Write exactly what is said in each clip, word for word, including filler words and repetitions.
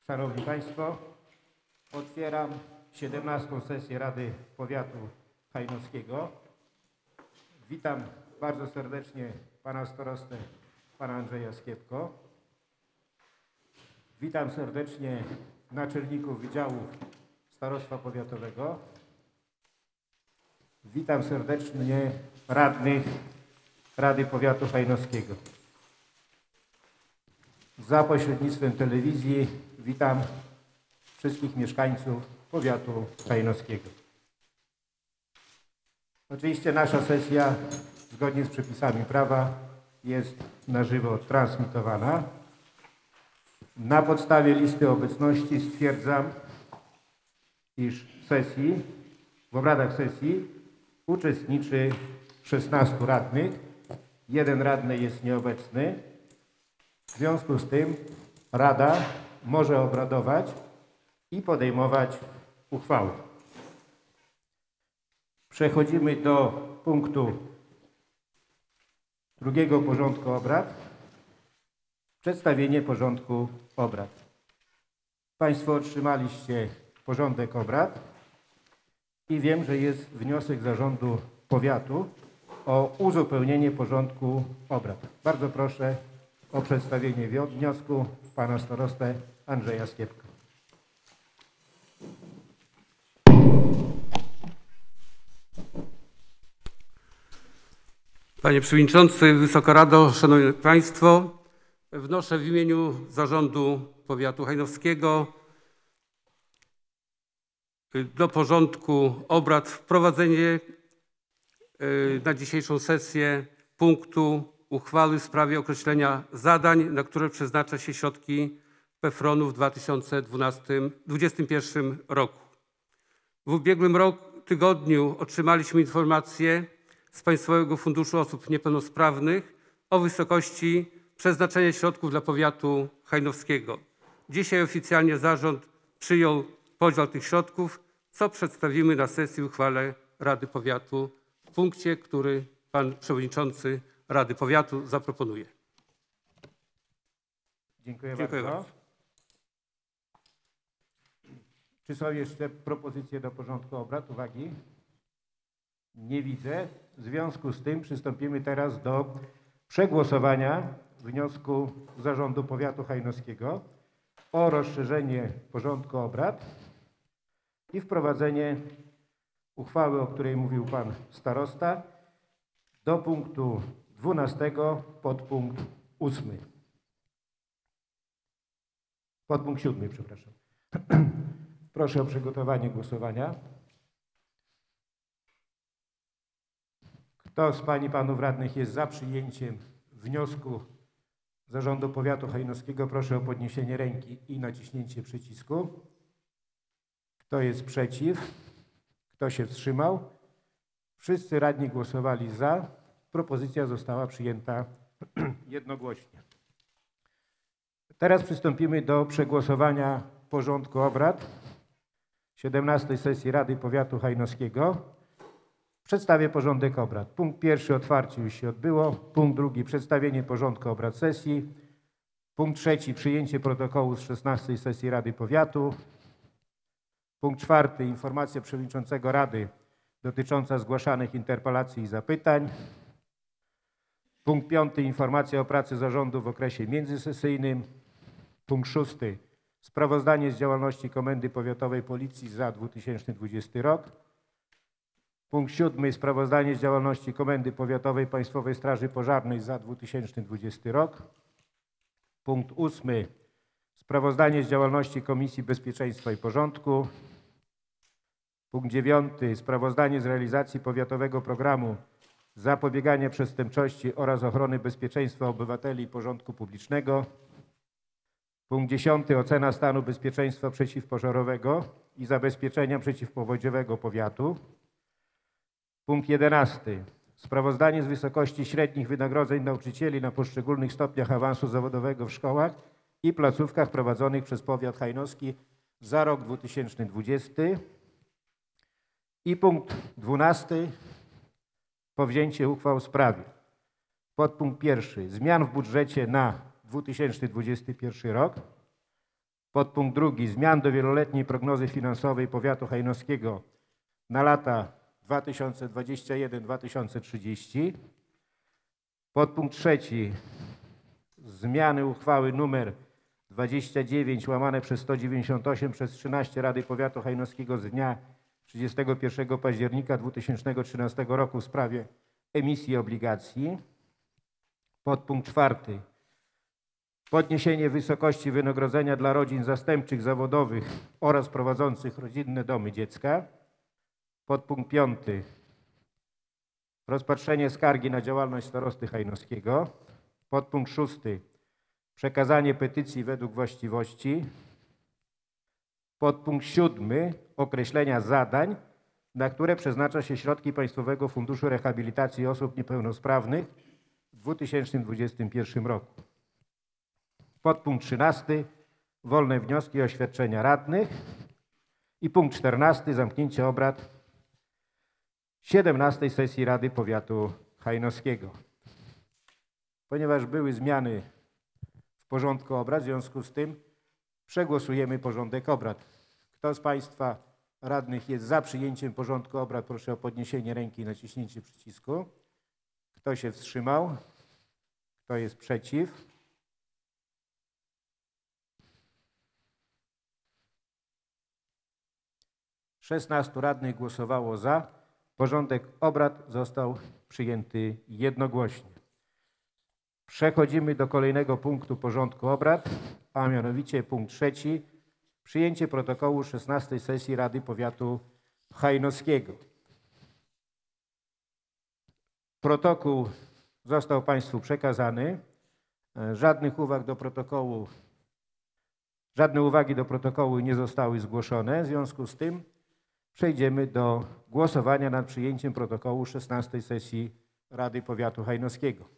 Szanowni Państwo, otwieram siedemnastą sesję Rady Powiatu Hajnowskiego. Witam bardzo serdecznie pana starostę, pana Andrzeja Skiepko. Witam serdecznie naczelników wydziałów Starostwa Powiatowego. Witam serdecznie radnych Rady Powiatu Hajnowskiego. Za pośrednictwem telewizji witam wszystkich mieszkańców Powiatu Hajnowskiego. Oczywiście nasza sesja, zgodnie z przepisami prawa, jest na żywo transmitowana. Na podstawie listy obecności stwierdzam, iż w sesji, w obradach sesji uczestniczy szesnastu radnych. Jeden radny jest nieobecny. W związku z tym Rada może obradować i podejmować uchwały. Przechodzimy do punktu drugiego porządku obrad. Przedstawienie porządku obrad. Państwo otrzymaliście porządek obrad i wiem, że jest wniosek Zarządu Powiatu o uzupełnienie porządku obrad. Bardzo proszę o przedstawienie wniosku pana starostę Andrzeja Skiepka. Panie Przewodniczący, Wysoka Rado, Szanowni Państwo, wnoszę w imieniu Zarządu Powiatu Hajnowskiego do porządku obrad wprowadzenie na dzisiejszą sesję punktu uchwały w sprawie określenia zadań, na które przeznacza się środki PFRON-u w dwa tysiące dwudziestym pierwszym roku. W ubiegłym roku, tygodniu otrzymaliśmy informację z Państwowego Funduszu Osób Niepełnosprawnych o wysokości przeznaczenia środków dla powiatu hajnowskiego. Dzisiaj oficjalnie zarząd przyjął podział tych środków, co przedstawimy na sesji uchwale Rady Powiatu w punkcie, który pan przewodniczący Rady Powiatu zaproponuje. Dziękuję, Dziękuję bardzo. bardzo. Czy są jeszcze propozycje do porządku obrad? Uwagi? Nie widzę. W związku z tym przystąpimy teraz do przegłosowania wniosku Zarządu Powiatu Hajnowskiego o rozszerzenie porządku obrad i wprowadzenie uchwały, o której mówił pan starosta, do punktu dwunastego podpunkt ósmy. Podpunkt siódmy, przepraszam. Proszę o przygotowanie głosowania. Kto z pań i panów radnych jest za przyjęciem wniosku Zarządu Powiatu Hajnowskiego, proszę o podniesienie ręki i naciśnięcie przycisku. Kto jest przeciw? Kto się wstrzymał? Wszyscy radni głosowali za. Propozycja została przyjęta jednogłośnie. Teraz przystąpimy do przegłosowania porządku obrad siedemnastej sesji Rady Powiatu Hajnowskiego. Przedstawię porządek obrad. Punkt pierwszy, otwarcie już się odbyło. Punkt drugi, przedstawienie porządku obrad sesji. Punkt trzeci, przyjęcie protokołu z szesnastej sesji Rady Powiatu. Punkt czwarty, informacja przewodniczącego Rady dotycząca zgłaszanych interpelacji i zapytań. Punkt piąty, informacja o pracy zarządu w okresie międzysesyjnym. Punkt szósty, sprawozdanie z działalności Komendy Powiatowej Policji za dwa tysiące dwudziesty rok. Punkt siódmy, sprawozdanie z działalności Komendy Powiatowej Państwowej Straży Pożarnej za dwa tysiące dwudziesty rok. Punkt ósmy, sprawozdanie z działalności Komisji Bezpieczeństwa i Porządku. Punkt dziewiąty, sprawozdanie z realizacji Powiatowego Programu Zapobiegania Przestępczości oraz Ochrony Bezpieczeństwa Obywateli i Porządku Publicznego. Punkt dziesiąty, ocena stanu bezpieczeństwa przeciwpożarowego i zabezpieczenia przeciwpowodziowego powiatu. Punkt jedenasty, sprawozdanie z wysokości średnich wynagrodzeń nauczycieli na poszczególnych stopniach awansu zawodowego w szkołach i placówkach prowadzonych przez powiat hajnowski za rok dwa tysiące dwudziesty. I punkt dwunasty, powzięcie uchwał w sprawie. Podpunkt pierwszy, zmian w budżecie na dwa tysiące dwudziesty pierwszy rok. Podpunkt drugi. Zmian do wieloletniej prognozy finansowej powiatu hajnowskiego na lata dwa tysiące dwudziesty pierwszy do dwa tysiące trzydziestego. Podpunkt trzeci. Zmiany uchwały nr dwadzieścia dziewięć łamane przez sto dziewięćdziesiąt osiem przez trzynaście Rady Powiatu Hajnowskiego z dnia trzydziestego pierwszego października dwa tysiące trzynastego roku w sprawie emisji obligacji. Podpunkt czwarty. Podniesienie wysokości wynagrodzenia dla rodzin zastępczych zawodowych oraz prowadzących rodzinne domy dziecka. Podpunkt piąty. Rozpatrzenie skargi na działalność starosty hajnowskiego. Podpunkt szósty. Przekazanie petycji według właściwości. Podpunkt siódmy. Określenia zadań, na które przeznacza się środki Państwowego Funduszu Rehabilitacji Osób Niepełnosprawnych w dwa tysiące dwudziestym pierwszym roku. Podpunkt trzynasty. Wolne wnioski i oświadczenia radnych. I punkt czternasty. Zamknięcie obrad siedemnastej sesji Rady Powiatu Hajnowskiego. Ponieważ były zmiany w porządku obrad, w związku z tym przegłosujemy porządek obrad. Kto z Państwa radnych jest za przyjęciem porządku obrad, proszę o podniesienie ręki i naciśnięcie przycisku. Kto się wstrzymał? Kto jest przeciw? szesnastu radnych głosowało za. Porządek obrad został przyjęty jednogłośnie. Przechodzimy do kolejnego punktu porządku obrad, a mianowicie punkt trzeci. Przyjęcie protokołu szesnastej sesji Rady Powiatu Hajnowskiego. Protokół został Państwu przekazany. Żadnych uwag do protokołu, żadne uwagi do protokołu nie zostały zgłoszone. W związku z tym przejdziemy do głosowania nad przyjęciem protokołu szesnastej sesji Rady Powiatu Hajnowskiego.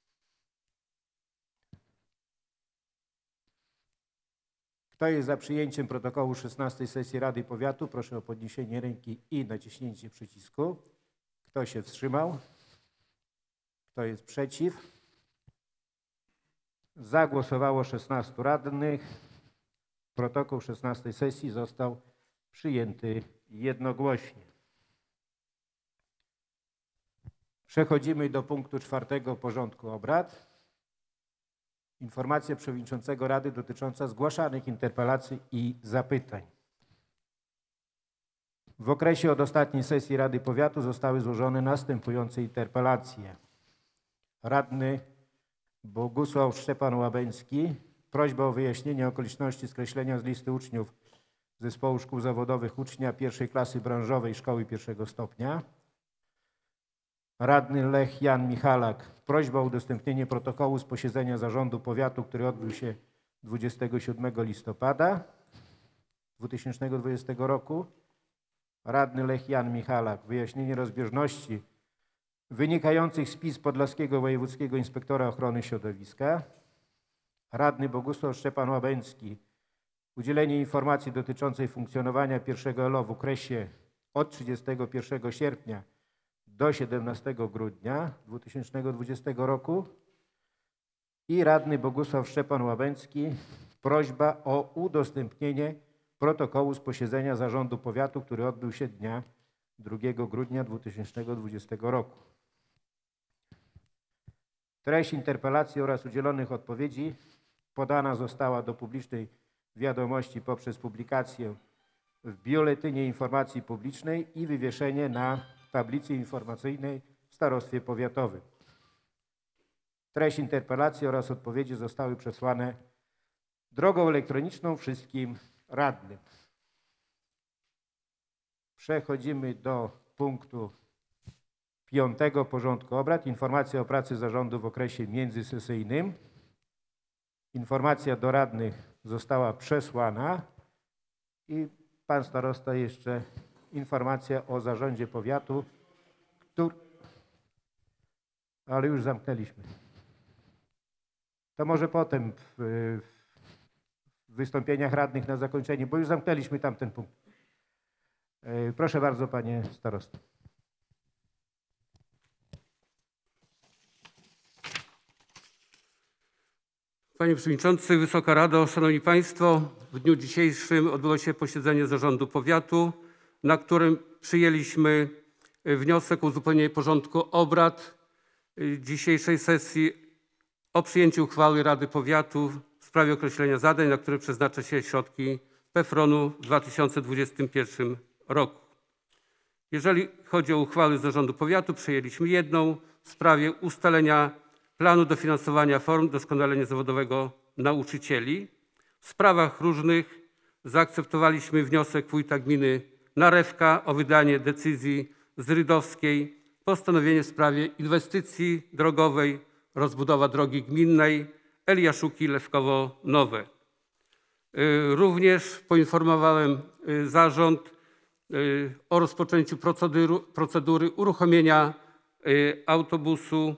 Kto jest za przyjęciem protokołu szesnastej sesji Rady Powiatu? Proszę o podniesienie ręki i naciśnięcie przycisku. Kto się wstrzymał? Kto jest przeciw? Za głosowało szesnastu radnych. Protokół szesnastej sesji został przyjęty jednogłośnie. Przechodzimy do punktu czwartego porządku obrad. Informacja przewodniczącego Rady dotycząca zgłaszanych interpelacji i zapytań. W okresie od ostatniej sesji Rady Powiatu zostały złożone następujące interpelacje. Radny Bogusław Szczepan Łabęcki. Prośba o wyjaśnienie okoliczności skreślenia z listy uczniów Zespołu Szkół Zawodowych ucznia pierwszej klasy branżowej Szkoły pierwszego stopnia. Radny Lech Jan Michalak. Prośba o udostępnienie protokołu z posiedzenia Zarządu Powiatu, który odbył się dwudziestego siódmego listopada dwa tysiące dwudziestego roku. Radny Lech Jan Michalak. Wyjaśnienie rozbieżności wynikających z pism Podlaskiego Wojewódzkiego Inspektora Ochrony Środowiska. Radny Bogusław Szczepan Łabęcki. Udzielenie informacji dotyczącej funkcjonowania pierwszego L O w okresie od trzydziestego pierwszego sierpnia do siedemnastego grudnia dwa tysiące dwudziestego roku. I radny Bogusław Szczepan Łabęcki. Prośba o udostępnienie protokołu z posiedzenia Zarządu Powiatu, który odbył się dnia drugiego grudnia dwa tysiące dwudziestego roku. Treść interpelacji oraz udzielonych odpowiedzi podana została do publicznej wiadomości poprzez publikację w Biuletynie Informacji Publicznej i wywieszenie na tablicy informacyjnej w Starostwie Powiatowym. Treść interpelacji oraz odpowiedzi zostały przesłane drogą elektroniczną wszystkim radnym. Przechodzimy do punktu piątego porządku obrad. Informacja o pracy zarządu w okresie międzysesyjnym. Informacja do radnych została przesłana i pan starosta jeszcze informacja o zarządzie powiatu, który... ale już zamknęliśmy. To może potem w, w wystąpieniach radnych na zakończenie, bo już zamknęliśmy tamten punkt. Proszę bardzo, panie starosto. Panie Przewodniczący, Wysoka Rado, Szanowni Państwo, w dniu dzisiejszym odbyło się posiedzenie Zarządu Powiatu, na którym przyjęliśmy wniosek o uzupełnienie porządku obrad dzisiejszej sesji o przyjęcie uchwały Rady Powiatu w sprawie określenia zadań, na które przeznacza się środki PFRON-u w dwa tysiące dwudziestym pierwszym roku. Jeżeli chodzi o uchwały Zarządu Powiatu, przyjęliśmy jedną w sprawie ustalenia planu dofinansowania form doskonalenia zawodowego nauczycieli. W sprawach różnych zaakceptowaliśmy wniosek wójta gminy Narewka o wydanie decyzji zrydowskiej, postanowienie w sprawie inwestycji drogowej, rozbudowa drogi gminnej Eliaszuki-Lewkowo-Nowe. Również poinformowałem zarząd o rozpoczęciu procedury, procedury uruchomienia autobusu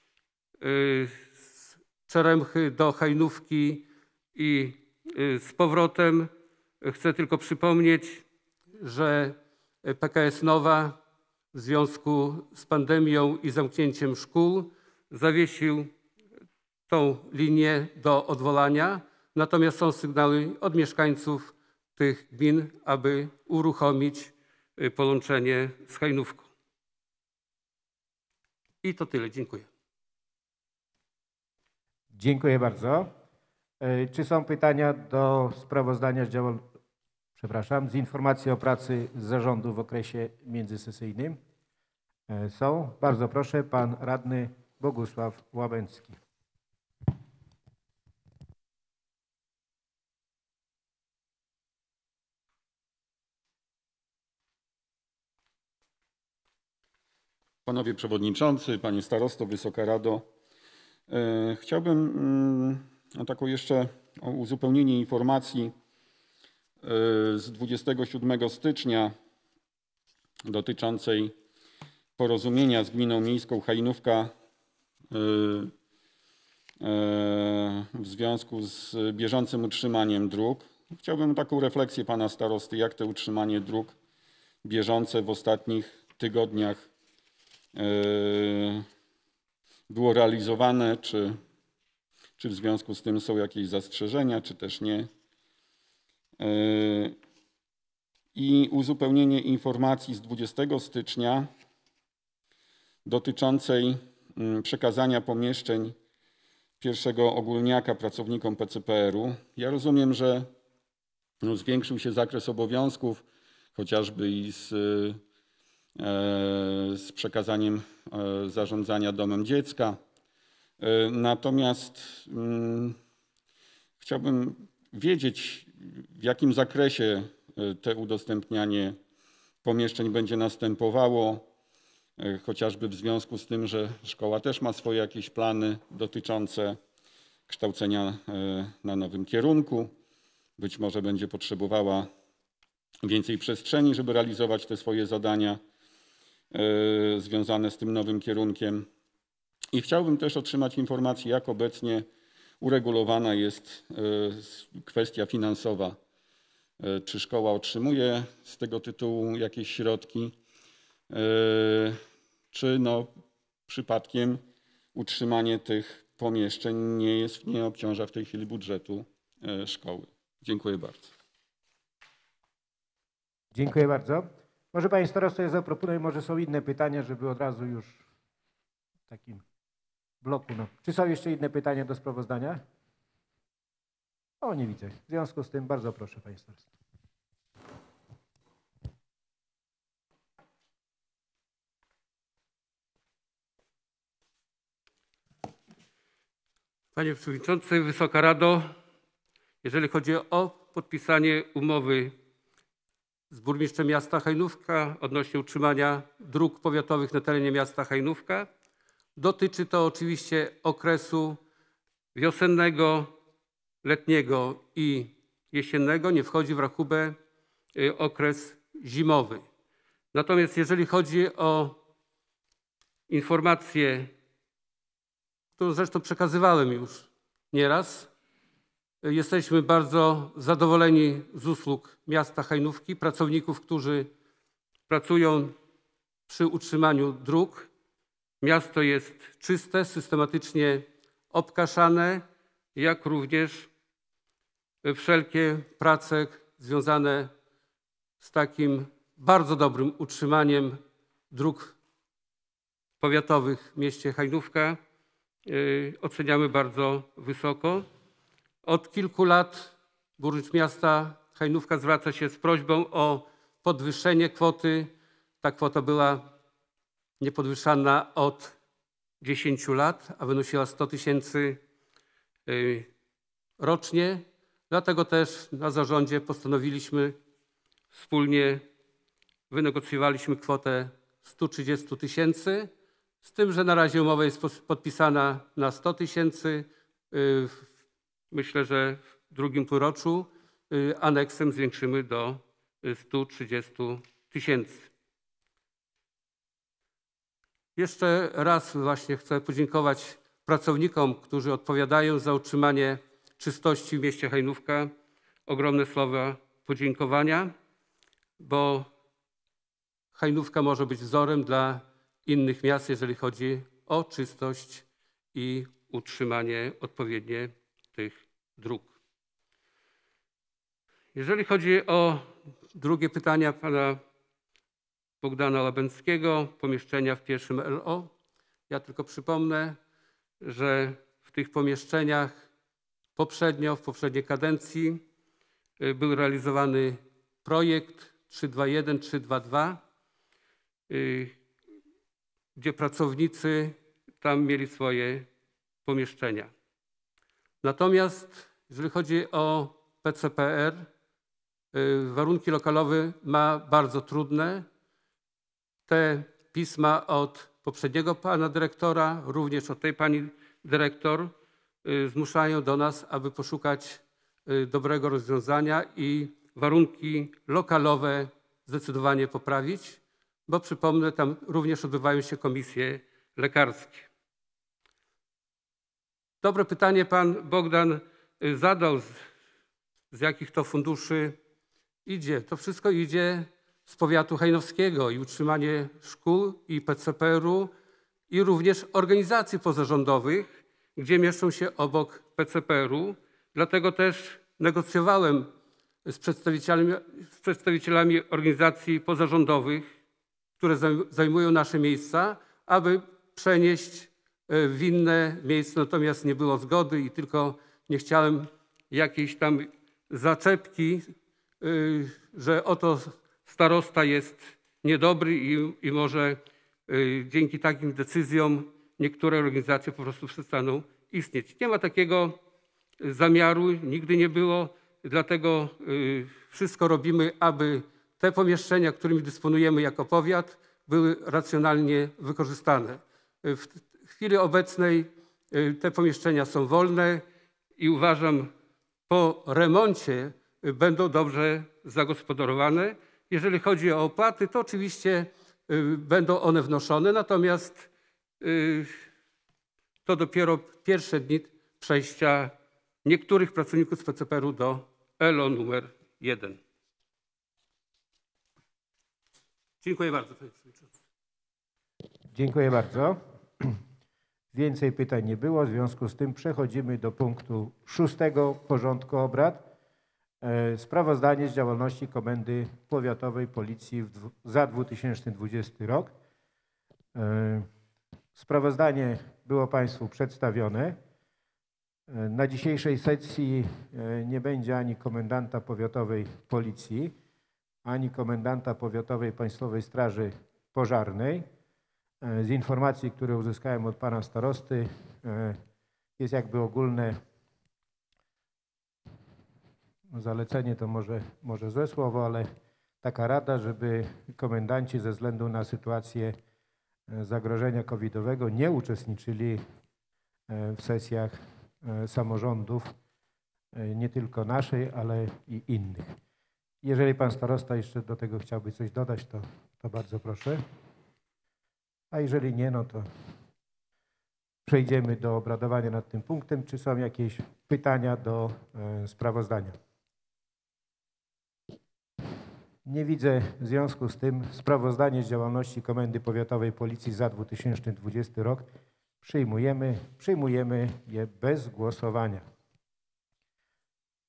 z Czeremchy do Hajnówki i z powrotem. Chcę tylko przypomnieć, że P K S Nowa w związku z pandemią i zamknięciem szkół zawiesił tą linię do odwołania, natomiast są sygnały od mieszkańców tych gmin, aby uruchomić połączenie z Hajnówką. I to tyle. Dziękuję. Dziękuję bardzo. Czy są pytania do sprawozdania z działu, przepraszam, z informacji o pracy zarządu w okresie międzysesyjnym? Są. Bardzo proszę, pan radny Bogusław Łabęcki. Panowie Przewodniczący, Panie Starosto, Wysoka Rado. E, chciałbym mm, o taką jeszcze o uzupełnienie informacji e, z dwudziestego siódmego stycznia dotyczącej porozumienia z Gminą Miejską Hajnówka e, e, w związku z bieżącym utrzymaniem dróg. Chciałbym taką refleksję Pana Starosty, jak to utrzymanie dróg bieżące w ostatnich tygodniach było realizowane, czy, czy w związku z tym są jakieś zastrzeżenia, czy też nie. I uzupełnienie informacji z dwudziestego stycznia dotyczącej przekazania pomieszczeń pierwszego ogólniaka pracownikom P C P R-u. Ja rozumiem, że no, zwiększył się zakres obowiązków, chociażby i z z przekazaniem zarządzania domem dziecka. Natomiast hmm, chciałbym wiedzieć, w jakim zakresie to udostępnianie pomieszczeń będzie następowało, chociażby w związku z tym, że szkoła też ma swoje jakieś plany dotyczące kształcenia na nowym kierunku. Być może będzie potrzebowała więcej przestrzeni, żeby realizować te swoje zadania związane z tym nowym kierunkiem. I chciałbym też otrzymać informację, jak obecnie uregulowana jest kwestia finansowa. Czy szkoła otrzymuje z tego tytułu jakieś środki, czy no przypadkiem utrzymanie tych pomieszczeń nie jest, nie obciąża w tej chwili budżetu szkoły. Dziękuję bardzo. Dziękuję bardzo. Może Panie Starosto, ja zaproponuję, może są inne pytania, żeby od razu już w takim bloku. No. Czy są jeszcze inne pytania do sprawozdania? O, nie widzę. W związku z tym bardzo proszę, Panie Starosto. Panie Przewodniczący, Wysoka Rado, jeżeli chodzi o podpisanie umowy z burmistrzem miasta Hajnówka odnośnie utrzymania dróg powiatowych na terenie miasta Hajnówka, dotyczy to oczywiście okresu wiosennego, letniego i jesiennego. Nie wchodzi w rachubę okres zimowy. Natomiast jeżeli chodzi o informację, którą zresztą przekazywałem już nieraz, jesteśmy bardzo zadowoleni z usług miasta Hajnówki, pracowników, którzy pracują przy utrzymaniu dróg. Miasto jest czyste, systematycznie obkaszane. jak również wszelkie prace związane z takim bardzo dobrym utrzymaniem dróg powiatowych w mieście Hajnówka oceniamy bardzo wysoko. Od kilku lat burmistrz miasta Hajnówka zwraca się z prośbą o podwyższenie kwoty. Ta kwota była niepodwyższana od dziesięciu lat, a wynosiła sto tysięcy rocznie. Dlatego też na zarządzie postanowiliśmy wspólnie, wynegocjowaliśmy kwotę stu trzydziestu tysięcy, z tym, że na razie umowa jest podpisana na sto tysięcy. Myślę, że w drugim półroczu aneksem zwiększymy do stu trzydziestu tysięcy. Jeszcze raz właśnie chcę podziękować pracownikom, którzy odpowiadają za utrzymanie czystości w mieście Hajnówka. Ogromne słowa podziękowania, bo Hajnówka może być wzorem dla innych miast, jeżeli chodzi o czystość i utrzymanie odpowiednie tych dróg. Jeżeli chodzi o drugie pytania pana Bogdana Łabęckiego, pomieszczenia w pierwszym L O, ja tylko przypomnę, że w tych pomieszczeniach poprzednio, w poprzedniej kadencji był realizowany projekt trzy dwa jeden, trzy dwa dwa, gdzie pracownicy tam mieli swoje pomieszczenia. Natomiast jeżeli chodzi o P C P R, warunki lokalowe ma bardzo trudne. Te pisma od poprzedniego pana dyrektora, również od tej pani dyrektor, zmuszają do nas, aby poszukać dobrego rozwiązania i warunki lokalowe zdecydowanie poprawić, bo przypomnę, tam również odbywają się komisje lekarskie. Dobre pytanie pan Bogdan zadał, z, z jakich to funduszy idzie. To wszystko idzie z powiatu hajnowskiego i utrzymanie szkół i P C P R u i również organizacji pozarządowych, gdzie mieszczą się obok P C P R u. Dlatego też negocjowałem z przedstawicielami, z przedstawicielami organizacji pozarządowych, które zajmują nasze miejsca, aby przenieść w inne miejsce. Natomiast nie było zgody i tylko nie chciałem jakiejś tam zaczepki, że oto starosta jest niedobry i, i może dzięki takim decyzjom niektóre organizacje po prostu przestaną istnieć. Nie ma takiego zamiaru, nigdy nie było, dlatego wszystko robimy, aby te pomieszczenia, którymi dysponujemy jako powiat, były racjonalnie wykorzystane. W chwili obecnej te pomieszczenia są wolne i uważam, po remoncie będą dobrze zagospodarowane. Jeżeli chodzi o opłaty, to oczywiście będą one wnoszone, natomiast to dopiero pierwsze dni przejścia niektórych pracowników z P C P R u do L O numer jeden. Dziękuję bardzo, panie przewodniczący. Dziękuję bardzo. Więcej pytań nie było, w związku z tym przechodzimy do punktu szóstego porządku obrad. Sprawozdanie z działalności Komendy Powiatowej Policji w, za dwa tysiące dwudziesty rok. Sprawozdanie było państwu przedstawione. Na dzisiejszej sesji nie będzie ani komendanta powiatowej Policji, ani komendanta powiatowej Państwowej Straży Pożarnej. Z informacji, które uzyskałem od pana starosty, jest jakby ogólne zalecenie, to może, może złe słowo, ale taka rada, żeby komendanci ze względu na sytuację zagrożenia covidowego nie uczestniczyli w sesjach samorządów, nie tylko naszej, ale i innych. Jeżeli pan starosta jeszcze do tego chciałby coś dodać, to, to bardzo proszę. A jeżeli nie, no to przejdziemy do obradowania nad tym punktem. Czy są jakieś pytania do e, sprawozdania? Nie widzę, w związku z tym sprawozdanie z działalności Komendy Powiatowej Policji za dwa tysiące dwudziesty rok przyjmujemy, przyjmujemy je bez głosowania.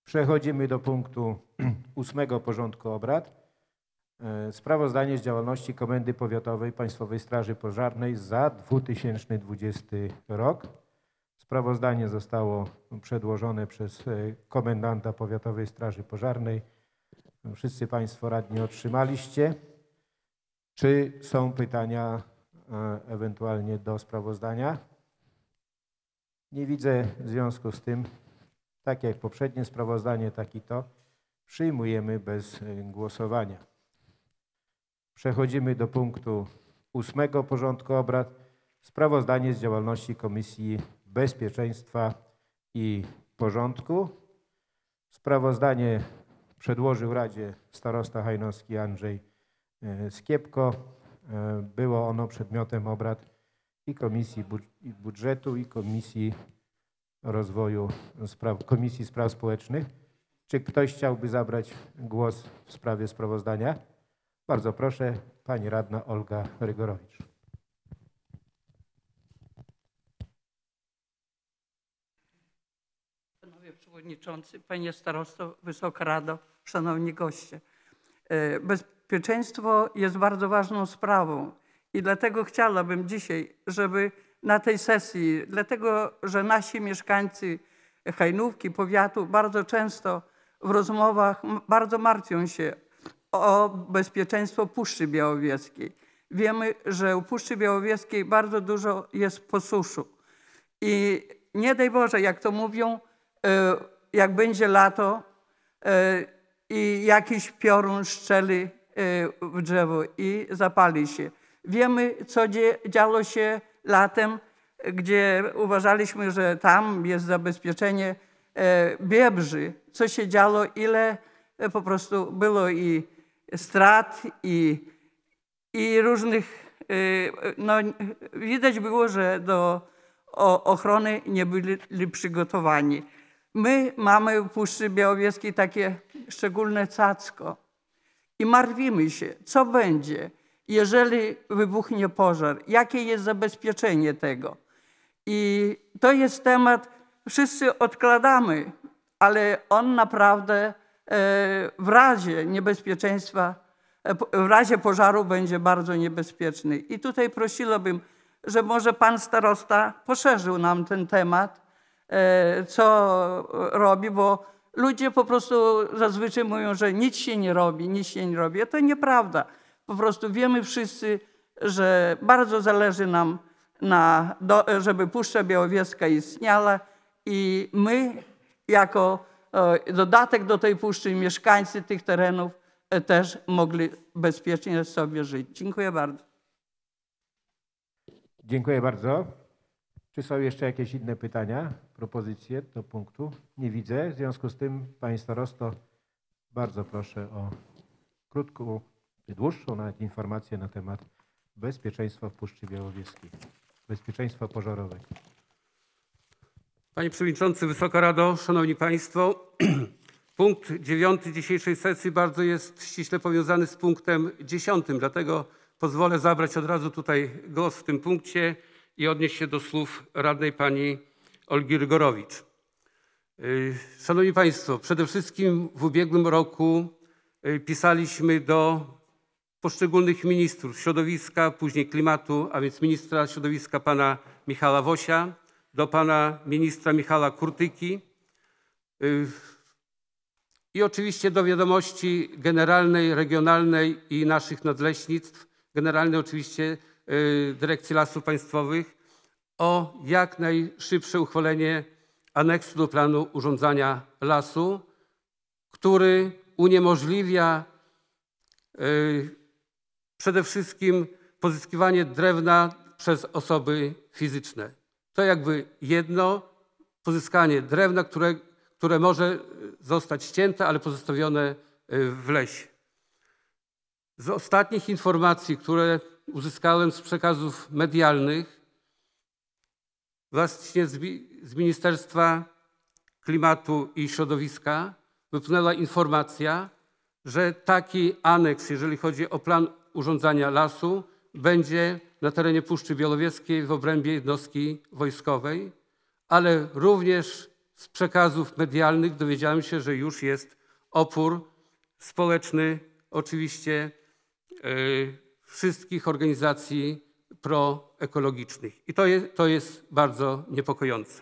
Przechodzimy do punktu ósmego porządku obrad. Sprawozdanie z działalności Komendy Powiatowej Państwowej Straży Pożarnej za dwa tysiące dwudziesty rok. Sprawozdanie zostało przedłożone przez komendanta Powiatowej Straży Pożarnej. Wszyscy Państwo radni otrzymaliście. Czy są pytania ewentualnie do sprawozdania? Nie widzę, w związku z tym, tak jak poprzednie sprawozdanie, tak i to przyjmujemy bez głosowania. Przechodzimy do punktu ósmego porządku obrad. Sprawozdanie z działalności Komisji Bezpieczeństwa i Porządku. Sprawozdanie przedłożył Radzie starosta hajnowski Andrzej Skiepko. Było ono przedmiotem obrad i Komisji Budżetu, i Komisji Rozwoju, Spraw, Komisji Spraw Społecznych. Czy ktoś chciałby zabrać głos w sprawie sprawozdania? Bardzo proszę, pani radna Olga Rygorowicz. Panowie Przewodniczący, Panie Starosto, Wysoka Rado, Szanowni Goście. Bezpieczeństwo jest bardzo ważną sprawą i dlatego chciałabym dzisiaj, żeby na tej sesji, dlatego że nasi mieszkańcy Hajnówki, powiatu bardzo często w rozmowach bardzo martwią się o bezpieczeństwo Puszczy Białowieskiej. Wiemy, że u Puszczy Białowieskiej bardzo dużo jest posuszu. I nie daj Boże, jak to mówią, jak będzie lato i jakiś piorun strzeli w drzewo i zapali się. Wiemy, co działo się latem, gdzie uważaliśmy, że tam jest zabezpieczenie Biebrzy. Co się działo, ile po prostu było i strat, i, i różnych, no widać było, że do ochrony nie byli przygotowani. My mamy w Puszczy Białowieskiej takie szczególne cacko i martwimy się, co będzie, jeżeli wybuchnie pożar, jakie jest zabezpieczenie tego. I to jest temat, wszyscy odkładamy, ale on naprawdę w razie niebezpieczeństwa, w razie pożaru będzie bardzo niebezpieczny. I tutaj prosiłabym, że może pan starosta poszerzył nam ten temat, co robi, bo ludzie po prostu zazwyczaj mówią, że nic się nie robi, nic się nie robi. A to nieprawda. Po prostu wiemy wszyscy, że bardzo zależy nam na, żeby Puszcza Białowieska istniała i my jako dodatek do tej puszczy mieszkańcy tych terenów też mogli bezpiecznie sobie żyć. Dziękuję bardzo. Dziękuję bardzo. Czy są jeszcze jakieś inne pytania, propozycje do punktu? Nie widzę. W związku z tym, panie starosto, bardzo proszę o krótką, dłuższą nawet informację na temat bezpieczeństwa w Puszczy Białowieskiej, bezpieczeństwa pożarowego. Panie Przewodniczący, Wysoka Rado, Szanowni Państwo. Punkt dziewiąty dzisiejszej sesji bardzo jest ściśle powiązany z punktem dziesiątym, dlatego pozwolę zabrać od razu tutaj głos w tym punkcie i odnieść się do słów radnej pani Olgi Rygorowicz. Szanowni Państwo, przede wszystkim w ubiegłym roku pisaliśmy do poszczególnych ministrów środowiska, później klimatu, a więc ministra środowiska pana Michała Wosia, do pana ministra Michała Kurtyki i oczywiście do wiadomości generalnej, regionalnej i naszych nadleśnictw, generalnej oczywiście Dyrekcji Lasów Państwowych o jak najszybsze uchwalenie aneksu do planu urządzania lasu, który uniemożliwia przede wszystkim pozyskiwanie drewna przez osoby fizyczne. To jakby jedno, pozyskanie drewna, które, które może zostać ścięte, ale pozostawione w lesie. Z ostatnich informacji, które uzyskałem z przekazów medialnych, właśnie z, z Ministerstwa Klimatu i Środowiska wypłynęła informacja, że taki aneks, jeżeli chodzi o plan urządzania lasu, będzie na terenie Puszczy Białowieskiej w obrębie jednostki wojskowej, ale również z przekazów medialnych dowiedziałem się, że już jest opór społeczny, oczywiście yy, wszystkich organizacji proekologicznych. I to jest, to jest bardzo niepokojące.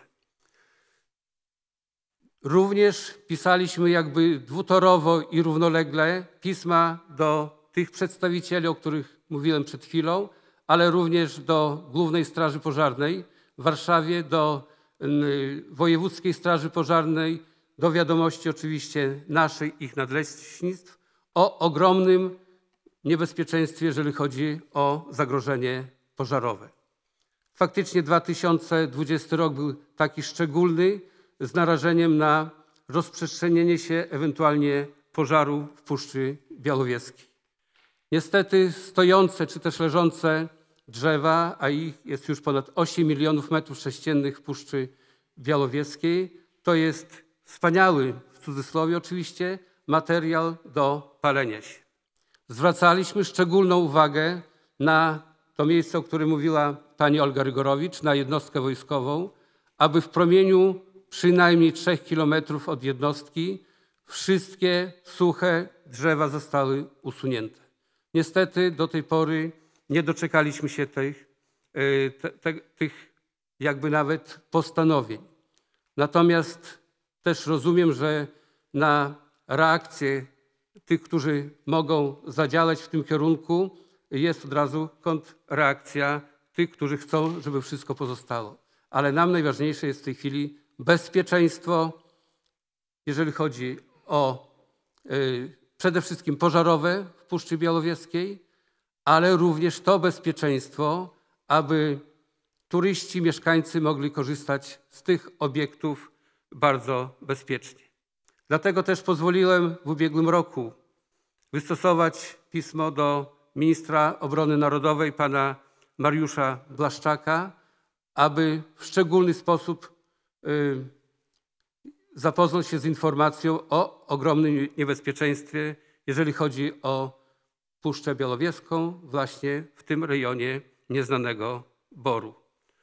Również pisaliśmy jakby dwutorowo i równolegle pisma do tych przedstawicieli, o których mówiłem przed chwilą, ale również do Głównej Straży Pożarnej w Warszawie, do y, Wojewódzkiej Straży Pożarnej, do wiadomości oczywiście naszej, ich nadleśnictw o ogromnym niebezpieczeństwie, jeżeli chodzi o zagrożenie pożarowe. Faktycznie dwa tysiące dwudziesty rok był taki szczególny, z narażeniem na rozprzestrzenienie się ewentualnie pożaru w Puszczy Białowieskiej. Niestety stojące czy też leżące drzewa, a ich jest już ponad osiem milionów metrów sześciennych w Puszczy Białowieskiej, to jest wspaniały, w cudzysłowie oczywiście, materiał do palenia się. Zwracaliśmy szczególną uwagę na to miejsce, o którym mówiła pani Olga Rygorowicz, na jednostkę wojskową, aby w promieniu przynajmniej trzech kilometrów od jednostki wszystkie suche drzewa zostały usunięte. Niestety do tej pory nie doczekaliśmy się tych, te, te, tych jakby nawet postanowień. Natomiast też rozumiem, że na reakcję tych, którzy mogą zadziałać w tym kierunku, jest od razu kontrreakcja tych, którzy chcą, żeby wszystko pozostało. Ale nam najważniejsze jest w tej chwili bezpieczeństwo, jeżeli chodzi o y, przede wszystkim pożarowe w Puszczy Białowieskiej, ale również to bezpieczeństwo, aby turyści, mieszkańcy mogli korzystać z tych obiektów bardzo bezpiecznie. Dlatego też pozwoliłem w ubiegłym roku wystosować pismo do ministra obrony narodowej, pana Mariusza Blaszczaka, aby w szczególny sposób y, zapoznał się z informacją o ogromnym niebezpieczeństwie, jeżeli chodzi o Puszczę Białowieską, właśnie w tym rejonie Nieznanego Boru.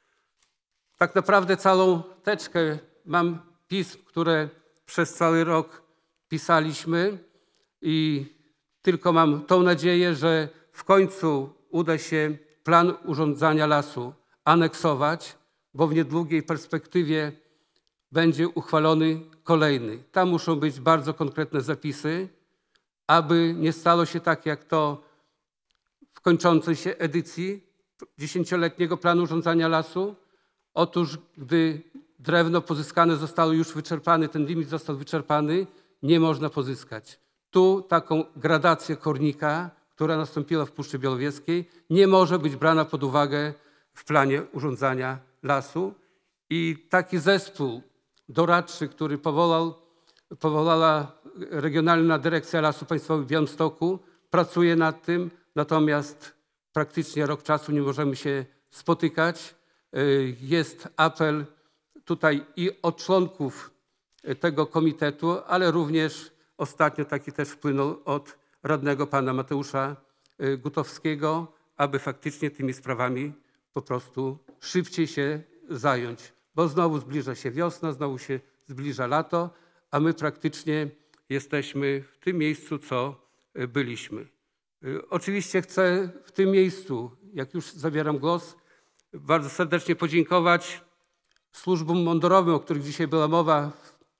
Tak naprawdę całą teczkę mam pism, które przez cały rok pisaliśmy i tylko mam tą nadzieję, że w końcu uda się plan urządzania lasu aneksować, bo w niedługiej perspektywie będzie uchwalony kolejny. Tam muszą być bardzo konkretne zapisy, aby nie stało się tak, jak to w kończącej się edycji dziesięcioletniego planu urządzania lasu. Otóż, gdy drewno pozyskane zostało już wyczerpane, ten limit został wyczerpany, nie można pozyskać. Tu taką gradację kornika, która nastąpiła w Puszczy Białowieskiej, nie może być brana pod uwagę w planie urządzania lasu. I taki zespół doradczy, który powołał, powołała Regionalna Dyrekcja Lasów Państwowych w Białymstoku, pracuje nad tym, natomiast praktycznie rok czasu nie możemy się spotykać. Jest apel tutaj i od członków tego komitetu, ale również ostatnio taki też wpłynął od radnego pana Mateusza Gutowskiego, aby faktycznie tymi sprawami po prostu szybciej się zająć. Bo znowu zbliża się wiosna, znowu się zbliża lato, a my praktycznie jesteśmy w tym miejscu, co byliśmy. Oczywiście chcę w tym miejscu, jak już zabieram głos, bardzo serdecznie podziękować służbom mundurowym, o których dzisiaj była mowa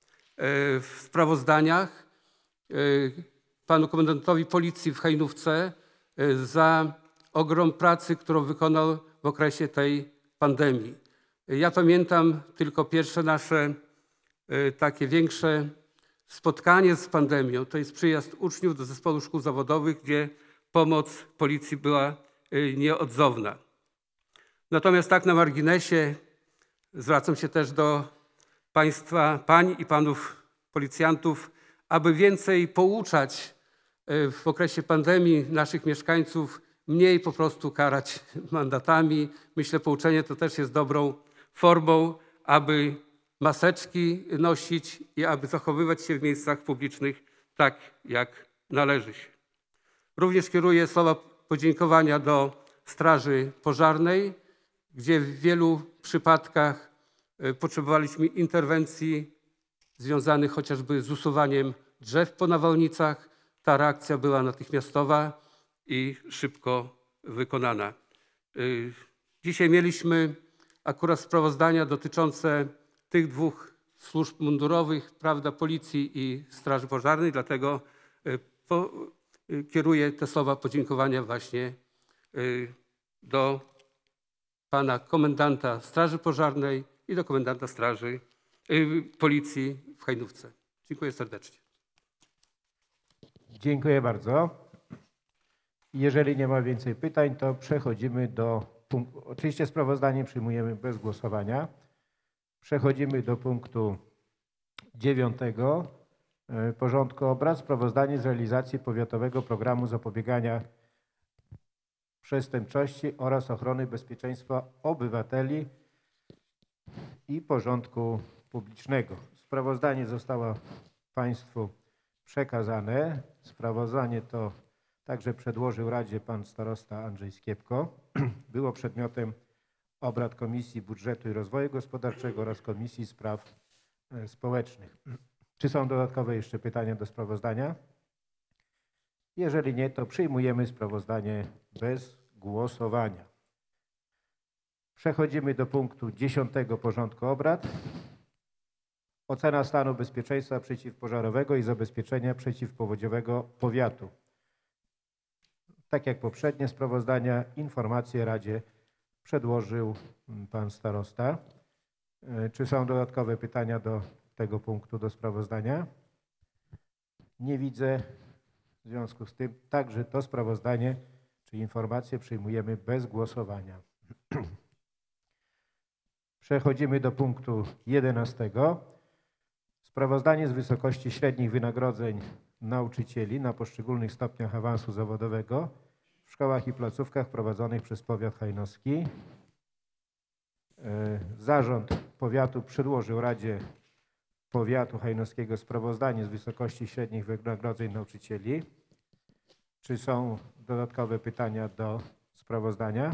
w sprawozdaniach, panu komendantowi policji w Hajnówce za ogrom pracy, którą wykonał w okresie tej pandemii. Ja pamiętam tylko pierwsze nasze takie większe spotkanie z pandemią, to jest przyjazd uczniów do Zespołu Szkół Zawodowych, gdzie pomoc policji była nieodzowna. Natomiast tak na marginesie zwracam się też do państwa, pań i panów policjantów, aby więcej pouczać w okresie pandemii naszych mieszkańców, mniej po prostu karać mandatami. Myślę, pouczenie to też jest dobrą formą, aby maseczki nosić i aby zachowywać się w miejscach publicznych tak, jak należy się. Również kieruję słowa podziękowania do Straży Pożarnej, gdzie w wielu przypadkach potrzebowaliśmy interwencji związanych chociażby z usuwaniem drzew po nawałnicach. Ta reakcja była natychmiastowa i szybko wykonana. Dzisiaj mieliśmy akurat sprawozdania dotyczące tych dwóch służb mundurowych, prawda, Policji i Straży Pożarnej, dlatego po, kieruję te słowa podziękowania właśnie do pana komendanta Straży Pożarnej i do komendanta Straży Policji w Hajnówce. Dziękuję serdecznie. Dziękuję bardzo. Jeżeli nie ma więcej pytań, to przechodzimy do punktu. Oczywiście sprawozdanie przyjmujemy bez głosowania. Przechodzimy do punktu dziewiątego porządku obrad. Sprawozdanie z realizacji Powiatowego Programu Zapobiegania Przestępczości oraz ochrony bezpieczeństwa obywateli i porządku publicznego. Sprawozdanie zostało Państwu przekazane. Sprawozdanie to także przedłożył Radzie pan starosta Andrzej Skiepko. Było przedmiotem obrad Komisji Budżetu i Rozwoju Gospodarczego oraz Komisji Spraw Społecznych. Czy są dodatkowe jeszcze pytania do sprawozdania? Jeżeli nie, to przyjmujemy sprawozdanie bez głosowania. Przechodzimy do punktu dziesiątego porządku obrad. Ocena stanu bezpieczeństwa przeciwpożarowego i zabezpieczenia przeciwpowodziowego powiatu. Tak jak poprzednie sprawozdania, informacje Radzie przedłożył pan starosta. Czy są dodatkowe pytania do tego punktu, do sprawozdania? Nie widzę. W związku z tym także to sprawozdanie czy informacje przyjmujemy bez głosowania. Przechodzimy do punktu jedenastego. Sprawozdanie z wysokości średnich wynagrodzeń nauczycieli na poszczególnych stopniach awansu zawodowego w szkołach i placówkach prowadzonych przez powiat hajnowski. Zarząd powiatu przedłożył Radzie Powiatu Hajnowskiego sprawozdanie z wysokości średnich wynagrodzeń nauczycieli. Czy są dodatkowe pytania do sprawozdania?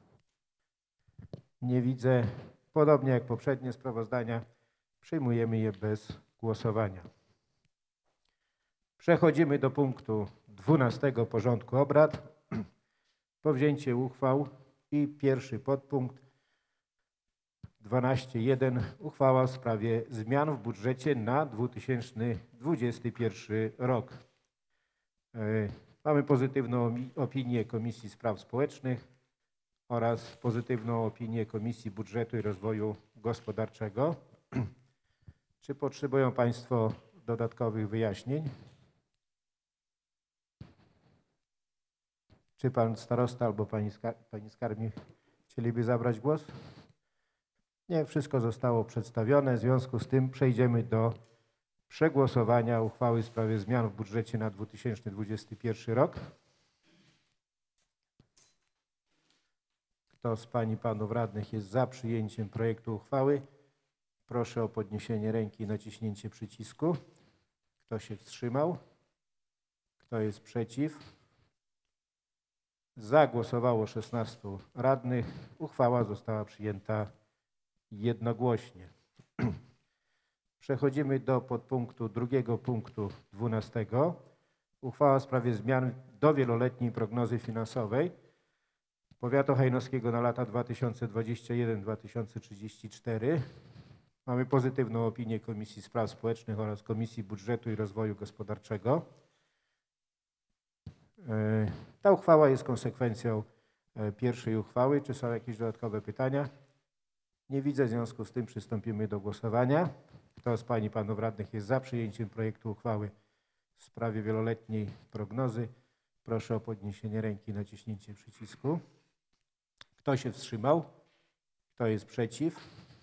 Nie widzę. Podobnie jak poprzednie sprawozdania, przyjmujemy je bez głosowania. Przechodzimy do punktu dwunastego porządku obrad. Powzięcie uchwał i pierwszy podpunkt dwanaście jeden. Uchwała w sprawie zmian w budżecie na dwa tysiące dwudziesty pierwszy rok. Mamy pozytywną opinię Komisji Spraw Społecznych oraz pozytywną opinię Komisji Budżetu i Rozwoju Gospodarczego. Czy potrzebują Państwo dodatkowych wyjaśnień? Czy Pan Starosta albo Pani, skar pani Skarbnik chcieliby zabrać głos? Nie, wszystko zostało przedstawione. W związku z tym przejdziemy do przegłosowania uchwały w sprawie zmian w budżecie na dwa tysiące dwudziesty pierwszy rok. Kto z Pań i Panów Radnych jest za przyjęciem projektu uchwały? Proszę o podniesienie ręki i naciśnięcie przycisku. Kto się wstrzymał? Kto jest przeciw? Za głosowało szesnastu radnych. Uchwała została przyjęta jednogłośnie. Przechodzimy do podpunktu drugiego punktu dwunastego. Uchwała w sprawie zmian do wieloletniej prognozy finansowej Powiatu Hajnowskiego na lata dwa tysiące dwudziesty pierwszy do dwa tysiące trzydziestego czwartego. Mamy pozytywną opinię Komisji Spraw Społecznych oraz Komisji Budżetu i Rozwoju Gospodarczego. Ta uchwała jest konsekwencją pierwszej uchwały. Czy są jakieś dodatkowe pytania? Nie widzę, w związku z tym przystąpimy do głosowania. Kto z Pań i Panów Radnych jest za przyjęciem projektu uchwały w sprawie wieloletniej prognozy? Proszę o podniesienie ręki i naciśnięcie przycisku. Kto się wstrzymał? Kto jest przeciw?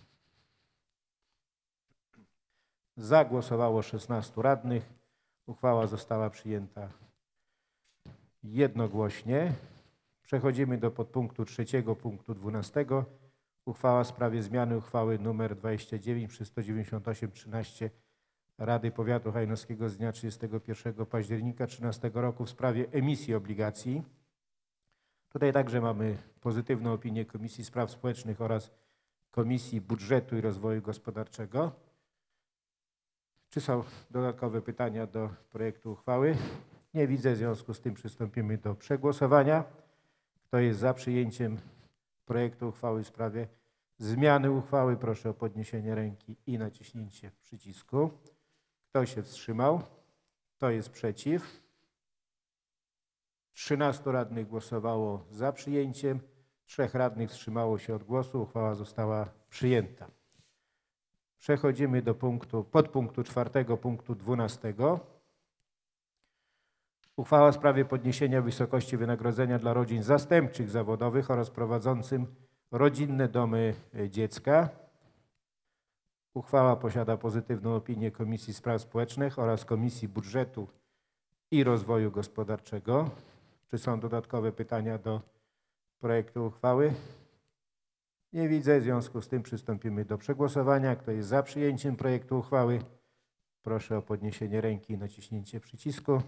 Za głosowało szesnastu radnych. Uchwała została przyjęta jednogłośnie. Przechodzimy do podpunktu trzeciego punktu dwunastego. Uchwała w sprawie zmiany uchwały nr dwadzieścia dziewięć przez sto dziewięćdziesiąt osiem trzynaście Rady Powiatu Hajnowskiego z dnia trzydziestego pierwszego października dwa tysiące trzynastego roku w sprawie emisji obligacji. Tutaj także mamy pozytywną opinię Komisji Spraw Społecznych oraz Komisji Budżetu i Rozwoju Gospodarczego. Czy są dodatkowe pytania do projektu uchwały? Nie widzę, w związku z tym przystąpimy do przegłosowania. Kto jest za przyjęciem projektu uchwały w sprawie zmiany uchwały, proszę o podniesienie ręki i naciśnięcie przycisku. Kto się wstrzymał? Kto jest przeciw? trzynastu radnych głosowało za przyjęciem, trzech radnych wstrzymało się od głosu. Uchwała została przyjęta. Przechodzimy do punktu, podpunktu czwartego, punktu dwunastego. Uchwała w sprawie podniesienia wysokości wynagrodzenia dla rodzin zastępczych zawodowych oraz prowadzącym rodzinne domy dziecka. Uchwała posiada pozytywną opinię Komisji Spraw Społecznych oraz Komisji Budżetu i Rozwoju Gospodarczego. Czy są dodatkowe pytania do projektu uchwały? Nie widzę, w związku z tym przystąpimy do przegłosowania. Kto jest za przyjęciem projektu uchwały, proszę o podniesienie ręki i naciśnięcie przycisku.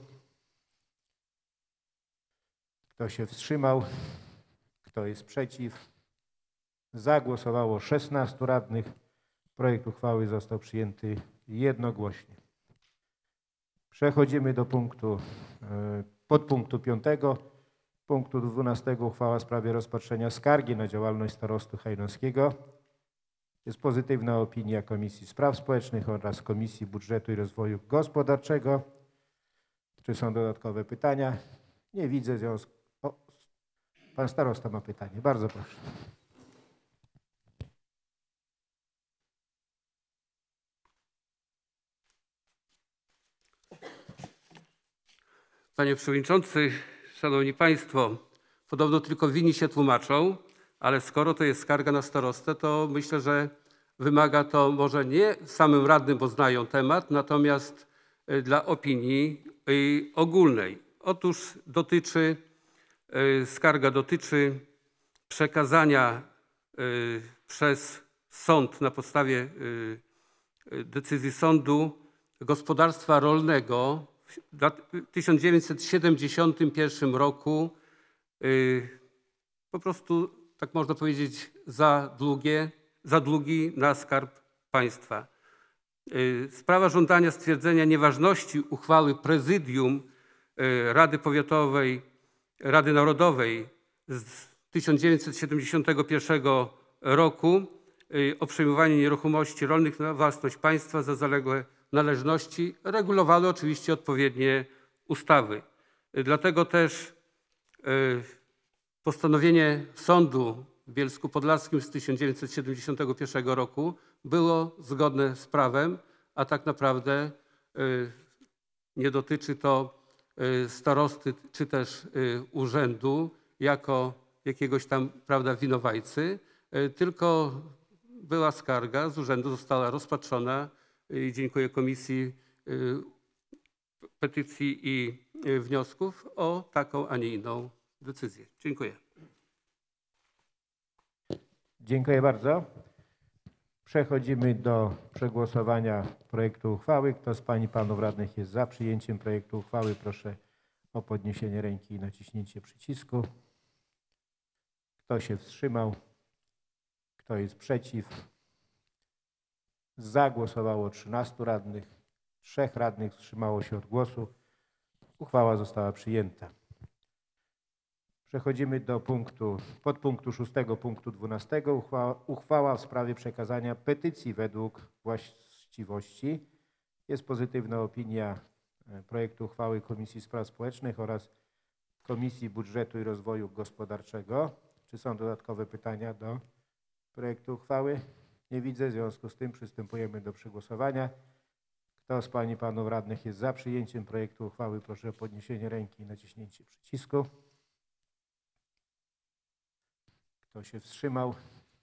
Kto się wstrzymał? Kto jest przeciw? Za głosowało szesnastu radnych. Projekt uchwały został przyjęty jednogłośnie. Przechodzimy do punktu, podpunktu piątego, punktu dwunastego. Uchwała w sprawie rozpatrzenia skargi na działalność starosty hajnowskiego. Jest pozytywna opinia Komisji Spraw Społecznych oraz Komisji Budżetu i Rozwoju Gospodarczego. Czy są dodatkowe pytania? Nie widzę, w związku. O, pan starosta ma pytanie. Bardzo proszę. Panie Przewodniczący, Szanowni Państwo, podobno tylko winni się tłumaczą, ale skoro to jest skarga na starostę, to myślę, że wymaga to może nie samym radnym, bo znają temat, natomiast dla opinii ogólnej. Otóż dotyczy, skarga dotyczy przekazania przez sąd na podstawie decyzji sądu gospodarstwa rolnego w tysiąc dziewięćset siedemdziesiątym pierwszym roku po prostu, tak można powiedzieć, za, długie, za długi na Skarb Państwa. Sprawa żądania stwierdzenia nieważności uchwały Prezydium Rady Powiatowej, Rady Narodowej z tysiąc dziewięćset siedemdziesiątego pierwszego roku o przejmowaniu nieruchomości rolnych na własność państwa za zaległe należności regulowały oczywiście odpowiednie ustawy. Dlatego też postanowienie sądu w Bielsku Podlaskim z tysiąc dziewięćset siedemdziesiątego pierwszego roku było zgodne z prawem, a tak naprawdę nie dotyczy to starosty czy też urzędu jako jakiegoś tam, prawda, winowajcy, tylko była skarga z urzędu, została rozpatrzona i dziękuję Komisji Petycji i Wniosków o taką, a nie inną decyzję. Dziękuję. Dziękuję bardzo. Przechodzimy do przegłosowania projektu uchwały. Kto z pań i panów radnych jest za przyjęciem projektu uchwały, proszę o podniesienie ręki i naciśnięcie przycisku. Kto się wstrzymał? Kto jest przeciw? Za głosowało trzynastu radnych, trzech radnych wstrzymało się od głosu. Uchwała została przyjęta. Przechodzimy do punktu, podpunktu szóstego, punktu dwunastego. Uchwała, uchwała w sprawie przekazania petycji według właściwości. Jest pozytywna opinia projektu uchwały Komisji Spraw Społecznych oraz Komisji Budżetu i Rozwoju Gospodarczego. Czy są dodatkowe pytania do projektu uchwały? Nie widzę, w związku z tym przystępujemy do przegłosowania. Kto z pań i panów radnych jest za przyjęciem projektu uchwały, proszę o podniesienie ręki i naciśnięcie przycisku. Kto się wstrzymał?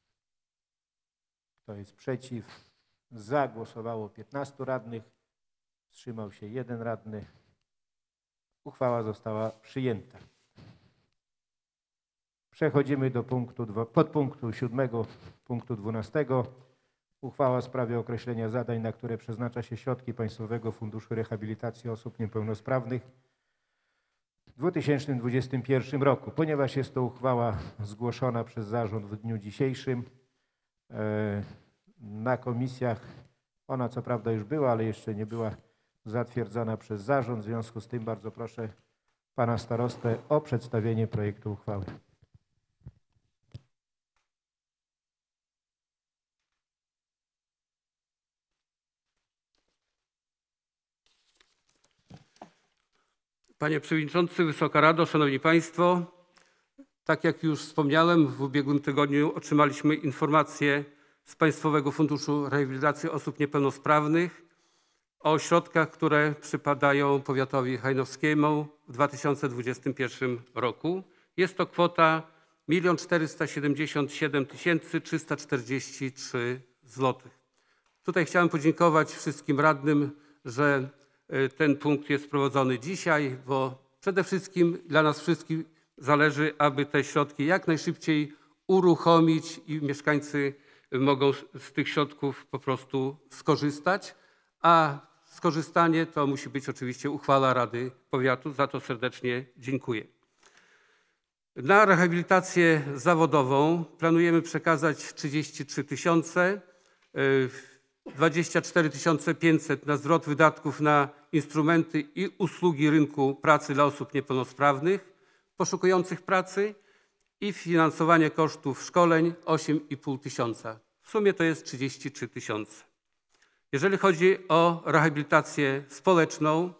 Kto jest przeciw? Za głosowało piętnastu radnych, wstrzymał się jeden radny. Uchwała została przyjęta. Przechodzimy do punktu, podpunktu siódmego, punktu dwunastego. Uchwała w sprawie określenia zadań, na które przeznacza się środki Państwowego Funduszu Rehabilitacji Osób Niepełnosprawnych w dwa tysiące dwudziestym pierwszym roku. Ponieważ jest to uchwała zgłoszona przez zarząd w dniu dzisiejszym, na komisjach Ona co prawda już była, ale jeszcze nie była zatwierdzona przez zarząd. W związku z tym bardzo proszę pana starostę o przedstawienie projektu uchwały. Panie Przewodniczący, Wysoka Rado, Szanowni Państwo. Tak jak już wspomniałem, w ubiegłym tygodniu otrzymaliśmy informację z Państwowego Funduszu Rehabilitacji Osób Niepełnosprawnych o środkach, które przypadają powiatowi hajnowskiemu w dwa tysiące dwudziestym pierwszym roku. Jest to kwota milion czterysta siedemdziesiąt siedem tysięcy trzysta czterdzieści trzy złotych. Tutaj chciałem podziękować wszystkim radnym, że ten punkt jest prowadzony dzisiaj, bo przede wszystkim dla nas wszystkich zależy, aby te środki jak najszybciej uruchomić i mieszkańcy mogą z tych środków po prostu skorzystać, a skorzystanie to musi być oczywiście uchwała Rady Powiatu. Za to serdecznie dziękuję. Na rehabilitację zawodową planujemy przekazać trzydzieści trzy tysiące, dwadzieścia cztery tysiące pięćset na zwrot wydatków na instrumenty i usługi rynku pracy dla osób niepełnosprawnych poszukujących pracy i finansowanie kosztów szkoleń osiem i pół tysiąca. W sumie to jest trzydzieści trzy tysiące. Jeżeli chodzi o rehabilitację społeczną,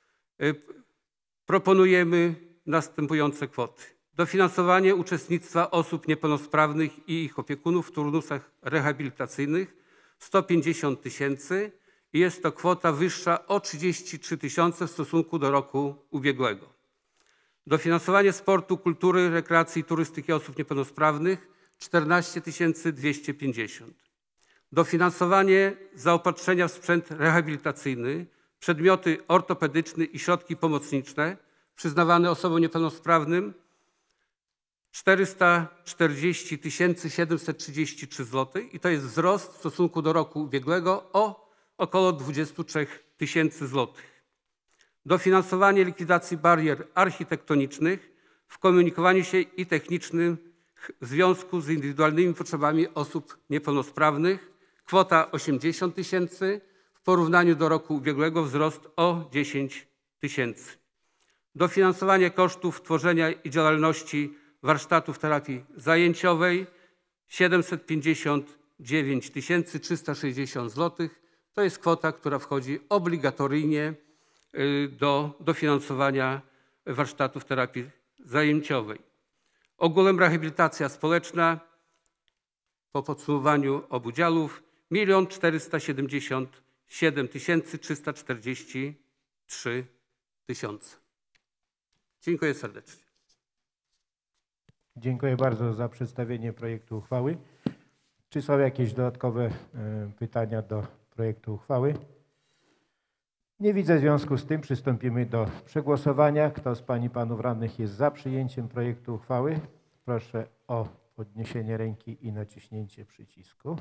proponujemy następujące kwoty. Dofinansowanie uczestnictwa osób niepełnosprawnych i ich opiekunów w turnusach rehabilitacyjnych sto pięćdziesiąt tysięcy i jest to kwota wyższa o trzydzieści trzy tysiące w stosunku do roku ubiegłego. Dofinansowanie sportu, kultury, rekreacji i turystyki osób niepełnosprawnych czternaście tysięcy dwieście pięćdziesiąt. Dofinansowanie zaopatrzenia w sprzęt rehabilitacyjny, przedmioty ortopedyczne i środki pomocnicze przyznawane osobom niepełnosprawnym czterysta czterdzieści tysięcy siedemset trzydzieści trzy złotych i to jest wzrost w stosunku do roku ubiegłego o około dwadzieścia trzy tysięcy złotych. Dofinansowanie likwidacji barier architektonicznych w komunikowaniu się i technicznym w związku z indywidualnymi potrzebami osób niepełnosprawnych kwota osiemdziesiąt tysięcy, w porównaniu do roku ubiegłego wzrost o dziesięć tysięcy. Dofinansowanie kosztów tworzenia i działalności warsztatów terapii zajęciowej siedemset pięćdziesiąt dziewięć tysięcy trzysta sześćdziesiąt złotych. To jest kwota, która wchodzi obligatoryjnie do dofinansowania warsztatów terapii zajęciowej. Ogółem rehabilitacja społeczna po podsumowaniu obu działów milion czterysta siedemdziesiąt siedem tysięcy trzysta czterdzieści trzy tysiące. Dziękuję serdecznie. Dziękuję bardzo za przedstawienie projektu uchwały. Czy są jakieś dodatkowe pytania do projektu uchwały? Nie widzę, w związku z tym przystąpimy do przegłosowania. Kto z pań i panów radnych jest za przyjęciem projektu uchwały? Proszę o podniesienie ręki i naciśnięcie przycisku.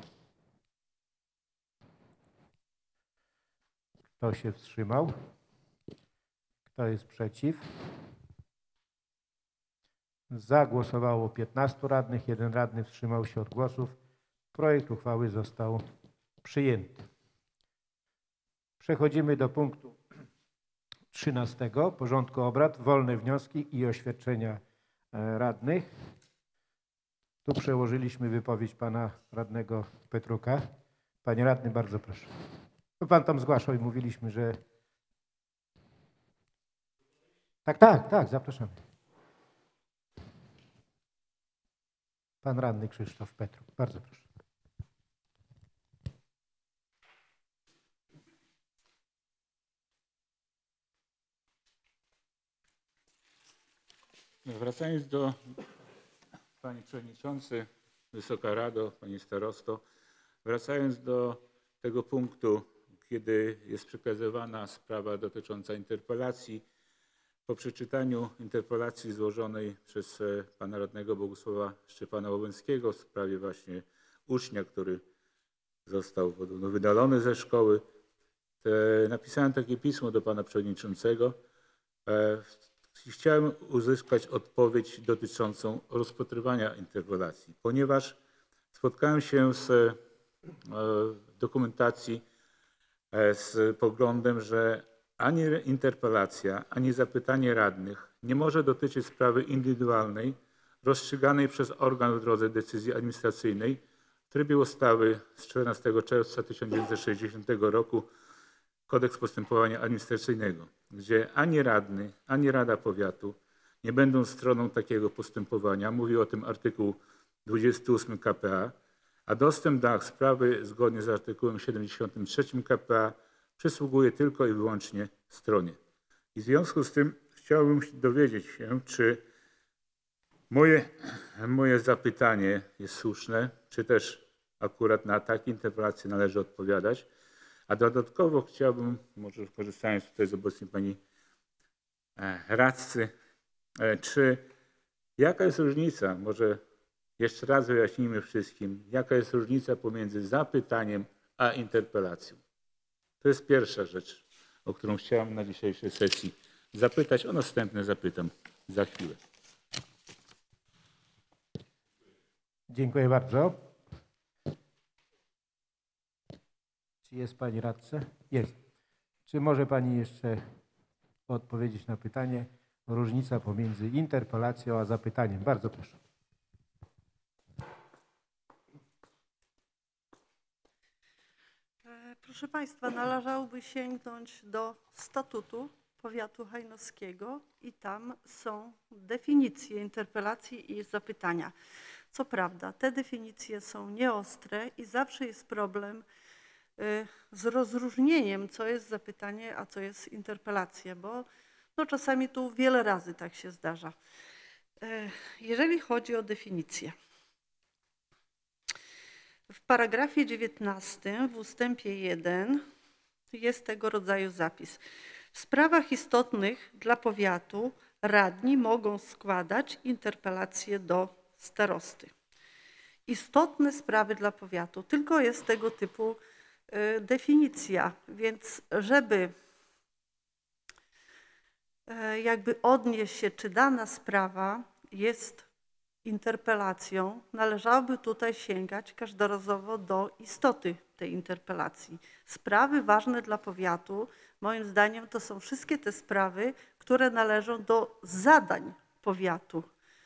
Kto się wstrzymał? Kto jest przeciw? Za głosowało piętnastu radnych, jeden radny wstrzymał się od głosów. Projekt uchwały został przyjęty. Przechodzimy do punktu trzynastego porządku obrad. Wolne wnioski i oświadczenia radnych. Tu przełożyliśmy wypowiedź pana radnego Petruka. Panie radny, bardzo proszę. No pan tam zgłaszał i mówiliśmy, że... Tak, tak, tak, zapraszamy. Pan radny Krzysztof Petruk. Bardzo proszę. Wracając do, panie przewodniczący, Wysoka Rado, panie starosto, wracając do tego punktu, kiedy jest przekazywana sprawa dotycząca interpelacji, po przeczytaniu interpelacji złożonej przez pana radnego Bogusława Szczepana Łabęckiego w sprawie właśnie ucznia, który został podobno wydalony ze szkoły, napisałem takie pismo do pana przewodniczącego. Chciałem uzyskać odpowiedź dotyczącą rozpatrywania interpelacji, ponieważ spotkałem się z dokumentacji z poglądem, że ani interpelacja, ani zapytanie radnych nie może dotyczyć sprawy indywidualnej rozstrzyganej przez organ w drodze decyzji administracyjnej w trybie ustawy z czternastego czerwca tysiąc dziewięćset sześćdziesiątego roku Kodeks postępowania administracyjnego, gdzie ani radny, ani Rada Powiatu nie będą stroną takiego postępowania. Mówi o tym artykuł dwudziesty ósmy k p a, a dostęp do akt sprawy zgodnie z artykułem siedemdziesiątym trzecim k p a przysługuje tylko i wyłącznie stronie. I w związku z tym chciałbym dowiedzieć się, czy moje, moje zapytanie jest słuszne, czy też akurat na takie interpelacje należy odpowiadać. A dodatkowo chciałbym, może korzystając tutaj z obecnej pani radcy, czy jaka jest różnica, może jeszcze raz wyjaśnijmy wszystkim, jaka jest różnica pomiędzy zapytaniem a interpelacją. To jest pierwsza rzecz, o którą chciałem na dzisiejszej sesji zapytać. O następne zapytam za chwilę. Dziękuję bardzo. Czy jest pani radca? Jest. Czy może pani jeszcze odpowiedzieć na pytanie? Różnica pomiędzy interpelacją a zapytaniem. Bardzo proszę. Proszę Państwa, należałoby sięgnąć do statutu powiatu hajnowskiego i tam są definicje interpelacji i zapytania. Co prawda, te definicje są nieostre i zawsze jest problem z rozróżnieniem, co jest zapytanie, a co jest interpelacja, bo no, czasami tu wiele razy tak się zdarza. Jeżeli chodzi o definicję. W paragrafie dziewiętnastym w ustępie jeden jest tego rodzaju zapis. W sprawach istotnych dla powiatu radni mogą składać interpelacje do starosty. Istotne sprawy dla powiatu, tylko jest tego typu y, definicja, więc żeby y, jakby odnieść się, czy dana sprawa jest interpelacją, należałoby tutaj sięgać każdorazowo do istoty tej interpelacji. Sprawy ważne dla powiatu, moim zdaniem, to są wszystkie te sprawy, które należą do zadań powiatu.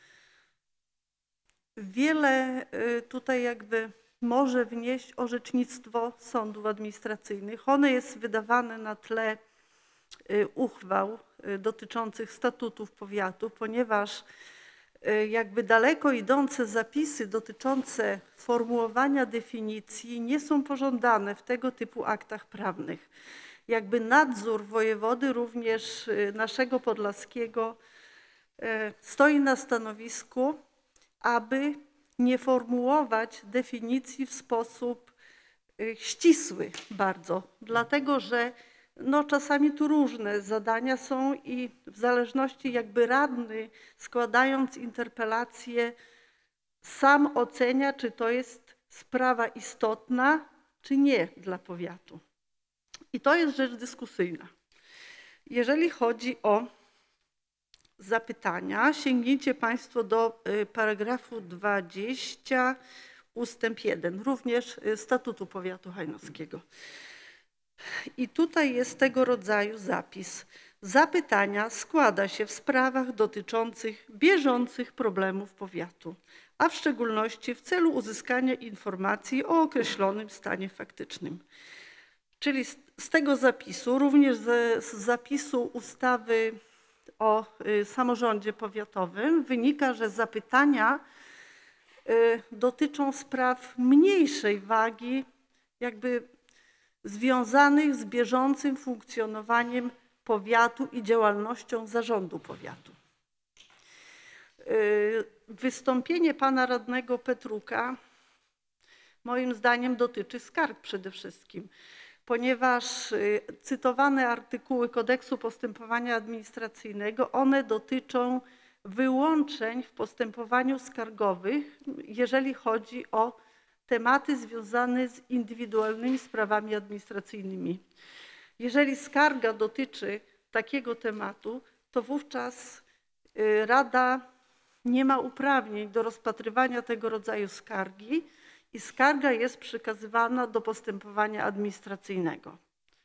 Wiele tutaj jakby może wnieść orzecznictwo sądów administracyjnych. One jest wydawane na tle uchwał dotyczących statutów powiatu, ponieważ jakby daleko idące zapisy dotyczące formułowania definicji nie są pożądane w tego typu aktach prawnych. Jakby nadzór wojewody, również naszego podlaskiego, stoi na stanowisku, aby nie formułować definicji w sposób ścisły bardzo, dlatego że no, czasami tu różne zadania są i w zależności jakby radny, składając interpelację, sam ocenia, czy to jest sprawa istotna, czy nie dla powiatu. I to jest rzecz dyskusyjna. Jeżeli chodzi o zapytania, sięgnijcie Państwo do paragrafu dwudziestego ustęp jeden, również statutu powiatu hajnowskiego. I tutaj jest tego rodzaju zapis. Zapytania składa się w sprawach dotyczących bieżących problemów powiatu, a w szczególności w celu uzyskania informacji o określonym stanie faktycznym. Czyli z, z tego zapisu, również z, z zapisu ustawy o y, samorządzie powiatowym wynika, że zapytania y, dotyczą spraw mniejszej wagi, jakby związanych z bieżącym funkcjonowaniem powiatu i działalnością zarządu powiatu. Wystąpienie pana radnego Petruka moim zdaniem dotyczy skarg przede wszystkim, ponieważ cytowane artykuły Kodeksu postępowania administracyjnego, one dotyczą wyłączeń w postępowaniu skargowym, jeżeli chodzi o tematy związane z indywidualnymi sprawami administracyjnymi. Jeżeli skarga dotyczy takiego tematu, to wówczas Rada nie ma uprawnień do rozpatrywania tego rodzaju skargi i skarga jest przekazywana do postępowania administracyjnego.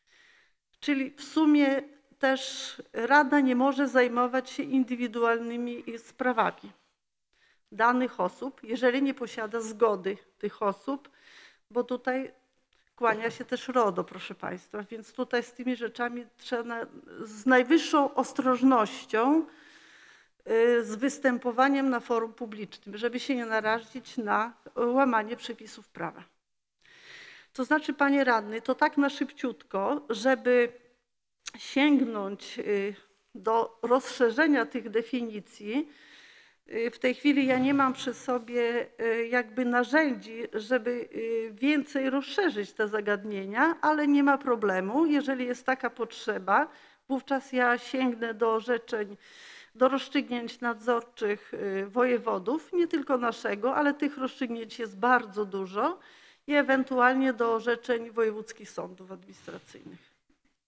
Czyli w sumie też Rada nie może zajmować się indywidualnymi sprawami danych osób, jeżeli nie posiada zgody tych osób, bo tutaj kłania się też RODO, proszę Państwa, więc tutaj z tymi rzeczami trzeba na, z najwyższą ostrożnością z występowaniem na forum publicznym, żeby się nie narazić na łamanie przepisów prawa. To znaczy, panie radny, to tak na szybciutko, żeby sięgnąć do rozszerzenia tych definicji. W tej chwili ja nie mam przy sobie jakby narzędzi, żeby więcej rozszerzyć te zagadnienia, ale nie ma problemu. Jeżeli jest taka potrzeba, wówczas ja sięgnę do orzeczeń, do rozstrzygnięć nadzorczych wojewodów, nie tylko naszego, ale tych rozstrzygnięć jest bardzo dużo i ewentualnie do orzeczeń wojewódzkich sądów administracyjnych.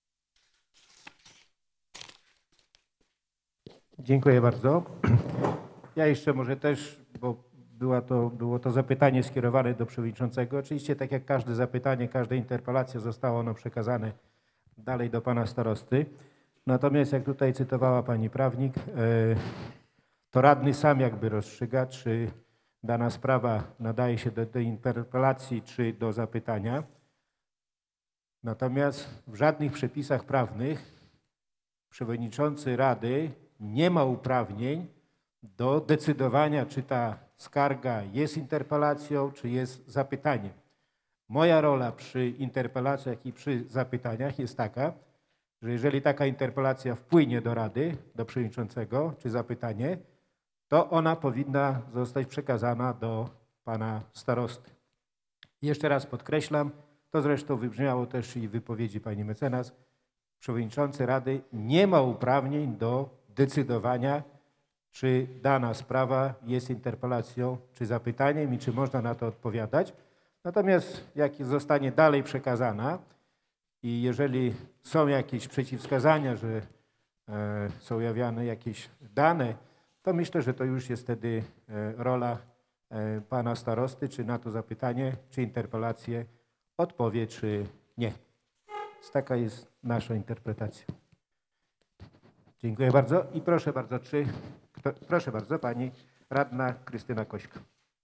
Dziękuję bardzo. Ja jeszcze może też, bo była to, było to zapytanie skierowane do przewodniczącego. Oczywiście tak jak każde zapytanie, każda interpelacja zostało ono przekazane dalej do pana starosty. Natomiast jak tutaj cytowała pani prawnik, to radny sam jakby rozstrzyga, czy dana sprawa nadaje się do, do interpelacji, czy do zapytania. Natomiast w żadnych przepisach prawnych przewodniczący Rady nie ma uprawnień do decydowania, czy ta skarga jest interpelacją, czy jest zapytaniem. Moja rola przy interpelacjach i przy zapytaniach jest taka, że jeżeli taka interpelacja wpłynie do Rady, do przewodniczącego, czy zapytanie, to ona powinna zostać przekazana do pana starosty. Jeszcze raz podkreślam, to zresztą wybrzmiało też i w wypowiedzi pani mecenas, przewodniczący Rady nie ma uprawnień do decydowania, czy dana sprawa jest interpelacją, czy zapytaniem i czy można na to odpowiadać. Natomiast jak zostanie dalej przekazana i jeżeli są jakieś przeciwwskazania, że e, są ujawniane jakieś dane, to myślę, że to już jest wtedy e, rola e, pana starosty, czy na to zapytanie, czy interpelację odpowie, czy nie. Więc taka jest nasza interpretacja. Dziękuję bardzo i proszę bardzo, czy, kto, proszę bardzo, pani radna Krystyna Kośka.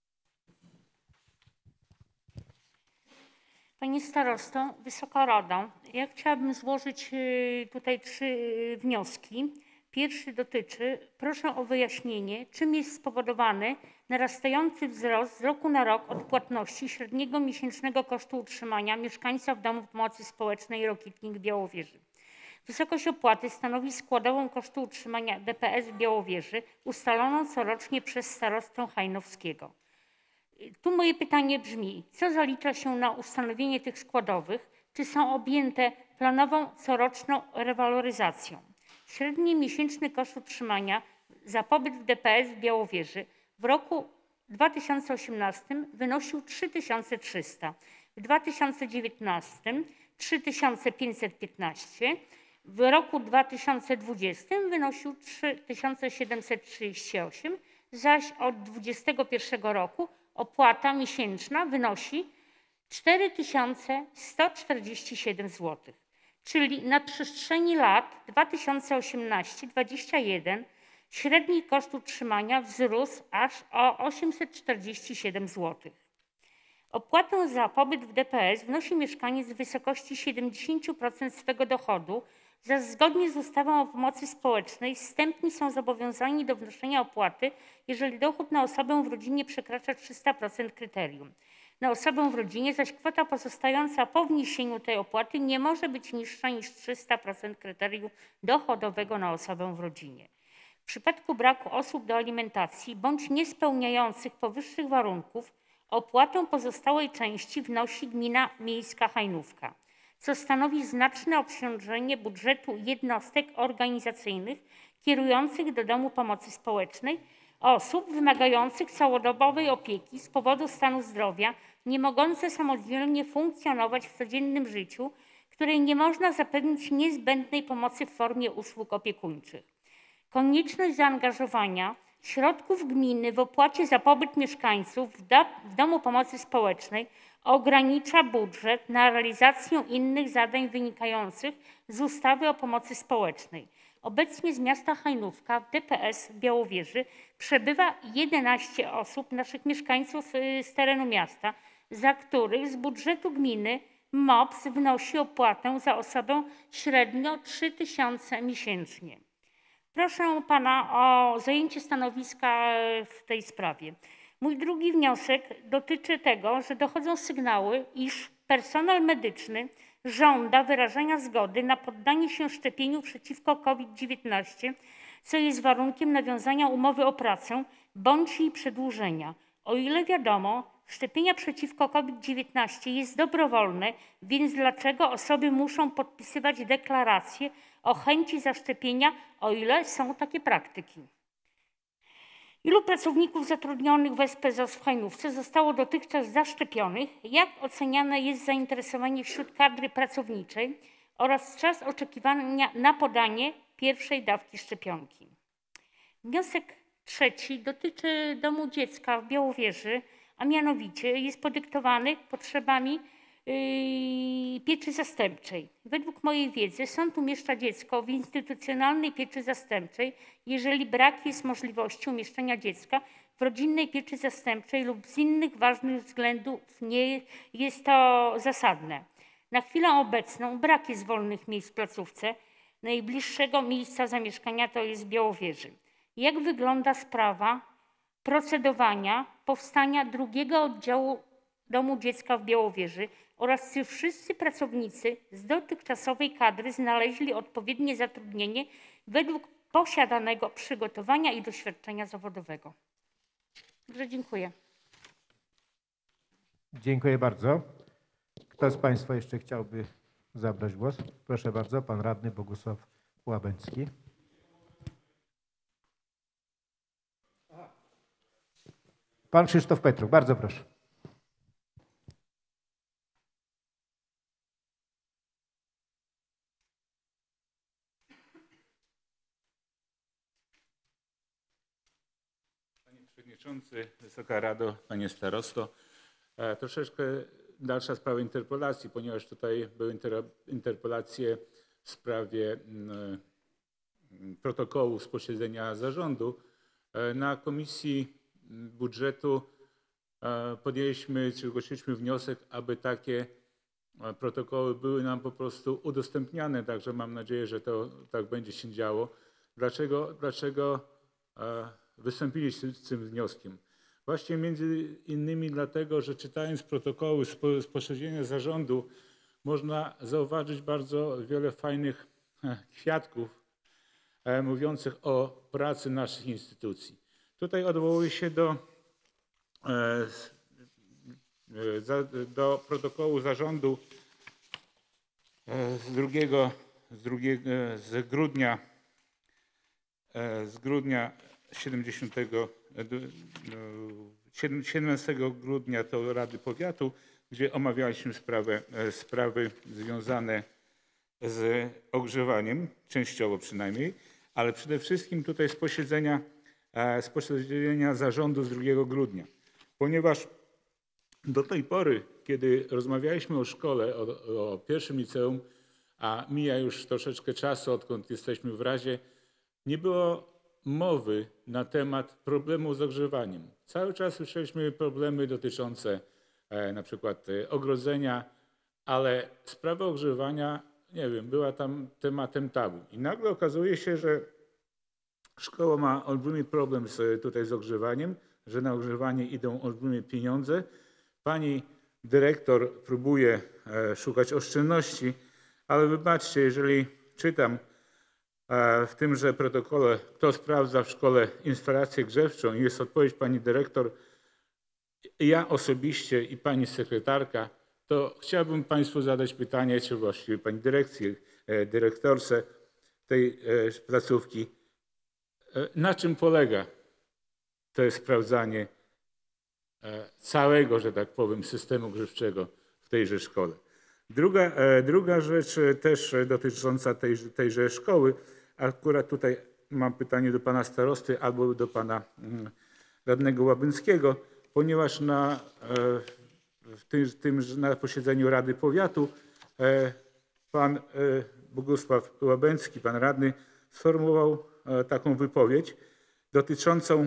Pani starosto, Wysoka Rado, ja chciałabym złożyć tutaj trzy wnioski. Pierwszy dotyczy, proszę o wyjaśnienie, czym jest spowodowany narastający wzrost z roku na rok odpłatności średniego miesięcznego kosztu utrzymania mieszkańca w domu pomocy społecznej Rokitnik w Białowieży. Wysokość opłaty stanowi składową kosztu utrzymania D P S w Białowieży ustaloną corocznie przez starostę Hajnowskiego. Tu moje pytanie brzmi, co zalicza się na ustanowienie tych składowych? Czy są objęte planową coroczną rewaloryzacją? Średni miesięczny koszt utrzymania za pobyt w D P S w Białowieży w roku dwa tysiące osiemnastym wynosił trzy tysiące trzysta, w dwa tysiące dziewiętnastym trzy tysiące pięćset piętnaście, w roku dwa tysiące dwudziestym wynosił trzy tysiące siedemset trzydzieści osiem, zaś od dwudziestego pierwszego roku opłata miesięczna wynosi cztery tysiące sto czterdzieści siedem złotych. Czyli na przestrzeni lat dwa tysiące osiemnasty do dwudziestego pierwszego średni koszt utrzymania wzrósł aż o osiemset czterdzieści siedem złotych. Opłatę za pobyt w D P S wnosi mieszkaniec w wysokości siedemdziesiąt procent swego dochodu, zaś zgodnie z ustawą o pomocy społecznej wstępni są zobowiązani do wnoszenia opłaty, jeżeli dochód na osobę w rodzinie przekracza trzysta procent kryterium. Na osobę w rodzinie zaś kwota pozostająca po wniesieniu tej opłaty nie może być niższa niż trzysta procent kryterium dochodowego na osobę w rodzinie. W przypadku braku osób do alimentacji bądź niespełniających powyższych warunków opłatę pozostałej części wnosi gmina miejska Hajnówka, co stanowi znaczne obciążenie budżetu jednostek organizacyjnych kierujących do domu pomocy społecznej osób wymagających całodobowej opieki z powodu stanu zdrowia, nie mogące samodzielnie funkcjonować w codziennym życiu, której nie można zapewnić niezbędnej pomocy w formie usług opiekuńczych. Konieczność zaangażowania środków gminy w opłacie za pobyt mieszkańców w, da, w domu pomocy społecznej ogranicza budżet na realizację innych zadań wynikających z ustawy o pomocy społecznej. Obecnie z miasta Hajnówka w D P S w Białowieży przebywa jedenaście osób, naszych mieszkańców z terenu miasta, za których z budżetu gminy M O P S wnosi opłatę za osobę średnio trzy tysiące miesięcznie. Proszę pana o zajęcie stanowiska w tej sprawie. Mój drugi wniosek dotyczy tego, że dochodzą sygnały, iż personel medyczny żąda wyrażenia zgody na poddanie się szczepieniu przeciwko COVID dziewiętnaście, co jest warunkiem nawiązania umowy o pracę bądź jej przedłużenia. O ile wiadomo, szczepienia przeciwko COVID dziewiętnaście jest dobrowolne, więc dlaczego osoby muszą podpisywać deklaracje o chęci zaszczepienia, o ile są takie praktyki? Ilu pracowników zatrudnionych w S P Z O S w Hajnówce zostało dotychczas zaszczepionych? Jak oceniane jest zainteresowanie wśród kadry pracowniczej oraz czas oczekiwania na podanie pierwszej dawki szczepionki? Wniosek trzeci dotyczy domu dziecka w Białowieży, a mianowicie jest podyktowany potrzebami yy, pieczy zastępczej. Według mojej wiedzy sąd umieszcza dziecko w instytucjonalnej pieczy zastępczej, jeżeli brak jest możliwości umieszczenia dziecka w rodzinnej pieczy zastępczej lub z innych ważnych względów nie jest to zasadne. Na chwilę obecną brak jest wolnych miejsc w placówce. Najbliższego miejsca zamieszkania to jest w Białowieży. Jak wygląda sprawa procedowania powstania drugiego oddziału domu dziecka w Białowieży oraz czy wszyscy pracownicy z dotychczasowej kadry znaleźli odpowiednie zatrudnienie według posiadanego przygotowania i doświadczenia zawodowego? Dobrze, dziękuję. Dziękuję bardzo. Kto z państwa jeszcze chciałby zabrać głos? Proszę bardzo, pan radny Bogusław Łabęcki. Pan Krzysztof Petruk, bardzo proszę. Panie Przewodniczący, Wysoka Rado, Panie Starosto. E, troszeczkę dalsza sprawa interpelacji, ponieważ tutaj były interpelacje w sprawie m, protokołu z posiedzenia zarządu. E, na Komisji Budżetu podjęliśmy, czy zgłosiliśmy wniosek, aby takie protokoły były nam po prostu udostępniane, także mam nadzieję, że to tak będzie się działo. Dlaczego, dlaczego wystąpiliśmy z tym wnioskiem? Właśnie między innymi dlatego, że czytając protokoły z posiedzenia zarządu można zauważyć bardzo wiele fajnych kwiatków mówiących o pracy naszych instytucji. Tutaj odwołuję się do, do protokołu zarządu z drugiego, z drugiego, z grudnia, z grudnia siedemnastego grudnia to Rady Powiatu, gdzie omawialiśmy sprawę, sprawy związane z ogrzewaniem, częściowo przynajmniej, ale przede wszystkim tutaj z posiedzenia z posiedzenia zarządu z drugiego grudnia, ponieważ do tej pory, kiedy rozmawialiśmy o szkole, o, o pierwszym liceum, a mija już troszeczkę czasu, odkąd jesteśmy w Radzie, nie było mowy na temat problemu z ogrzewaniem. Cały czas słyszeliśmy problemy dotyczące e, na przykład e, ogrodzenia, ale sprawa ogrzewania, nie wiem, była tam tematem tabu. I nagle okazuje się, że szkoła ma olbrzymi problem z, tutaj z ogrzewaniem, że na ogrzewanie idą olbrzymie pieniądze. Pani dyrektor próbuje e, szukać oszczędności, ale wybaczcie, jeżeli czytam e, w tymże protokole, kto sprawdza w szkole instalację grzewczą i jest odpowiedź pani dyrektor, ja osobiście i pani sekretarka, to chciałbym państwu zadać pytanie, czy właściwie pani dyrekcji, e, dyrektorce tej e, placówki, na czym polega to sprawdzanie całego, że tak powiem, systemu grzewczego w tejże szkole? Druga, druga rzecz też dotycząca tej, tejże szkoły, akurat tutaj mam pytanie do pana starosty albo do pana radnego Łabęckiego, ponieważ na, w tym, tym, na posiedzeniu Rady Powiatu pan Bogusław Łabęcki, pan radny, sformułował taką wypowiedź dotyczącą,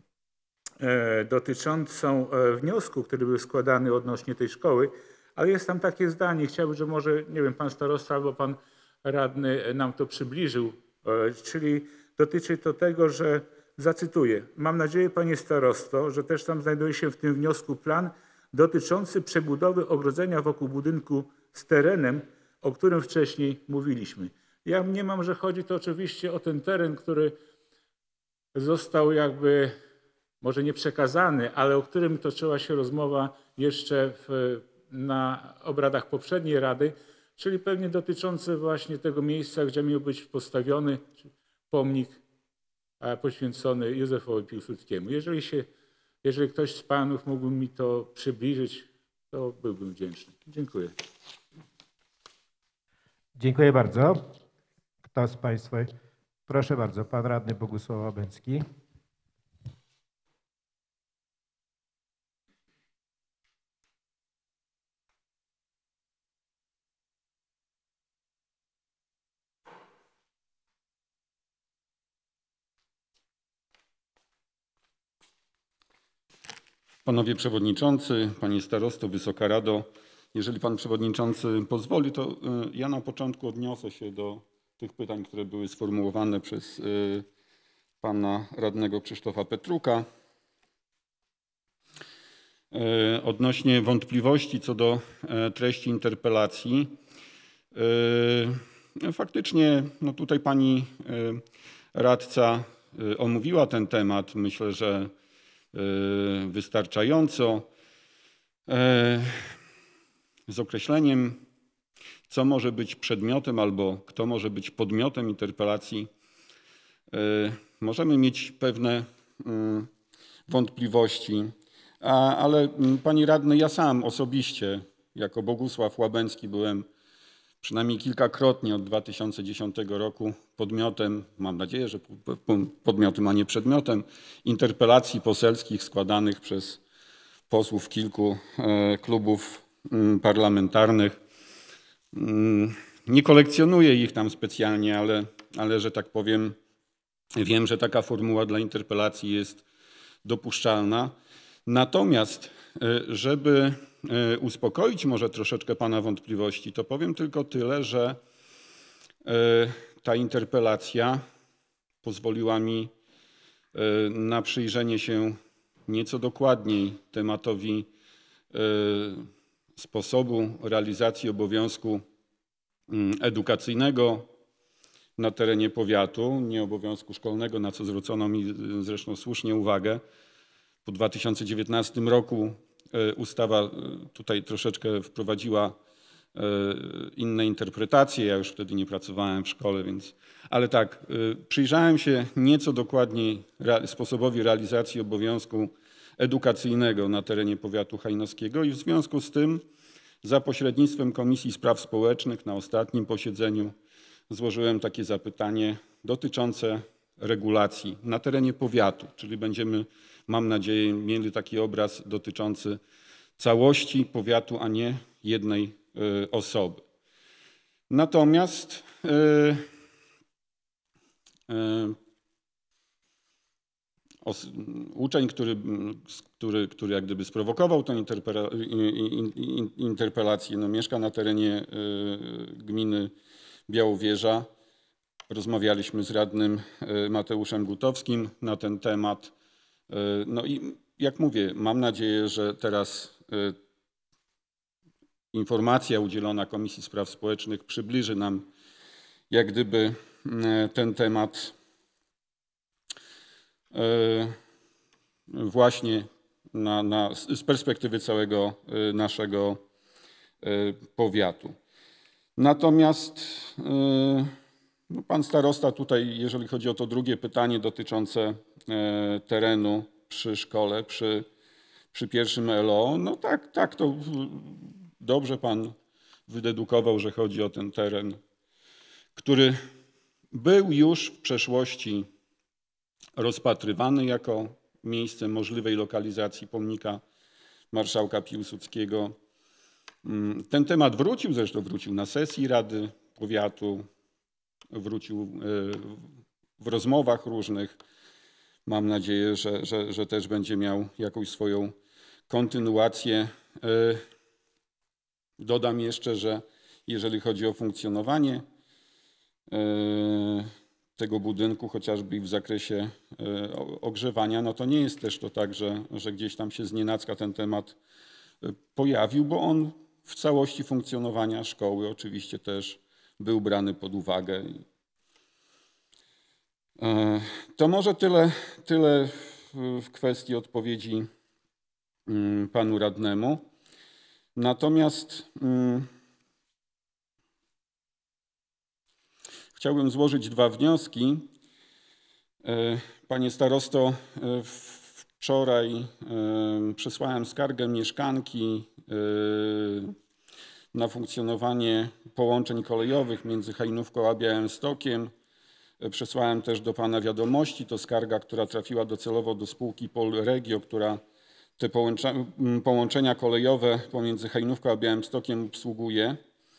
dotyczącą wniosku, który był składany odnośnie tej szkoły, ale jest tam takie zdanie, chciałbym, że może, nie wiem, pan starosta albo pan radny nam to przybliżył, czyli dotyczy to tego, że zacytuję: mam nadzieję, panie starosto, że też tam znajduje się w tym wniosku plan dotyczący przebudowy ogrodzenia wokół budynku z terenem, o którym wcześniej mówiliśmy. Ja mniemam, że chodzi to oczywiście o ten teren, który został jakby może nie przekazany, ale o którym toczyła się rozmowa jeszcze w, na obradach poprzedniej Rady, czyli pewnie dotyczący właśnie tego miejsca, gdzie miał być postawiony pomnik poświęcony Józefowi Piłsudskiemu. Jeżeli, się, jeżeli ktoś z panów mógłby mi to przybliżyć, to byłbym wdzięczny. Dziękuję. Dziękuję bardzo. Kto z państwa? Proszę bardzo, pan radny Bogusław Łabęcki. Panowie przewodniczący, panie starosto, Wysoka Rado, jeżeli pan przewodniczący pozwoli, to ja na początku odniosę się do tych pytań, które były sformułowane przez pana radnego Krzysztofa Petruka. Odnośnie wątpliwości co do treści interpelacji. Faktycznie no tutaj pani radca omówiła ten temat. Myślę, że wystarczająco z określeniem, co może być przedmiotem albo kto może być podmiotem interpelacji, możemy mieć pewne wątpliwości. Ale pani radny, ja sam osobiście jako Bogusław Łabęcki byłem przynajmniej kilkakrotnie od dwa tysiące dziesiątego roku podmiotem, mam nadzieję, że podmiotem, a nie przedmiotem, interpelacji poselskich składanych przez posłów kilku klubów parlamentarnych. Nie kolekcjonuję ich tam specjalnie, ale, ale że tak powiem, wiem, że taka formuła dla interpelacji jest dopuszczalna. Natomiast, żeby uspokoić może troszeczkę pana wątpliwości, to powiem tylko tyle, że ta interpelacja pozwoliła mi na przyjrzenie się nieco dokładniej tematowi sposobu realizacji obowiązku edukacyjnego na terenie powiatu, nie obowiązku szkolnego, na co zwrócono mi zresztą słusznie uwagę. Po dwa tysiące dziewiętnastym roku ustawa tutaj troszeczkę wprowadziła inne interpretacje. Ja już wtedy nie pracowałem w szkole, więc... Ale tak, przyjrzałem się nieco dokładniej sposobowi realizacji obowiązku edukacyjnego na terenie powiatu hajnowskiego i w związku z tym za pośrednictwem Komisji Spraw Społecznych na ostatnim posiedzeniu złożyłem takie zapytanie dotyczące regulacji na terenie powiatu, czyli będziemy, mam nadzieję, mieli taki obraz dotyczący całości powiatu, a nie jednej osoby. Natomiast yy, yy, os, uczeń, który, który, który jak gdyby sprowokował tę interpelację, no, mieszka na terenie yy, gminy Białowieża. Rozmawialiśmy z radnym Mateuszem Gutowskim na ten temat. No i jak mówię, mam nadzieję, że teraz informacja udzielona Komisji Spraw Społecznych przybliży nam jak gdyby ten temat właśnie na, na, z perspektywy całego naszego powiatu. Natomiast no, pan starosta tutaj, jeżeli chodzi o to drugie pytanie dotyczące terenu przy szkole, przy, przy pierwszym L O, no tak, tak, to dobrze pan wydedukował, że chodzi o ten teren, który był już w przeszłości rozpatrywany jako miejsce możliwej lokalizacji pomnika marszałka Piłsudskiego. Ten temat wrócił, zresztą wrócił na sesji Rady Powiatu, wrócił w rozmowach różnych. Mam nadzieję, że, że, że też będzie miał jakąś swoją kontynuację. Dodam jeszcze, że jeżeli chodzi o funkcjonowanie tego budynku, chociażby i w zakresie ogrzewania, no to nie jest też to tak, że, że gdzieś tam się znienacka ten temat pojawił, bo on w całości funkcjonowania szkoły oczywiście też był brany pod uwagę. To może tyle, tyle w kwestii odpowiedzi panu radnemu. Natomiast chciałbym złożyć dwa wnioski. Panie starosto, wczoraj przesłałem skargę mieszkanki na funkcjonowanie połączeń kolejowych między Hajnówką a Białymstokiem. Przesłałem też do pana wiadomości. To skarga, która trafiła docelowo do spółki Polregio, która te połączenia kolejowe pomiędzy Hajnówką a Białymstokiem obsługuje.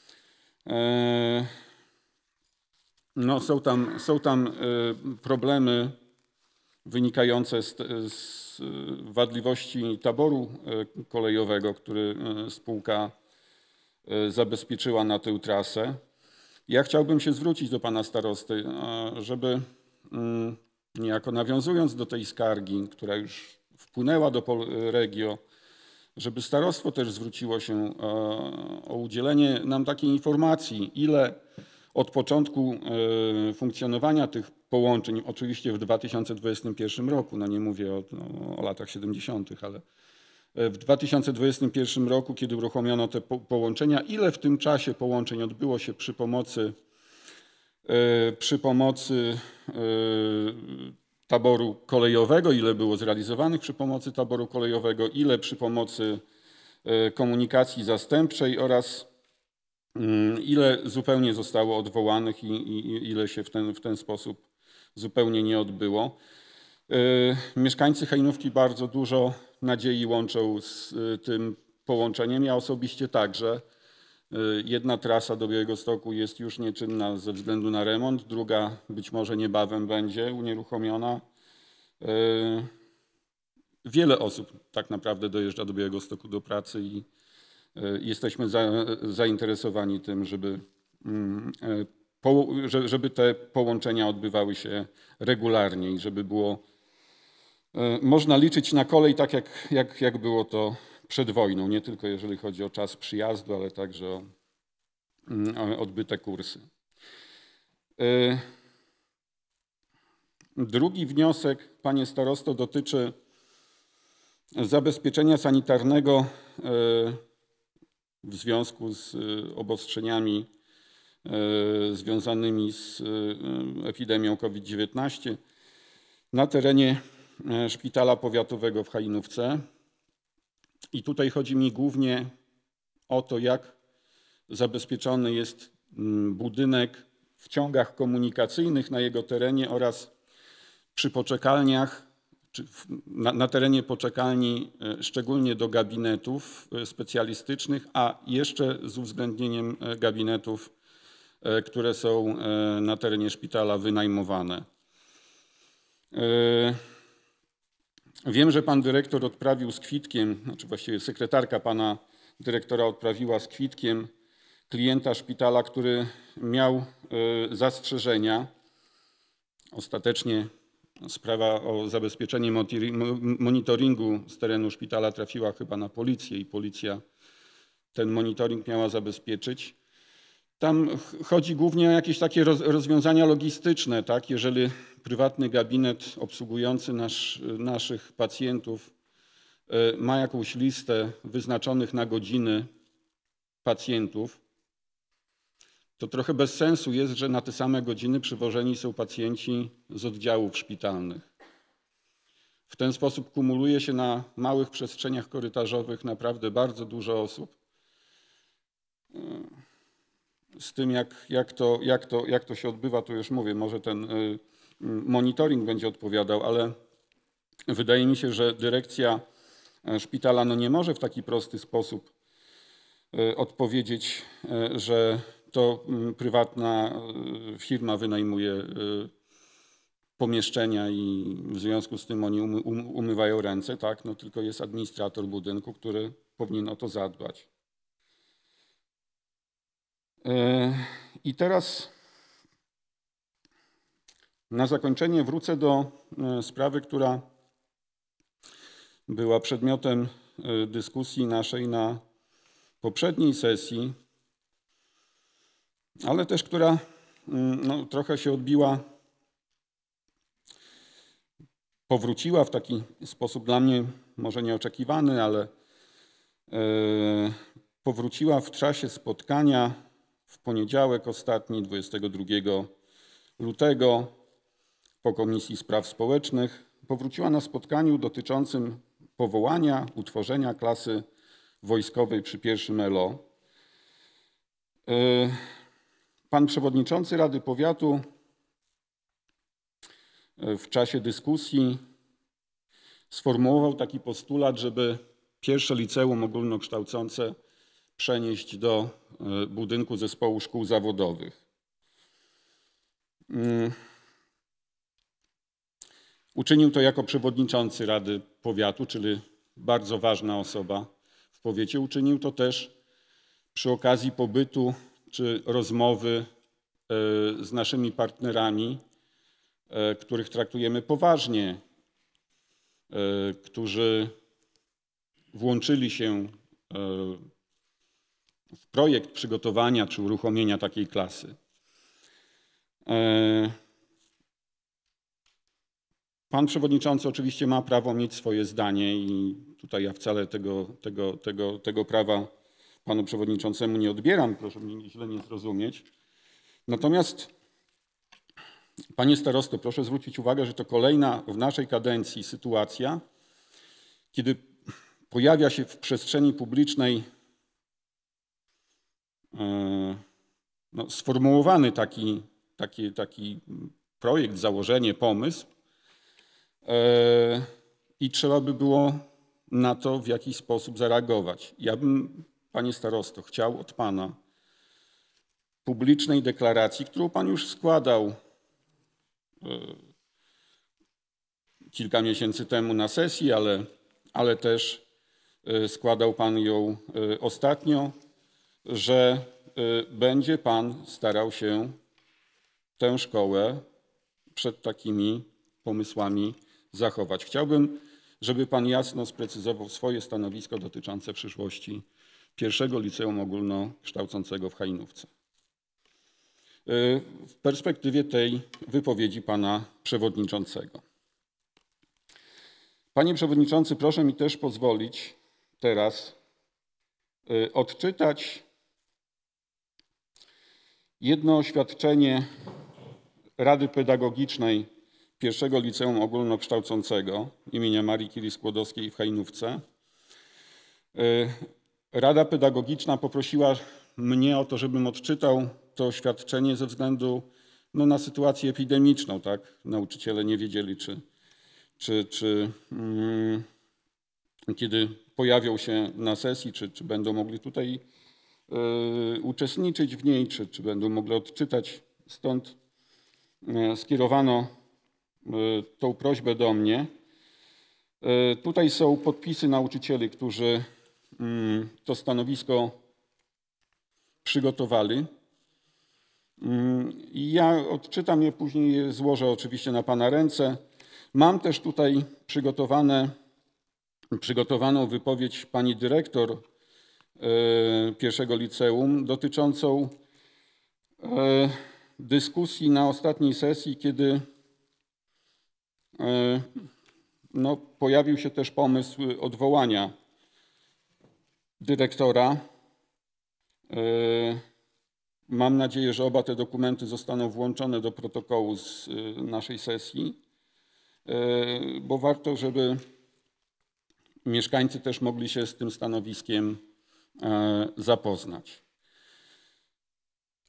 No, są tam, są tam problemy wynikające z, z wadliwości taboru kolejowego, który spółka zabezpieczyła na tę trasę. Ja chciałbym się zwrócić do pana starosty, żeby niejako nawiązując do tej skargi, która już wpłynęła do Polregio, żeby starostwo też zwróciło się o udzielenie nam takiej informacji, ile od początku funkcjonowania tych połączeń, oczywiście w dwa tysiące dwudziestym pierwszym roku, no nie mówię o, no, o latach siedemdziesiątych, ale w dwa tysiące dwudziestym pierwszym roku, kiedy uruchomiono te po połączenia, ile w tym czasie połączeń odbyło się przy pomocy, przy pomocy taboru kolejowego, ile było zrealizowanych przy pomocy taboru kolejowego, ile przy pomocy komunikacji zastępczej oraz ile zupełnie zostało odwołanych i, i ile się w ten, w ten sposób zupełnie nie odbyło. Mieszkańcy Hajnówki bardzo dużo nadziei łączą z tym połączeniem. Ja osobiście także. Jedna trasa do Białegostoku jest już nieczynna ze względu na remont, druga być może niebawem będzie unieruchomiona. Wiele osób tak naprawdę dojeżdża do Białegostoku do pracy i jesteśmy za, zainteresowani tym, żeby, żeby te połączenia odbywały się regularnie i żeby było można liczyć na kolej tak, jak, jak, jak było to przed wojną. Nie tylko jeżeli chodzi o czas przyjazdu, ale także o, o odbyte kursy. Drugi wniosek, panie starosto, dotyczy zabezpieczenia sanitarnego w związku z obostrzeniami związanymi z epidemią COVID dziewiętnaście na terenie Szpitala Powiatowego w Hajnówce. I tutaj chodzi mi głównie o to, jak zabezpieczony jest budynek w ciągach komunikacyjnych na jego terenie oraz przy poczekalniach, czy na, na terenie poczekalni, szczególnie do gabinetów specjalistycznych, a jeszcze z uwzględnieniem gabinetów, które są na terenie szpitala wynajmowane. Wiem, że pan dyrektor odprawił z kwitkiem, znaczy właściwie sekretarka pana dyrektora odprawiła z kwitkiem klienta szpitala, który miał zastrzeżenia. Ostatecznie sprawa o zabezpieczenie monitoringu z terenu szpitala trafiła chyba na policję i policja ten monitoring miała zabezpieczyć. Tam chodzi głównie o jakieś takie rozwiązania logistyczne, tak? Jeżeli prywatny gabinet obsługujący nasz, naszych pacjentów ma jakąś listę wyznaczonych na godziny pacjentów, to trochę bez sensu jest, że na te same godziny przywożeni są pacjenci z oddziałów szpitalnych. W ten sposób kumuluje się na małych przestrzeniach korytarzowych naprawdę bardzo dużo osób. z tym, jak, jak, to, jak, to, jak to się odbywa, to już mówię, może ten monitoring będzie odpowiadał, ale wydaje mi się, że dyrekcja szpitala no nie może w taki prosty sposób odpowiedzieć, że to prywatna firma wynajmuje pomieszczenia i w związku z tym oni umywają ręce, tak? No tylko jest administrator budynku, który powinien o to zadbać. I teraz na zakończenie wrócę do sprawy, która była przedmiotem dyskusji naszej na poprzedniej sesji, ale też która no, trochę się odbiła, powróciła w taki sposób dla mnie może nieoczekiwany, ale powróciła w czasie spotkania w poniedziałek ostatni, dwudziestego drugiego lutego po Komisji Spraw Społecznych. Powróciła na spotkaniu dotyczącym powołania, utworzenia klasy wojskowej przy pierwszym L O. Pan przewodniczący Rady Powiatu w czasie dyskusji sformułował taki postulat, żeby pierwsze liceum ogólnokształcące przenieść do budynku Zespołu Szkół Zawodowych. Uczynił to jako przewodniczący Rady Powiatu, czyli bardzo ważna osoba w powiecie. Uczynił to też przy okazji pobytu czy rozmowy z naszymi partnerami, których traktujemy poważnie, którzy włączyli się w projekt przygotowania czy uruchomienia takiej klasy. Pan przewodniczący oczywiście ma prawo mieć swoje zdanie i tutaj ja wcale tego, tego, tego, tego prawa panu przewodniczącemu nie odbieram, proszę mnie źle nie zrozumieć. Natomiast, panie starosto, proszę zwrócić uwagę, że to kolejna w naszej kadencji sytuacja, kiedy pojawia się w przestrzeni publicznej no, sformułowany taki, taki, taki projekt, założenie, pomysł i trzeba by było na to w jakiś sposób zareagować. Ja bym, panie starosto, chciał od pana publicznej deklaracji, którą pan już składał kilka miesięcy temu na sesji, ale, ale też składał pan ją ostatnio, że będzie pan starał się tę szkołę przed takimi pomysłami zachować. Chciałbym, żeby pan jasno sprecyzował swoje stanowisko dotyczące przyszłości pierwszego liceum ogólnokształcącego w Hajnówce. W perspektywie tej wypowiedzi pana przewodniczącego. Panie przewodniczący, proszę mi też pozwolić teraz odczytać jedno oświadczenie Rady Pedagogicznej pierwszego Liceum Ogólnokształcącego imienia Marii Curie Skłodowskiej w Hajnówce. Rada Pedagogiczna poprosiła mnie o to, żebym odczytał to oświadczenie ze względu no, na sytuację epidemiczną. Tak? Nauczyciele nie wiedzieli, czy, czy, czy hmm, kiedy pojawią się na sesji, czy, czy będą mogli tutaj y, uczestniczyć w niej, czy, czy będą mogli odczytać. Stąd y, skierowano y, tą prośbę do mnie. Y, tutaj są podpisy nauczycieli, którzy y, to stanowisko przygotowali. I ja odczytam je, później je złożę oczywiście na pana ręce. Mam też tutaj przygotowane, przygotowaną wypowiedź pani dyrektor pierwszego liceum dotyczącą dyskusji na ostatniej sesji, kiedy no, pojawił się też pomysł odwołania dyrektora. Mam nadzieję, że oba te dokumenty zostaną włączone do protokołu z naszej sesji, bo warto, żeby mieszkańcy też mogli się z tym stanowiskiem zapoznać.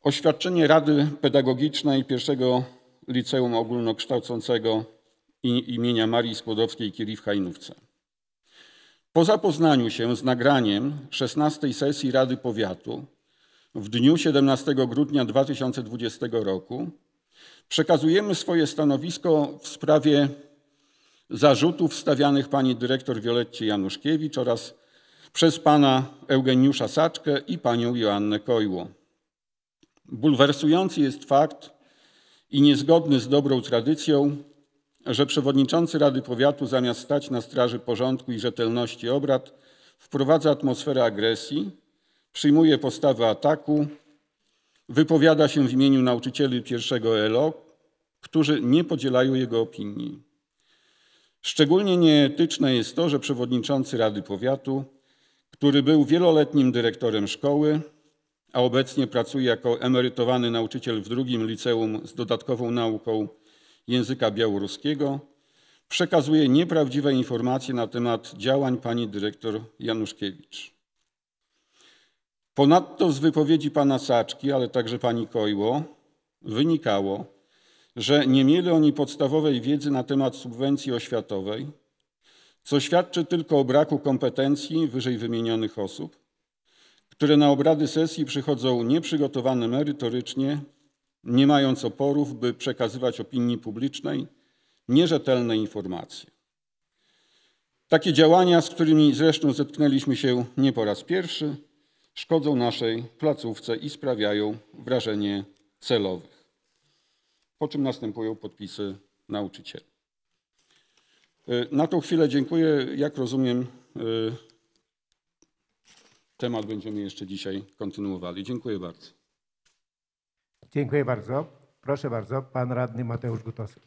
Oświadczenie Rady Pedagogicznej pierwszego Liceum Ogólnokształcącego imienia Marii Skłodowskiej-Curie w Hajnówce. Po zapoznaniu się z nagraniem szesnastej sesji Rady Powiatu w dniu siedemnastego grudnia dwa tysiące dwudziestego roku przekazujemy swoje stanowisko w sprawie zarzutów stawianych pani dyrektor Violetcie Januszkiewicz oraz przez pana Eugeniusza Saczkę i panią Joannę Kojło. Bulwersujący jest fakt i niezgodny z dobrą tradycją, że przewodniczący Rady Powiatu zamiast stać na straży porządku i rzetelności obrad, wprowadza atmosferę agresji, przyjmuje postawę ataku, wypowiada się w imieniu nauczycieli pierwszego E L O, którzy nie podzielają jego opinii. Szczególnie nieetyczne jest to, że przewodniczący Rady Powiatu, który był wieloletnim dyrektorem szkoły, a obecnie pracuje jako emerytowany nauczyciel w drugim liceum z dodatkową nauką języka białoruskiego, przekazuje nieprawdziwe informacje na temat działań pani dyrektor Januszkiewicz. Ponadto z wypowiedzi pana Saczki, ale także pani Kojło wynikało, że nie mieli oni podstawowej wiedzy na temat subwencji oświatowej, co świadczy tylko o braku kompetencji wyżej wymienionych osób, które na obrady sesji przychodzą nieprzygotowane merytorycznie, nie mając oporów, by przekazywać opinii publicznej nierzetelne informacje. Takie działania, z którymi zresztą zetknęliśmy się nie po raz pierwszy, szkodzą naszej placówce i sprawiają wrażenie celowych. Po czym następują podpisy nauczycieli. Na tą chwilę dziękuję. Jak rozumiem, temat będziemy jeszcze dzisiaj kontynuowali. Dziękuję bardzo. Dziękuję bardzo. Proszę bardzo, pan radny Mateusz Gutowski.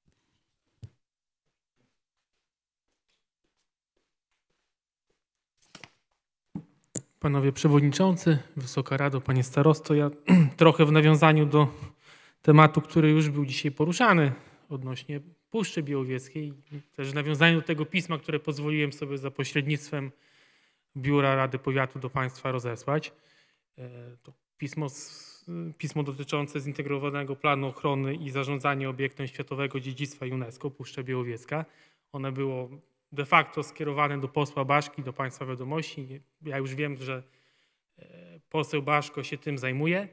Panowie Przewodniczący, Wysoka Rado, Panie Starosto, ja trochę w nawiązaniu do tematu, który już był dzisiaj poruszany odnośnie Puszczy Białowieskiej, też w nawiązaniu do tego pisma, które pozwoliłem sobie za pośrednictwem Biura Rady Powiatu do Państwa rozesłać. To pismo, pismo dotyczące zintegrowanego planu ochrony i zarządzania obiektem światowego dziedzictwa UNESCO, Puszcza Białowieska. One było de facto skierowane do posła Baszki, do Państwa wiadomości. Ja już wiem, że poseł Baszko się tym zajmuje.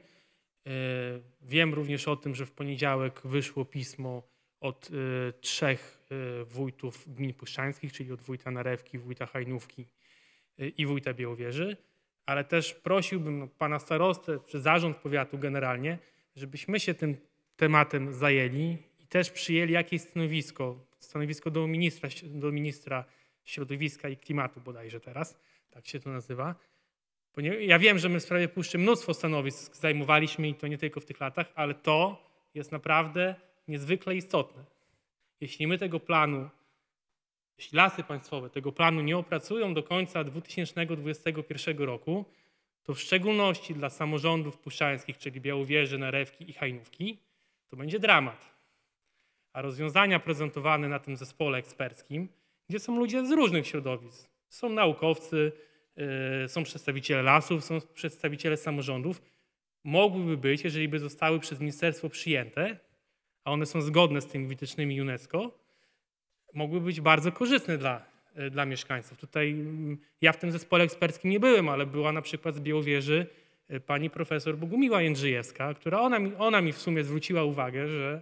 Wiem również o tym, że w poniedziałek wyszło pismo od trzech wójtów gmin puszczańskich, czyli od wójta Narewki, wójta Hajnówki i wójta Białowieży, ale też prosiłbym pana starostę czy zarząd powiatu generalnie, żebyśmy się tym tematem zajęli i też przyjęli jakieś stanowisko, stanowisko do ministra, do ministra środowiska i klimatu bodajże teraz, tak się to nazywa. Ja wiem, że my w sprawie Puszczy mnóstwo stanowisk zajmowaliśmy i to nie tylko w tych latach, ale to jest naprawdę niezwykle istotne. Jeśli my tego planu, jeśli Lasy Państwowe tego planu nie opracują do końca dwa tysiące dwudziestego pierwszego roku, to w szczególności dla samorządów puszczańskich, czyli Białowieży, Narewki i Hajnówki, to będzie dramat. A rozwiązania prezentowane na tym zespole eksperckim, gdzie są ludzie z różnych środowisk, są naukowcy, yy, są przedstawiciele lasów, są przedstawiciele samorządów, mogłyby być, jeżeli by zostały przez ministerstwo przyjęte, a one są zgodne z tymi wytycznymi UNESCO, mogłyby być bardzo korzystne dla, dla mieszkańców. Tutaj ja w tym zespole eksperckim nie byłem, ale była na przykład z Białowieży pani profesor Bogumiła Jędrzejewska, która ona mi, ona mi w sumie zwróciła uwagę, że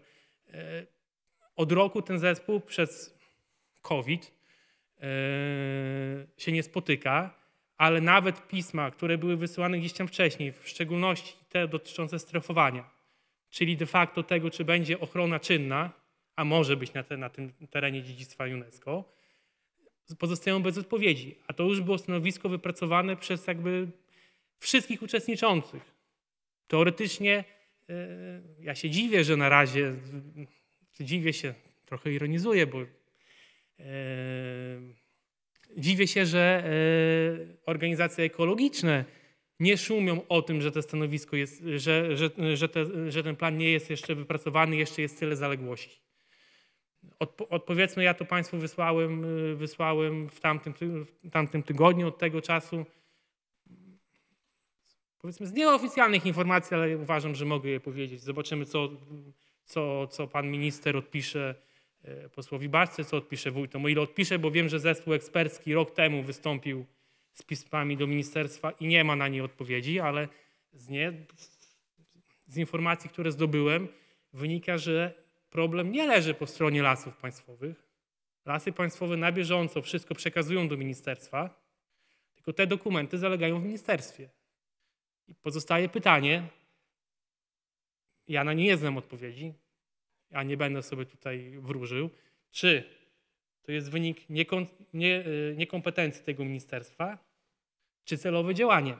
od roku ten zespół przez COVID się nie spotyka, ale nawet pisma, które były wysyłane gdzieś tam wcześniej, w szczególności te dotyczące strefowania, czyli de facto tego, czy będzie ochrona czynna, a może być na, te, na tym terenie dziedzictwa UNESCO, pozostają bez odpowiedzi. A to już było stanowisko wypracowane przez jakby wszystkich uczestniczących. Teoretycznie yy, ja się dziwię, że na razie, dziwię się, trochę ironizuję, bo yy, dziwię się, że yy, organizacje ekologiczne nie szumią o tym, że to stanowisko jest, że, że, że, te, że ten plan nie jest jeszcze wypracowany, jeszcze jest tyle zaległości. Odpo, odpowiedzmy, ja to Państwu wysłałem, wysłałem w tamtym, w tamtym tygodniu od tego czasu. powiedzmy z nieoficjalnych informacji, ale uważam, że mogę je powiedzieć. Zobaczymy, co, co, co pan minister odpisze posłowi Baczce, co odpisze wójtom. O ile odpisze, bo wiem, że zespół ekspercki rok temu wystąpił z pismami do ministerstwa i nie ma na nie odpowiedzi, ale z, nie, z informacji, które zdobyłem, wynika, że problem nie leży po stronie Lasów Państwowych. Lasy Państwowe na bieżąco wszystko przekazują do ministerstwa, tylko te dokumenty zalegają w ministerstwie. I pozostaje pytanie, ja na nie nie znam odpowiedzi, ja nie będę sobie tutaj wróżył, czy to jest wynik niekon, nie, niekompetencji tego ministerstwa, czy celowe działanie.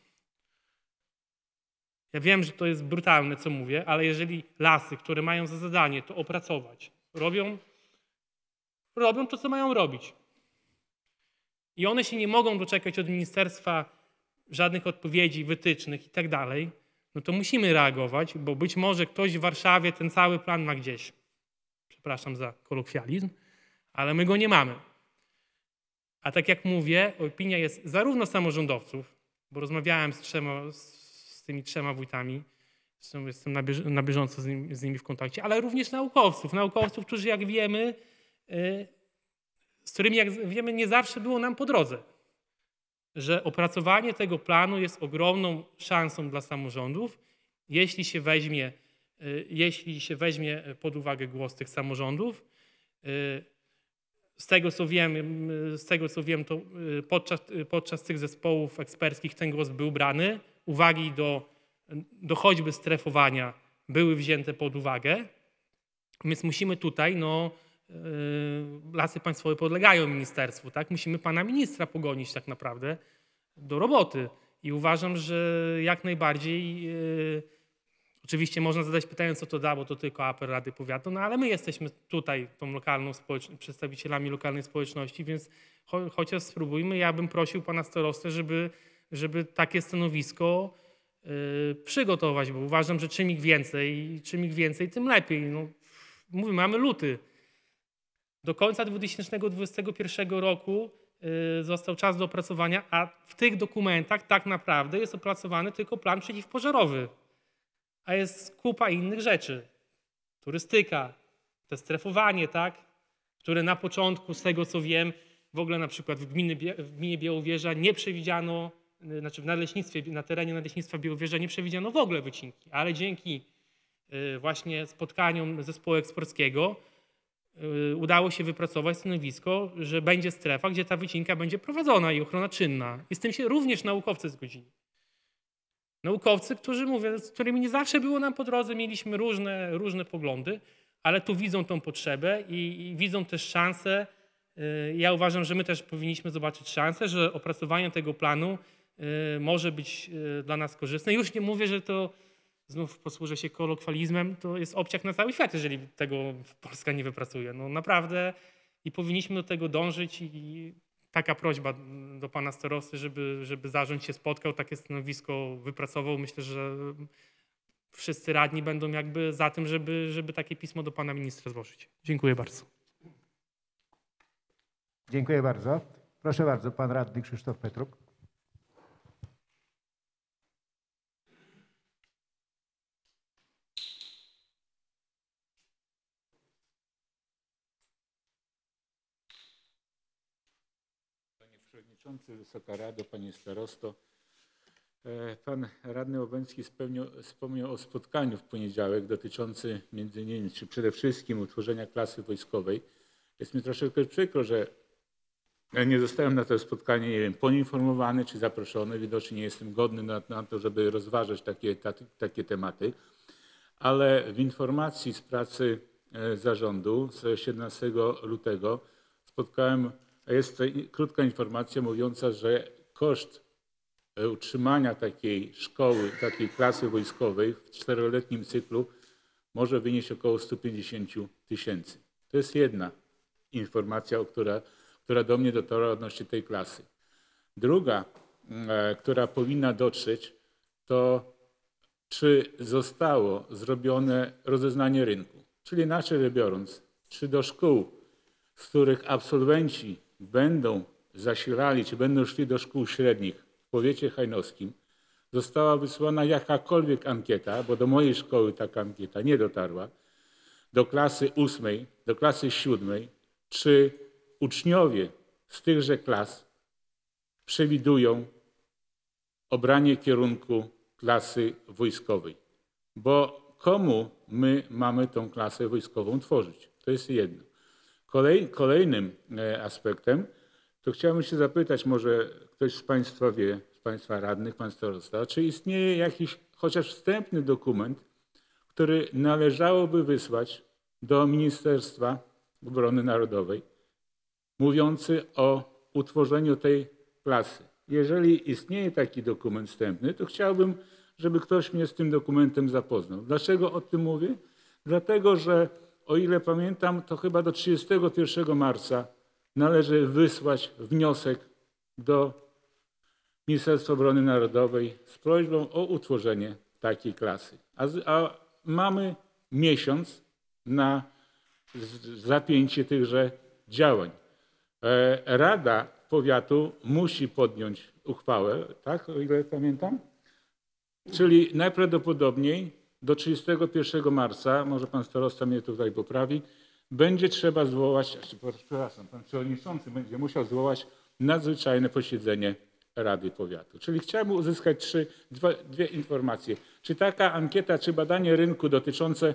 Ja wiem, że to jest brutalne, co mówię, ale jeżeli lasy, które mają za zadanie to opracować, robią, robią to, co mają robić i one się nie mogą doczekać od ministerstwa żadnych odpowiedzi, wytycznych i tak dalej, no to musimy reagować, bo być może ktoś w Warszawie ten cały plan ma gdzieś. Przepraszam za kolokwializm, ale my go nie mamy. A tak jak mówię, opinia jest zarówno samorządowców, bo rozmawiałem z, trzema, z tymi trzema wójtami, zresztą jestem na, bież na bieżąco z, nim, z nimi w kontakcie, ale również naukowców. Naukowców, którzy jak wiemy, yy, z którymi jak wiemy nie zawsze było nam po drodze. Że opracowanie tego planu jest ogromną szansą dla samorządów, jeśli się weźmie, jeśli się weźmie pod uwagę głos tych samorządów. Z tego co wiem, z tego, co wiem to podczas, podczas tych zespołów eksperckich ten głos był brany. Uwagi do, do choćby strefowania były wzięte pod uwagę. Więc musimy tutaj, no, Lasy Państwowe podlegają ministerstwu, tak? Musimy pana ministra pogonić tak naprawdę do roboty. I uważam, że jak najbardziej, yy, oczywiście można zadać pytanie, co to da, bo to tylko apel Rady Powiatu, no ale my jesteśmy tutaj tą lokalną przedstawicielami lokalnej społeczności, więc cho chociaż spróbujmy. Ja bym prosił pana starostę, żeby, żeby takie stanowisko yy, przygotować, bo uważam, że czym ich więcej, czym ich więcej, tym lepiej. No, mówię, mamy luty. Do końca dwa tysiące dwudziestego pierwszego roku został czas do opracowania, a w tych dokumentach tak naprawdę jest opracowany tylko plan przeciwpożarowy, a jest kupa innych rzeczy. Turystyka, te strefowanie, tak, które na początku, z tego co wiem, w ogóle na przykład w gminie, w gminie Białowieża nie przewidziano, znaczy w nadleśnictwie, na terenie Nadleśnictwa Białowieża nie przewidziano w ogóle wycinki, ale dzięki właśnie spotkaniom zespołu eksperckiego udało się wypracować stanowisko, że będzie strefa, gdzie ta wycinka będzie prowadzona i ochrona czynna. I z tym się również naukowcy zgodzili. Naukowcy, którzy, mówię, z którymi nie zawsze było nam po drodze, mieliśmy różne, różne poglądy, ale tu widzą tą potrzebę i, i widzą też szansę. Ja uważam, że my też powinniśmy zobaczyć szansę, że opracowanie tego planu może być dla nas korzystne. Już nie mówię, że to, znów posłużę się kolokwializmem, to jest obciach na cały świat, jeżeli tego Polska nie wypracuje. No naprawdę i powinniśmy do tego dążyć i taka prośba do pana starosty, żeby, żeby zarząd się spotkał, takie stanowisko wypracował. Myślę, że wszyscy radni będą jakby za tym, żeby, żeby takie pismo do pana ministra złożyć. Dziękuję bardzo. Dziękuję bardzo. Proszę bardzo, pan radny Krzysztof Petruk. Panie Przewodniczący, Wysoka Rado, Panie Starosto. Pan Radny Łabęcki wspomniał o spotkaniu w poniedziałek dotyczącym między innymi, czy przede wszystkim utworzenia klasy wojskowej. Jest mi troszeczkę przykro, że nie zostałem na to spotkanie, nie wiem, poinformowany czy zaproszony. Widocznie nie jestem godny na, na to, żeby rozważać takie, ta, takie tematy. Ale w informacji z pracy zarządu z siedemnastego lutego spotkałem, jest to krótka informacja mówiąca, że koszt utrzymania takiej szkoły, takiej klasy wojskowej w czteroletnim cyklu może wynieść około sto pięćdziesiąt tysięcy. To jest jedna informacja, o która, która do mnie dotarła odnośnie tej klasy. Druga, e, która powinna dotrzeć, to czy zostało zrobione rozeznanie rynku. Czyli inaczej biorąc, czy do szkół, z których absolwenci będą zasilali, czy będą szli do szkół średnich w powiecie hajnowskim, została wysłana jakakolwiek ankieta, bo do mojej szkoły taka ankieta nie dotarła, do klasy ósmej, do klasy siódmej, czy uczniowie z tychże klas przewidują obranie kierunku klasy wojskowej. Bo komu my mamy tą klasę wojskową tworzyć? To jest jedno. Kolej, kolejnym aspektem to chciałbym się zapytać, może ktoś z Państwa wie, z Państwa radnych, Pan starosta, czy istnieje jakiś chociaż wstępny dokument, który należałoby wysłać do Ministerstwa Obrony Narodowej, mówiący o utworzeniu tej klasy. Jeżeli istnieje taki dokument wstępny, to chciałbym, żeby ktoś mnie z tym dokumentem zapoznał. Dlaczego o tym mówię? Dlatego, że o ile pamiętam, to chyba do trzydziestego pierwszego marca należy wysłać wniosek do Ministerstwa Obrony Narodowej z prośbą o utworzenie takiej klasy. A, a mamy miesiąc na zapięcie tychże działań. Rada Powiatu musi podjąć uchwałę, tak, o ile pamiętam? Czyli najprawdopodobniej do trzydziestego pierwszego marca, może pan starosta mnie tutaj poprawi, będzie trzeba zwołać, przepraszam, pan przewodniczący będzie musiał zwołać nadzwyczajne posiedzenie Rady Powiatu. Czyli chciałbym uzyskać trzy, dwa, dwie informacje. Czy taka ankieta, czy badanie rynku dotyczące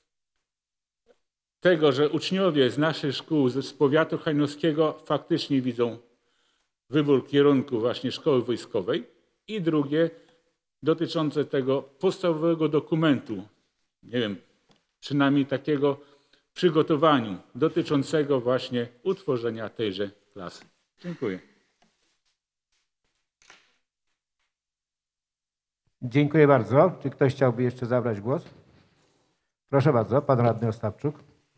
tego, że uczniowie z naszych szkół, z powiatu hajnowskiego faktycznie widzą wybór kierunku właśnie szkoły wojskowej, i drugie dotyczące tego podstawowego dokumentu, nie wiem, przynajmniej takiego przygotowaniu dotyczącego właśnie utworzenia tejże klasy. Dziękuję. Dziękuję bardzo. Czy ktoś chciałby jeszcze zabrać głos? Proszę bardzo, pan radny Ostapczuk.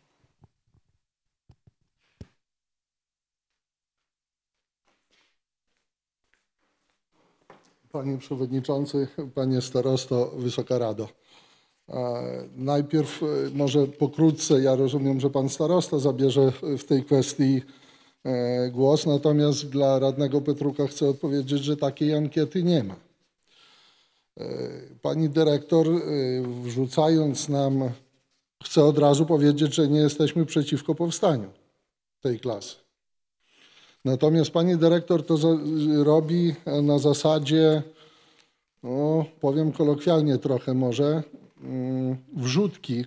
Panie Przewodniczący, Panie Starosto, Wysoka Rado. Najpierw może pokrótce, ja rozumiem, że Pan Starosta zabierze w tej kwestii głos, natomiast dla radnego Petruka chcę odpowiedzieć, że takiej ankiety nie ma. Pani dyrektor, wrzucając nam, chcę od razu powiedzieć, że nie jesteśmy przeciwko powstaniu tej klasy. Natomiast pani dyrektor to za, robi na zasadzie, no, powiem kolokwialnie trochę może, wrzutki.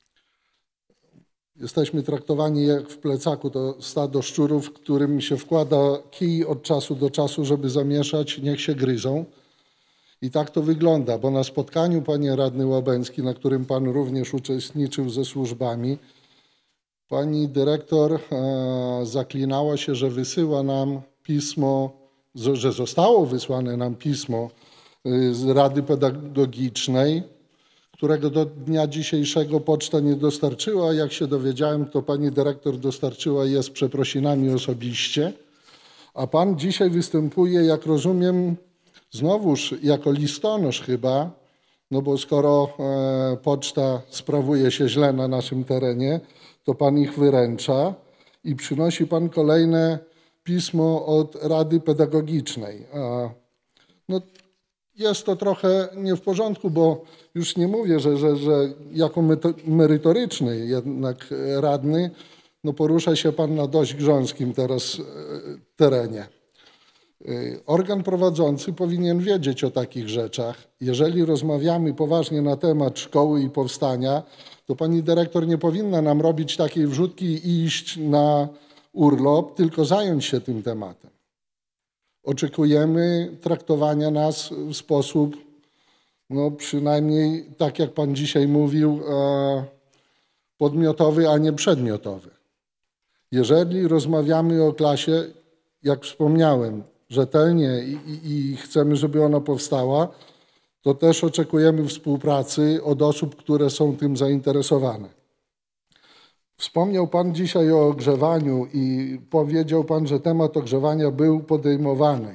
Jesteśmy traktowani jak w plecaku to stado szczurów, którym się wkłada kij od czasu do czasu, żeby zamieszać, niech się gryzą. I tak to wygląda, bo na spotkaniu, panie radny Łabęcki, na którym pan również uczestniczył ze służbami, pani dyrektor e, zaklinała się, że wysyła nam pismo, że zostało wysłane nam pismo z Rady Pedagogicznej, którego do dnia dzisiejszego poczta nie dostarczyła. Jak się dowiedziałem, to pani dyrektor dostarczyła je z przeprosinami osobiście. A pan dzisiaj występuje, jak rozumiem, znowuż jako listonosz chyba, no bo skoro e, poczta sprawuje się źle na naszym terenie, to pan ich wyręcza i przynosi pan kolejne pismo od Rady Pedagogicznej. A, no, jest to trochę nie w porządku, bo już nie mówię, że, że, że jako merytoryczny jednak radny, no porusza się pan na dość grząskim teraz terenie. Organ prowadzący powinien wiedzieć o takich rzeczach. Jeżeli rozmawiamy poważnie na temat szkoły i powstania, to pani dyrektor nie powinna nam robić takiej wrzutki i iść na urlop, tylko zająć się tym tematem. Oczekujemy traktowania nas w sposób, no przynajmniej tak jak pan dzisiaj mówił, podmiotowy, a nie przedmiotowy. Jeżeli rozmawiamy o klasie, jak wspomniałem, rzetelnie i, i, i chcemy, żeby ona powstała, to też oczekujemy współpracy od osób, które są tym zainteresowane. Wspomniał pan dzisiaj o ogrzewaniu i powiedział pan, że temat ogrzewania był podejmowany.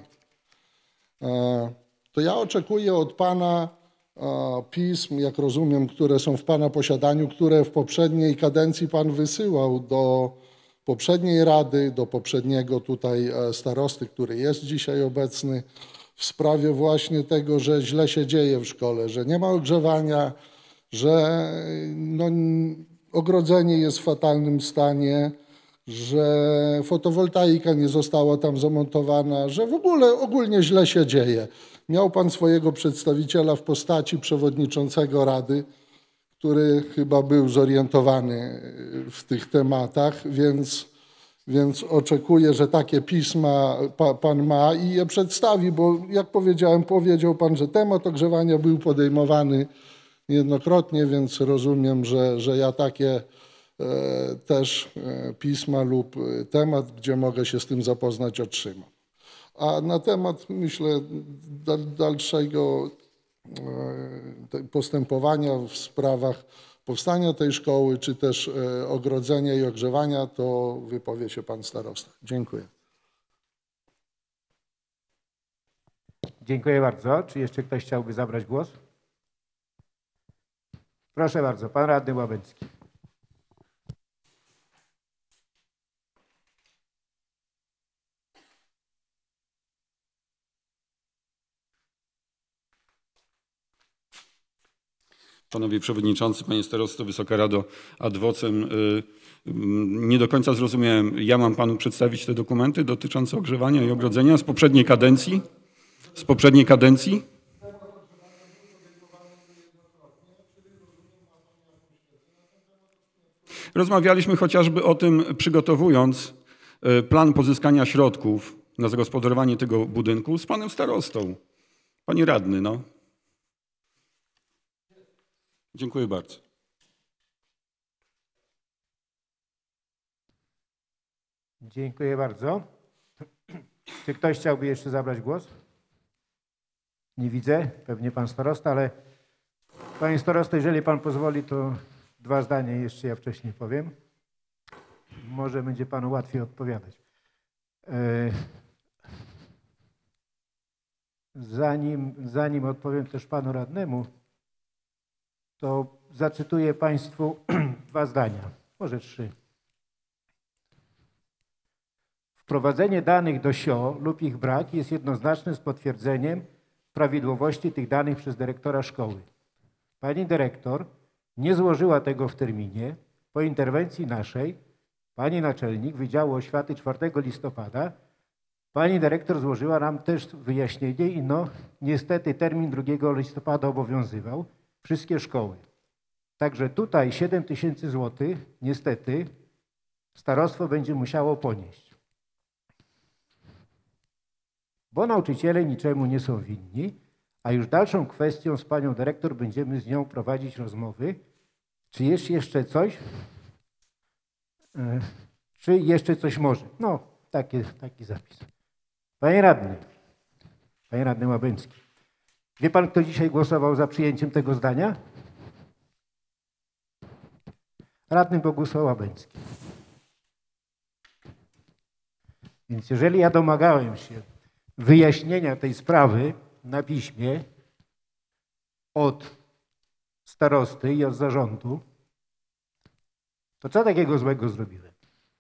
To ja oczekuję od pana pism, jak rozumiem, które są w pana posiadaniu, które w poprzedniej kadencji pan wysyłał do poprzedniej rady, do poprzedniego tutaj starosty, który jest dzisiaj obecny w w sprawie właśnie tego, że źle się dzieje w szkole, że nie ma ogrzewania, że no, ogrodzenie jest w fatalnym stanie, że fotowoltaika nie została tam zamontowana, że w ogóle ogólnie źle się dzieje. Miał pan swojego przedstawiciela w postaci przewodniczącego Rady, który chyba był zorientowany w tych tematach, więc, więc oczekuję, że takie pisma pa, pan ma i je przedstawi, bo jak powiedziałem, powiedział pan, że temat ogrzewania był podejmowany niejednokrotnie, więc rozumiem, że, że ja takie e, też e, pisma lub temat, gdzie mogę się z tym zapoznać, otrzymam. A na temat, myślę, dalszego postępowania w sprawach powstania tej szkoły, czy też ogrodzenia i ogrzewania, to wypowie się pan starosta. Dziękuję. Dziękuję bardzo. Czy jeszcze ktoś chciałby zabrać głos? Proszę bardzo, pan radny Łabęcki. Panowie Przewodniczący, Panie Starosto, Wysoka Rado, ad vocem. Nie do końca zrozumiałem. Ja mam Panu przedstawić te dokumenty dotyczące ogrzewania i ogrodzenia z poprzedniej kadencji? Z poprzedniej kadencji? Rozmawialiśmy chociażby o tym, przygotowując plan pozyskania środków na zagospodarowanie tego budynku z Panem Starostą. Panie Radny, no. Dziękuję bardzo. Dziękuję bardzo. Czy ktoś chciałby jeszcze zabrać głos? Nie widzę, pewnie pan starosta, ale panie starosto, jeżeli pan pozwoli, to dwa zdania jeszcze ja wcześniej powiem. Może będzie panu łatwiej odpowiadać. Zanim, zanim odpowiem też panu radnemu, to zacytuję państwu dwa zdania, może trzy. Wprowadzenie danych do S I O lub ich brak jest jednoznaczne z potwierdzeniem prawidłowości tych danych przez dyrektora szkoły. Pani dyrektor nie złożyła tego w terminie. Po interwencji naszej, pani naczelnik Wydziału Oświaty czwartego listopada, pani dyrektor złożyła nam też wyjaśnienie i no niestety termin drugiego listopada obowiązywał wszystkie szkoły. Także tutaj siedem tysięcy złotych niestety starostwo będzie musiało ponieść. Bo nauczyciele niczemu nie są winni, a już dalszą kwestią z panią dyrektor będziemy z nią prowadzić rozmowy, czy jest jeszcze coś, czy jeszcze coś może. No, taki, taki zapis. Panie radny, panie radny Łabęcki, wie pan, kto dzisiaj głosował za przyjęciem tego zdania? Radny Bogusław Łabęcki. Więc jeżeli ja domagałem się wyjaśnienia tej sprawy na piśmie od starosty i od zarządu, to co takiego złego zrobiłem?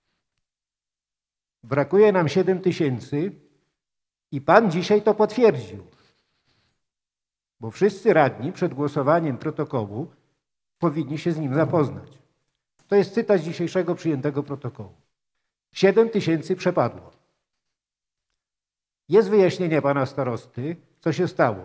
Brakuje nam siedem tysięcy i pan dzisiaj to potwierdził. Bo wszyscy radni przed głosowaniem protokołu powinni się z nim zapoznać. To jest cytat z dzisiejszego przyjętego protokołu. siedem tysięcy przepadło. Jest wyjaśnienie pana starosty, co się stało.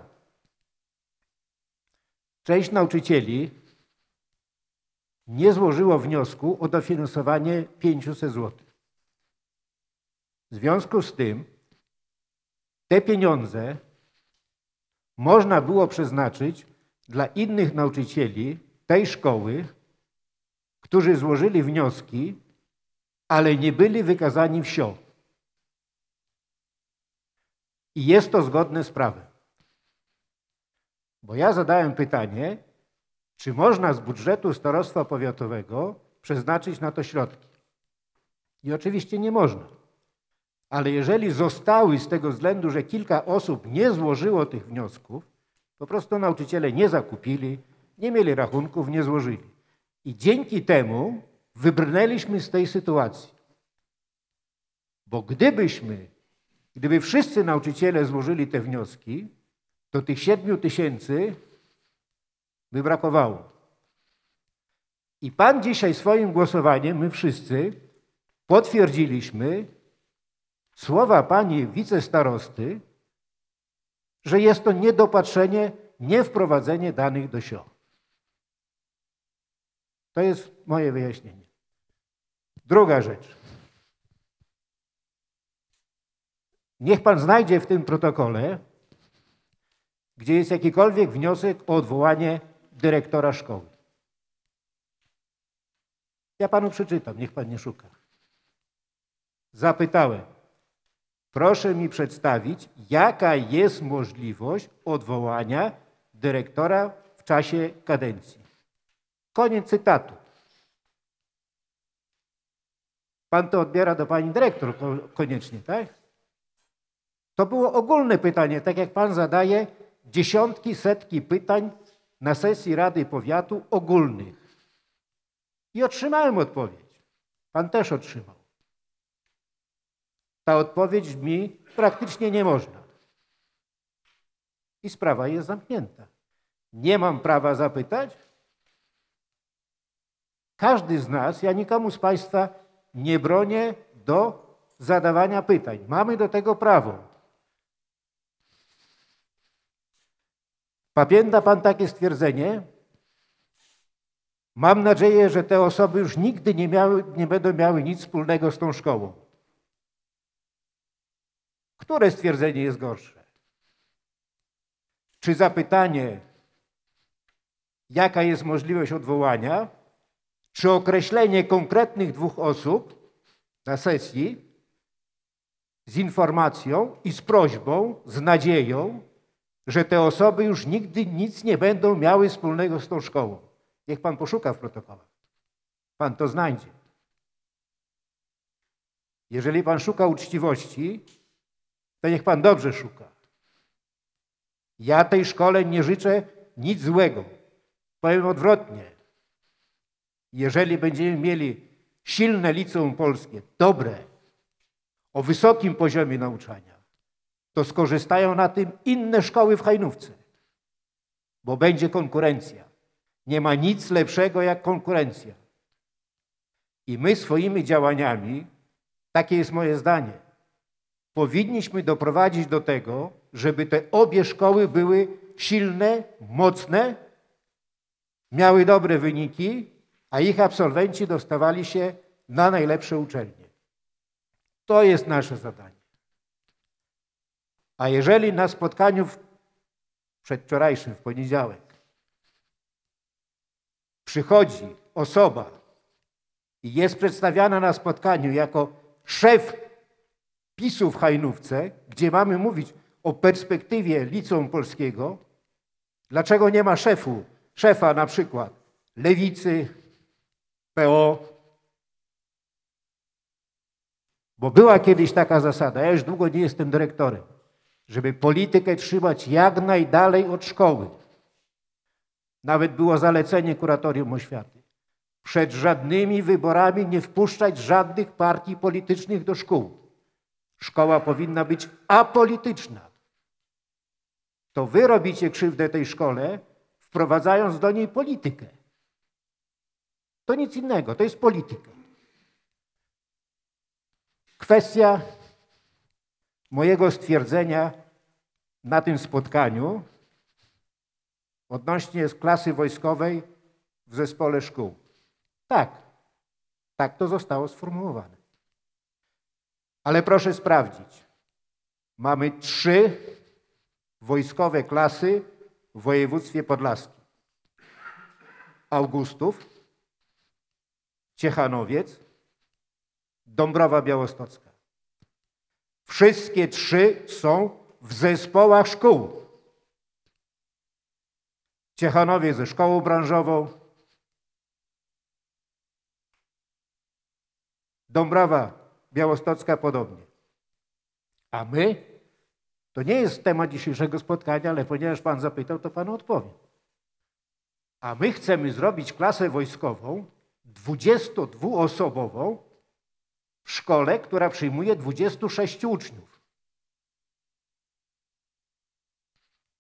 Część nauczycieli nie złożyło wniosku o dofinansowanie pięćset złotych. W związku z tym te pieniądze można było przeznaczyć dla innych nauczycieli tej szkoły, którzy złożyli wnioski, ale nie byli wykazani w S I O. I jest to zgodne z prawem. Bo ja zadałem pytanie, czy można z budżetu starostwa powiatowego przeznaczyć na to środki. I oczywiście nie można. Ale jeżeli zostały z tego względu, że kilka osób nie złożyło tych wniosków, po prostu nauczyciele nie zakupili, nie mieli rachunków, nie złożyli. I dzięki temu wybrnęliśmy z tej sytuacji. Bo gdybyśmy Gdyby wszyscy nauczyciele złożyli te wnioski, to tych siedmiu tysięcy by brakowało. I pan dzisiaj swoim głosowaniem, my wszyscy, potwierdziliśmy słowa pani wicestarosty, że jest to niedopatrzenie, niewprowadzenie danych do S I O. To jest moje wyjaśnienie. Druga rzecz. Niech pan znajdzie w tym protokole, gdzie jest jakikolwiek wniosek o odwołanie dyrektora szkoły. Ja panu przeczytam, niech pan nie szuka. Zapytałem, proszę mi przedstawić, jaka jest możliwość odwołania dyrektora w czasie kadencji. Koniec cytatu. Pan to odbiera do pani dyrektor koniecznie, tak? To było ogólne pytanie, tak jak pan zadaje dziesiątki, setki pytań na sesji Rady Powiatu ogólnych. I otrzymałem odpowiedź. Pan też otrzymał. Ta odpowiedź brzmi, praktycznie nie można. I sprawa jest zamknięta. Nie mam prawa zapytać? Każdy z nas, ja nikomu z państwa nie bronię do zadawania pytań. Mamy do tego prawo. Pamięta pan takie stwierdzenie? Mam nadzieję, że te osoby już nigdy nie, miały, nie będą miały nic wspólnego z tą szkołą. Które stwierdzenie jest gorsze? Czy zapytanie, jaka jest możliwość odwołania, czy określenie konkretnych dwóch osób na sesji z informacją i z prośbą, z nadzieją, że te osoby już nigdy nic nie będą miały wspólnego z tą szkołą. Niech pan poszuka w protokołach. Pan to znajdzie. Jeżeli pan szuka uczciwości, to niech pan dobrze szuka. Ja tej szkole nie życzę nic złego. Powiem odwrotnie. Jeżeli będziemy mieli silne liceum polskie, dobre, o wysokim poziomie nauczania, to skorzystają na tym inne szkoły w Hajnówce, bo będzie konkurencja. Nie ma nic lepszego jak konkurencja. I my swoimi działaniami, takie jest moje zdanie, powinniśmy doprowadzić do tego, żeby te obie szkoły były silne, mocne, miały dobre wyniki, a ich absolwenci dostawali się na najlepsze uczelnie. To jest nasze zadanie. A jeżeli na spotkaniu w przedwczorajszym, w poniedziałek, przychodzi osoba i jest przedstawiana na spotkaniu jako szef PiSu w Hajnówce, gdzie mamy mówić o perspektywie liceum polskiego, dlaczego nie ma szefu, szefa na przykład Lewicy, P O? Bo była kiedyś taka zasada, ja już długo nie jestem dyrektorem, żeby politykę trzymać jak najdalej od szkoły. Nawet było zalecenie kuratorium oświaty. Przed żadnymi wyborami nie wpuszczać żadnych partii politycznych do szkół. Szkoła powinna być apolityczna. To wy robicie krzywdę tej szkole, wprowadzając do niej politykę. To nic innego, to jest polityka. Kwestia mojego stwierdzenia na tym spotkaniu odnośnie klasy wojskowej w zespole szkół. Tak, tak to zostało sformułowane. Ale proszę sprawdzić. Mamy trzy wojskowe klasy w województwie podlaskim. Augustów, Ciechanowiec, Dąbrowa Białostocka. Wszystkie trzy są w zespołach szkół. Ciechanowiec ze szkołą branżową, Dąbrowa Białostocka podobnie. A my, to nie jest temat dzisiejszego spotkania, ale ponieważ pan zapytał, to panu odpowiem. A my chcemy zrobić klasę wojskową dwudziestodwuosobową w szkole, która przyjmuje dwudziestu sześciu uczniów.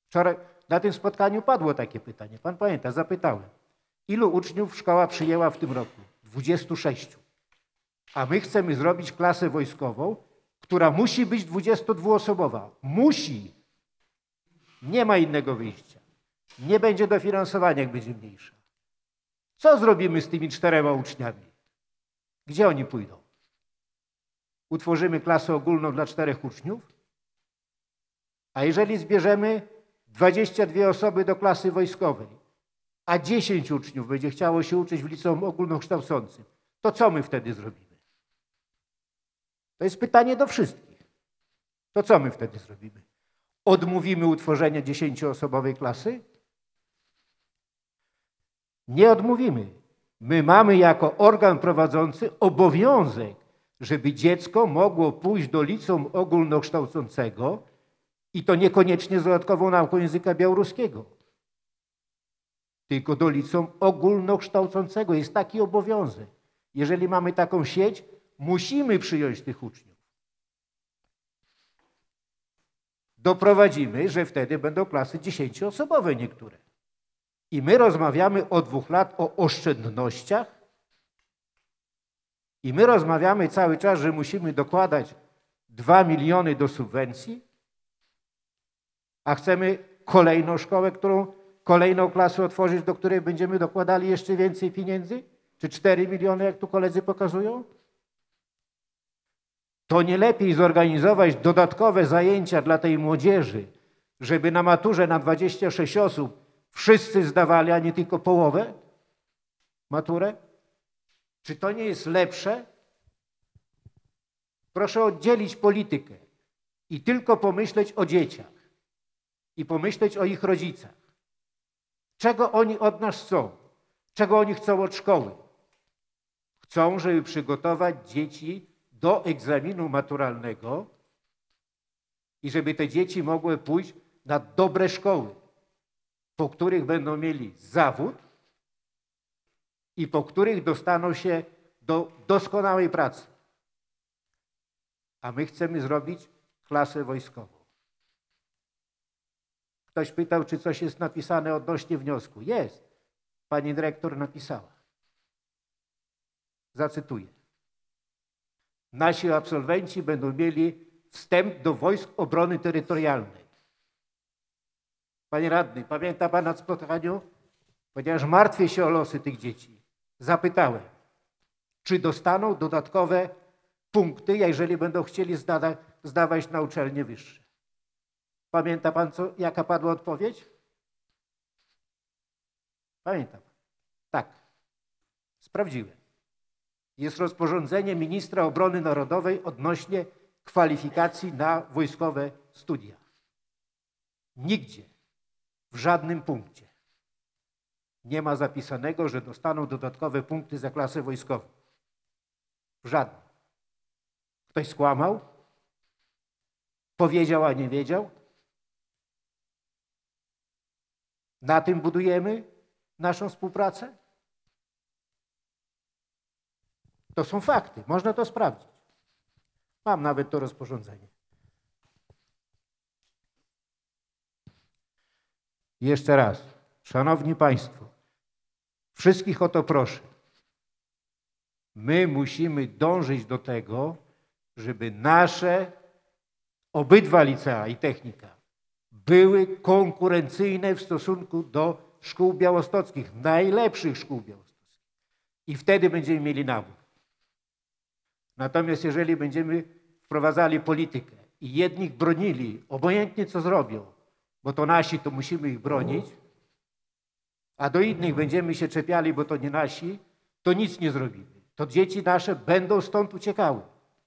Wczoraj na tym spotkaniu padło takie pytanie. Pan pamięta, zapytałem. Ilu uczniów szkoła przyjęła w tym roku? dwudziestu sześciu. A my chcemy zrobić klasę wojskową, która musi być dwudziestodwuosobowa. Musi. Nie ma innego wyjścia. Nie będzie dofinansowania, jak będzie mniejsza. Co zrobimy z tymi czterema uczniami? Gdzie oni pójdą? Utworzymy klasę ogólną dla czterech uczniów? A jeżeli zbierzemy dwadzieścia dwie osoby do klasy wojskowej, a dziesięć uczniów będzie chciało się uczyć w liceum ogólnokształcącym, to co my wtedy zrobimy? To jest pytanie do wszystkich. To co my wtedy zrobimy? Odmówimy utworzenia dziesięcioosobowej klasy? Nie odmówimy. My mamy jako organ prowadzący obowiązek, żeby dziecko mogło pójść do liceum ogólnokształcącego i to niekoniecznie z dodatkową nauką języka białoruskiego, tylko do liceum ogólnokształcącego. Jest taki obowiązek. Jeżeli mamy taką sieć, musimy przyjąć tych uczniów. Doprowadzimy, że wtedy będą klasy dziesięcioosobowe niektóre. I my rozmawiamy od dwóch lat o oszczędnościach i my rozmawiamy cały czas, że musimy dokładać dwa miliony do subwencji, a chcemy kolejną szkołę, którą, kolejną klasę otworzyć, do której będziemy dokładali jeszcze więcej pieniędzy? Czy cztery miliony, jak tu koledzy pokazują? To nie lepiej zorganizować dodatkowe zajęcia dla tej młodzieży, żeby na maturze na dwadzieścia sześć osób wszyscy zdawali, a nie tylko połowę maturę? Czy to nie jest lepsze? Proszę oddzielić politykę i tylko pomyśleć o dzieciach i pomyśleć o ich rodzicach. Czego oni od nas chcą? Czego oni chcą od szkoły? Chcą, żeby przygotować dzieci do egzaminu maturalnego i żeby te dzieci mogły pójść na dobre szkoły, po których będą mieli zawód i po których dostaną się do doskonałej pracy. A my chcemy zrobić klasę wojskową. Ktoś pytał, czy coś jest napisane odnośnie wniosku. Jest. Pani dyrektor napisała. Zacytuję. Nasi absolwenci będą mieli wstęp do Wojsk Obrony Terytorialnej. Panie radny, pamięta pan na spotkaniu? Ponieważ martwię się o losy tych dzieci. Zapytałem, czy dostaną dodatkowe punkty, jeżeli będą chcieli zda zdawać na uczelnie wyższe. Pamięta pan, co, jaka padła odpowiedź? Pamiętam. Tak. Sprawdziłem. Jest rozporządzenie ministra obrony narodowej odnośnie kwalifikacji na wojskowe studia. Nigdzie, w żadnym punkcie nie ma zapisanego, że dostaną dodatkowe punkty za klasę wojskową. W żadnym. Ktoś skłamał? Powiedział, a nie wiedział? Na tym budujemy naszą współpracę? To są fakty, można to sprawdzić. Mam nawet to rozporządzenie. Jeszcze raz, szanowni państwo, wszystkich o to proszę. My musimy dążyć do tego, żeby nasze obydwa licea i technika były konkurencyjne w stosunku do szkół białostockich, najlepszych szkół białostockich. I wtedy będziemy mieli nabór. Natomiast jeżeli będziemy wprowadzali politykę i jednych bronili, obojętnie co zrobią, bo to nasi, to musimy ich bronić, a do innych będziemy się czepiali, bo to nie nasi, to nic nie zrobimy. To dzieci nasze będą stąd uciekały.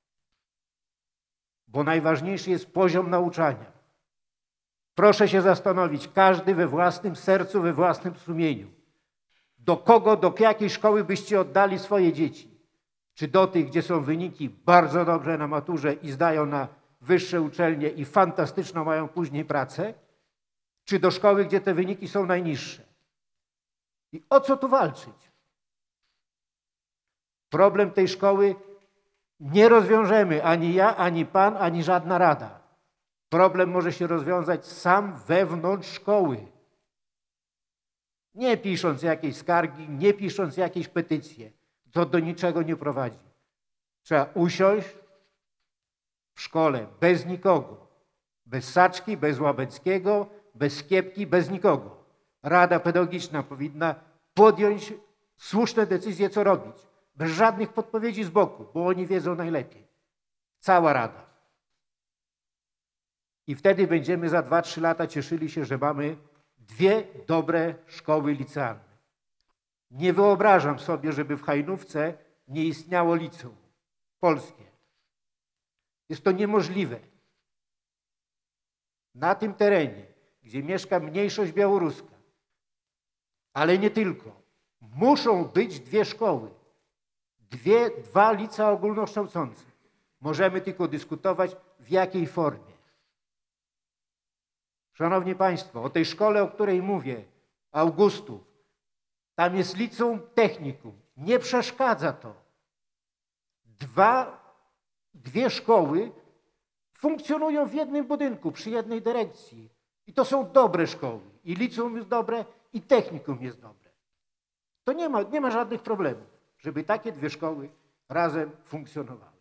Bo najważniejszy jest poziom nauczania. Proszę się zastanowić, każdy we własnym sercu, we własnym sumieniu. Do kogo, do jakiej szkoły byście oddali swoje dzieci? Czy do tych, gdzie są wyniki bardzo dobre na maturze i zdają na wyższe uczelnie i fantastyczną mają później pracę? Czy do szkoły, gdzie te wyniki są najniższe? I o co tu walczyć? Problem tej szkoły nie rozwiążemy ani ja, ani pan, ani żadna rada. Problem może się rozwiązać sam wewnątrz szkoły. Nie pisząc jakiejś skargi, nie pisząc jakiejś petycji. To do niczego nie prowadzi. Trzeba usiąść w szkole bez nikogo. Bez Saczki, bez Łabęckiego, bez Skiepki, bez nikogo. Rada pedagogiczna powinna podjąć słuszne decyzje, co robić. Bez żadnych podpowiedzi z boku, bo oni wiedzą najlepiej. Cała rada. I wtedy będziemy za dwa trzy lata cieszyli się, że mamy dwie dobre szkoły licealne. Nie wyobrażam sobie, żeby w Hajnówce nie istniało liceum polskie. Jest to niemożliwe. Na tym terenie, gdzie mieszka mniejszość białoruska, ale nie tylko, muszą być dwie szkoły, dwie, dwa licea ogólnokształcące. Możemy tylko dyskutować, w jakiej formie. Szanowni Państwo, o tej szkole, o której mówię, Augustów, tam jest liceum technikum. Nie przeszkadza to. Dwa, dwie szkoły funkcjonują w jednym budynku, przy jednej dyrekcji. I to są dobre szkoły. I liceum jest dobre, i technikum jest dobre. To nie ma, nie ma żadnych problemów, żeby takie dwie szkoły razem funkcjonowały.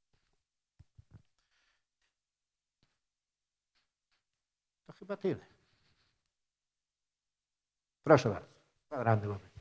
To chyba tyle. Proszę bardzo. Pan radny Łabęcki.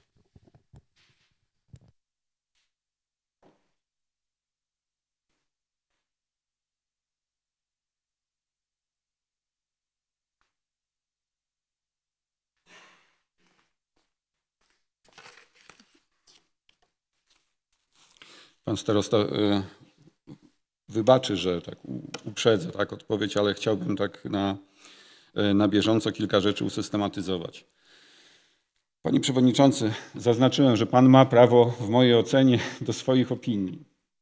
Pan starosta y, wybaczy, że tak uprzedzę tak, odpowiedź, ale chciałbym tak na, y, na bieżąco kilka rzeczy usystematyzować. Panie Przewodniczący, zaznaczyłem, że Pan ma prawo w mojej ocenie do swoich opinii.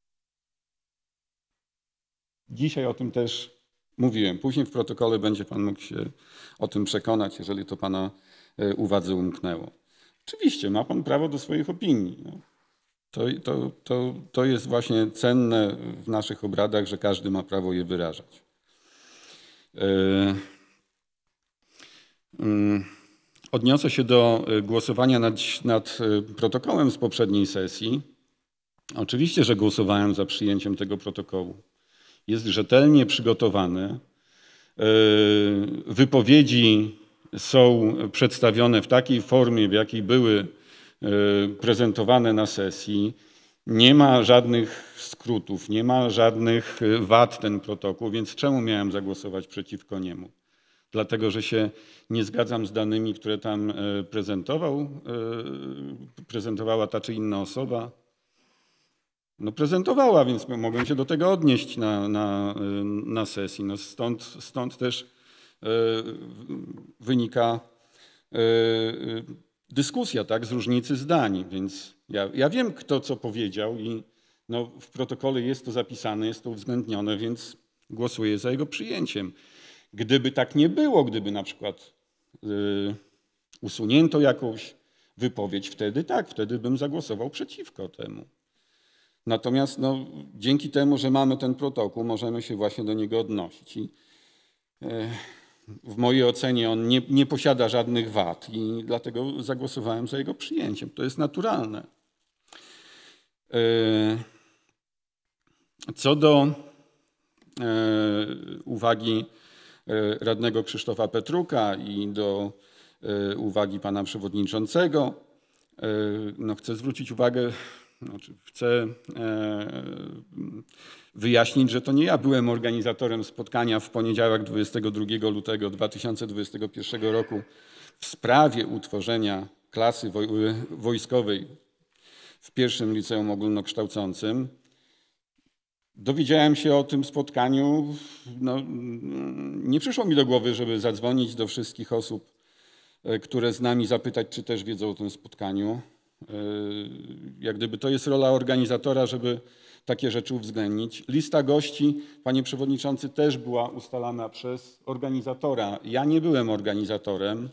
Dzisiaj o tym też mówiłem. Później w protokole będzie Pan mógł się o tym przekonać, jeżeli to Pana y, uwadze umknęło. Oczywiście ma Pan prawo do swoich opinii. No. To, to, to, to jest właśnie cenne w naszych obradach, że każdy ma prawo je wyrażać. Odniosę się do głosowania nad, nad protokołem z poprzedniej sesji. Oczywiście, że głosowałem za przyjęciem tego protokołu. Jest rzetelnie przygotowany. Wypowiedzi są przedstawione w takiej formie, w jakiej były prezentowane na sesji. Nie ma żadnych skrótów, nie ma żadnych wad ten protokół, więc czemu miałem zagłosować przeciwko niemu? Dlatego, że się nie zgadzam z danymi, które tam prezentował, prezentowała ta czy inna osoba. No prezentowała, więc mogłem się do tego odnieść na, na, na sesji. No stąd, stąd też wynika dyskusja, tak, z różnicy zdań, więc ja, ja wiem, kto co powiedział i no, w protokole jest to zapisane, jest to uwzględnione, więc głosuję za jego przyjęciem. Gdyby tak nie było, gdyby na przykład y, usunięto jakąś wypowiedź, wtedy tak, wtedy bym zagłosował przeciwko temu. Natomiast no, dzięki temu, że mamy ten protokół, możemy się właśnie do niego odnosić. I, y, w mojej ocenie on nie, nie posiada żadnych wad i dlatego zagłosowałem za jego przyjęciem. To jest naturalne. Co do uwagi radnego Krzysztofa Petruka i do uwagi pana przewodniczącego, no chcę zwrócić uwagę, znaczy chcę wyjaśnić, że to nie ja byłem organizatorem spotkania w poniedziałek dwudziestego drugiego lutego dwa tysiące dwudziestego pierwszego roku w sprawie utworzenia klasy wojskowej w pierwszym liceum ogólnokształcącym. Dowiedziałem się o tym spotkaniu, no, nie przyszło mi do głowy, żeby zadzwonić do wszystkich osób, które z nami zapytać, czy też wiedzą o tym spotkaniu. Jak gdyby to jest rola organizatora, żeby takie rzeczy uwzględnić. Lista gości, panie przewodniczący, też była ustalana przez organizatora. Ja nie byłem organizatorem.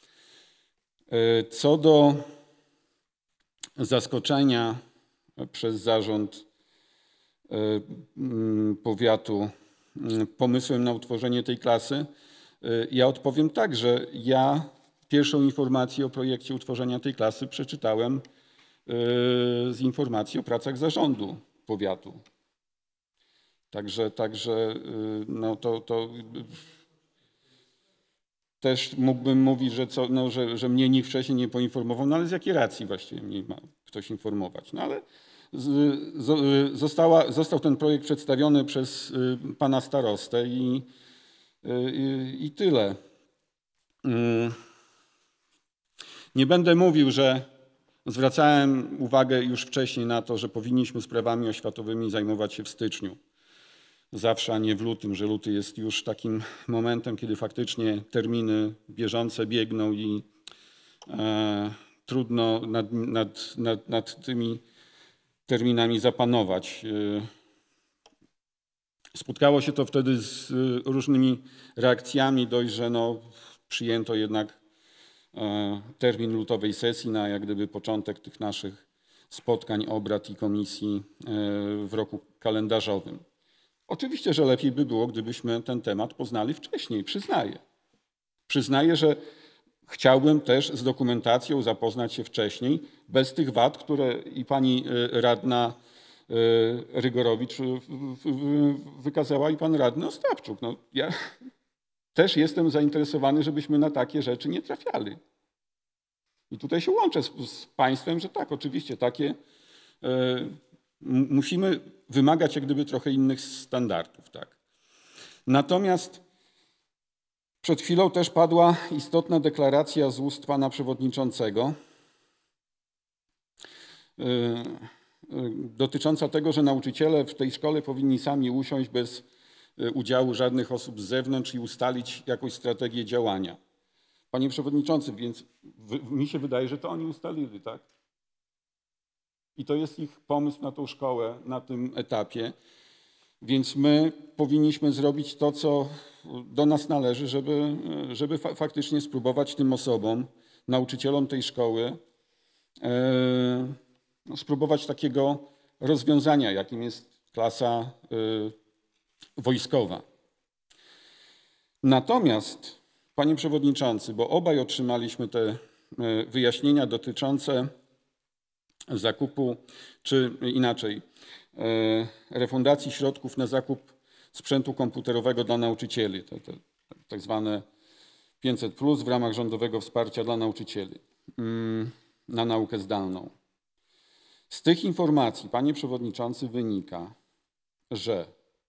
Co do zaskoczenia przez zarząd powiatu pomysłem na utworzenie tej klasy? Ja odpowiem tak, że ja pierwszą informację o projekcie utworzenia tej klasy przeczytałem z informacji o pracach zarządu powiatu. Także, także no to, to też mógłbym mówić, że, co, no, że, że mnie nikt wcześniej nie poinformował, no ale z jakiej racji właściwie mnie ma ktoś informować? No ale z, z, została, został ten projekt przedstawiony przez pana starostę i, i, i tyle. Nie będę mówił, że zwracałem uwagę już wcześniej na to, że powinniśmy sprawami oświatowymi zajmować się w styczniu. Zawsze, a nie w lutym, że luty jest już takim momentem, kiedy faktycznie terminy bieżące biegną i e, trudno nad, nad, nad, nad tymi terminami zapanować. E, spotkało się to wtedy z różnymi reakcjami, dość, że no, przyjęto jednak e, termin lutowej sesji na jak gdyby początek tych naszych spotkań, obrad i komisji e, w roku kalendarzowym. Oczywiście, że lepiej by było, gdybyśmy ten temat poznali wcześniej, przyznaję. Przyznaję, że chciałbym też z dokumentacją zapoznać się wcześniej, bez tych wad, które i pani radna Rygorowicz wykazała i pan radny Ostapczuk. No, ja też jestem zainteresowany, żebyśmy na takie rzeczy nie trafiali. I tutaj się łączę z, z państwem, że tak, oczywiście takie musimy wymagać jak gdyby trochę innych standardów. Tak. Natomiast przed chwilą też padła istotna deklaracja z ust pana przewodniczącego yy, yy, dotycząca tego, że nauczyciele w tej szkole powinni sami usiąść bez udziału żadnych osób z zewnątrz i ustalić jakąś strategię działania. Panie przewodniczący, więc w, mi się wydaje, że to oni ustalili, tak? I to jest ich pomysł na tą szkołę na tym etapie. Więc my powinniśmy zrobić to, co do nas należy, żeby, żeby fa faktycznie spróbować tym osobom, nauczycielom tej szkoły, e, no, spróbować takiego rozwiązania, jakim jest klasa e, wojskowa. Natomiast, panie przewodniczący, bo obaj otrzymaliśmy te e, wyjaśnienia dotyczące zakupu, czy inaczej, refundacji środków na zakup sprzętu komputerowego dla nauczycieli, to, to, tak zwane pięćset plus w ramach rządowego wsparcia dla nauczycieli na naukę zdalną. Z tych informacji, panie przewodniczący, wynika, że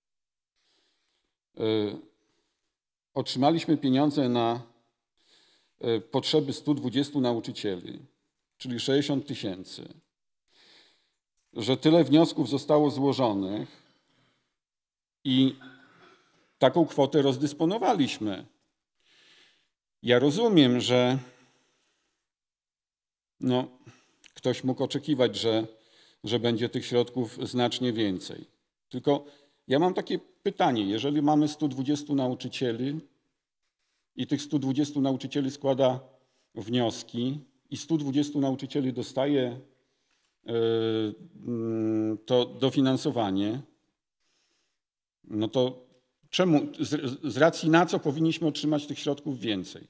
y, otrzymaliśmy pieniądze na y, potrzeby stu dwudziestu nauczycieli, czyli sześćdziesiąt tysięcy. Że tyle wniosków zostało złożonych i taką kwotę rozdysponowaliśmy. Ja rozumiem, że no, ktoś mógł oczekiwać, że, że będzie tych środków znacznie więcej. Tylko ja mam takie pytanie, jeżeli mamy stu dwudziestu nauczycieli i tych stu dwudziestu nauczycieli składa wnioski i stu dwudziestu nauczycieli dostaje to dofinansowanie, no to czemu, z, z racji na co powinniśmy otrzymać tych środków więcej?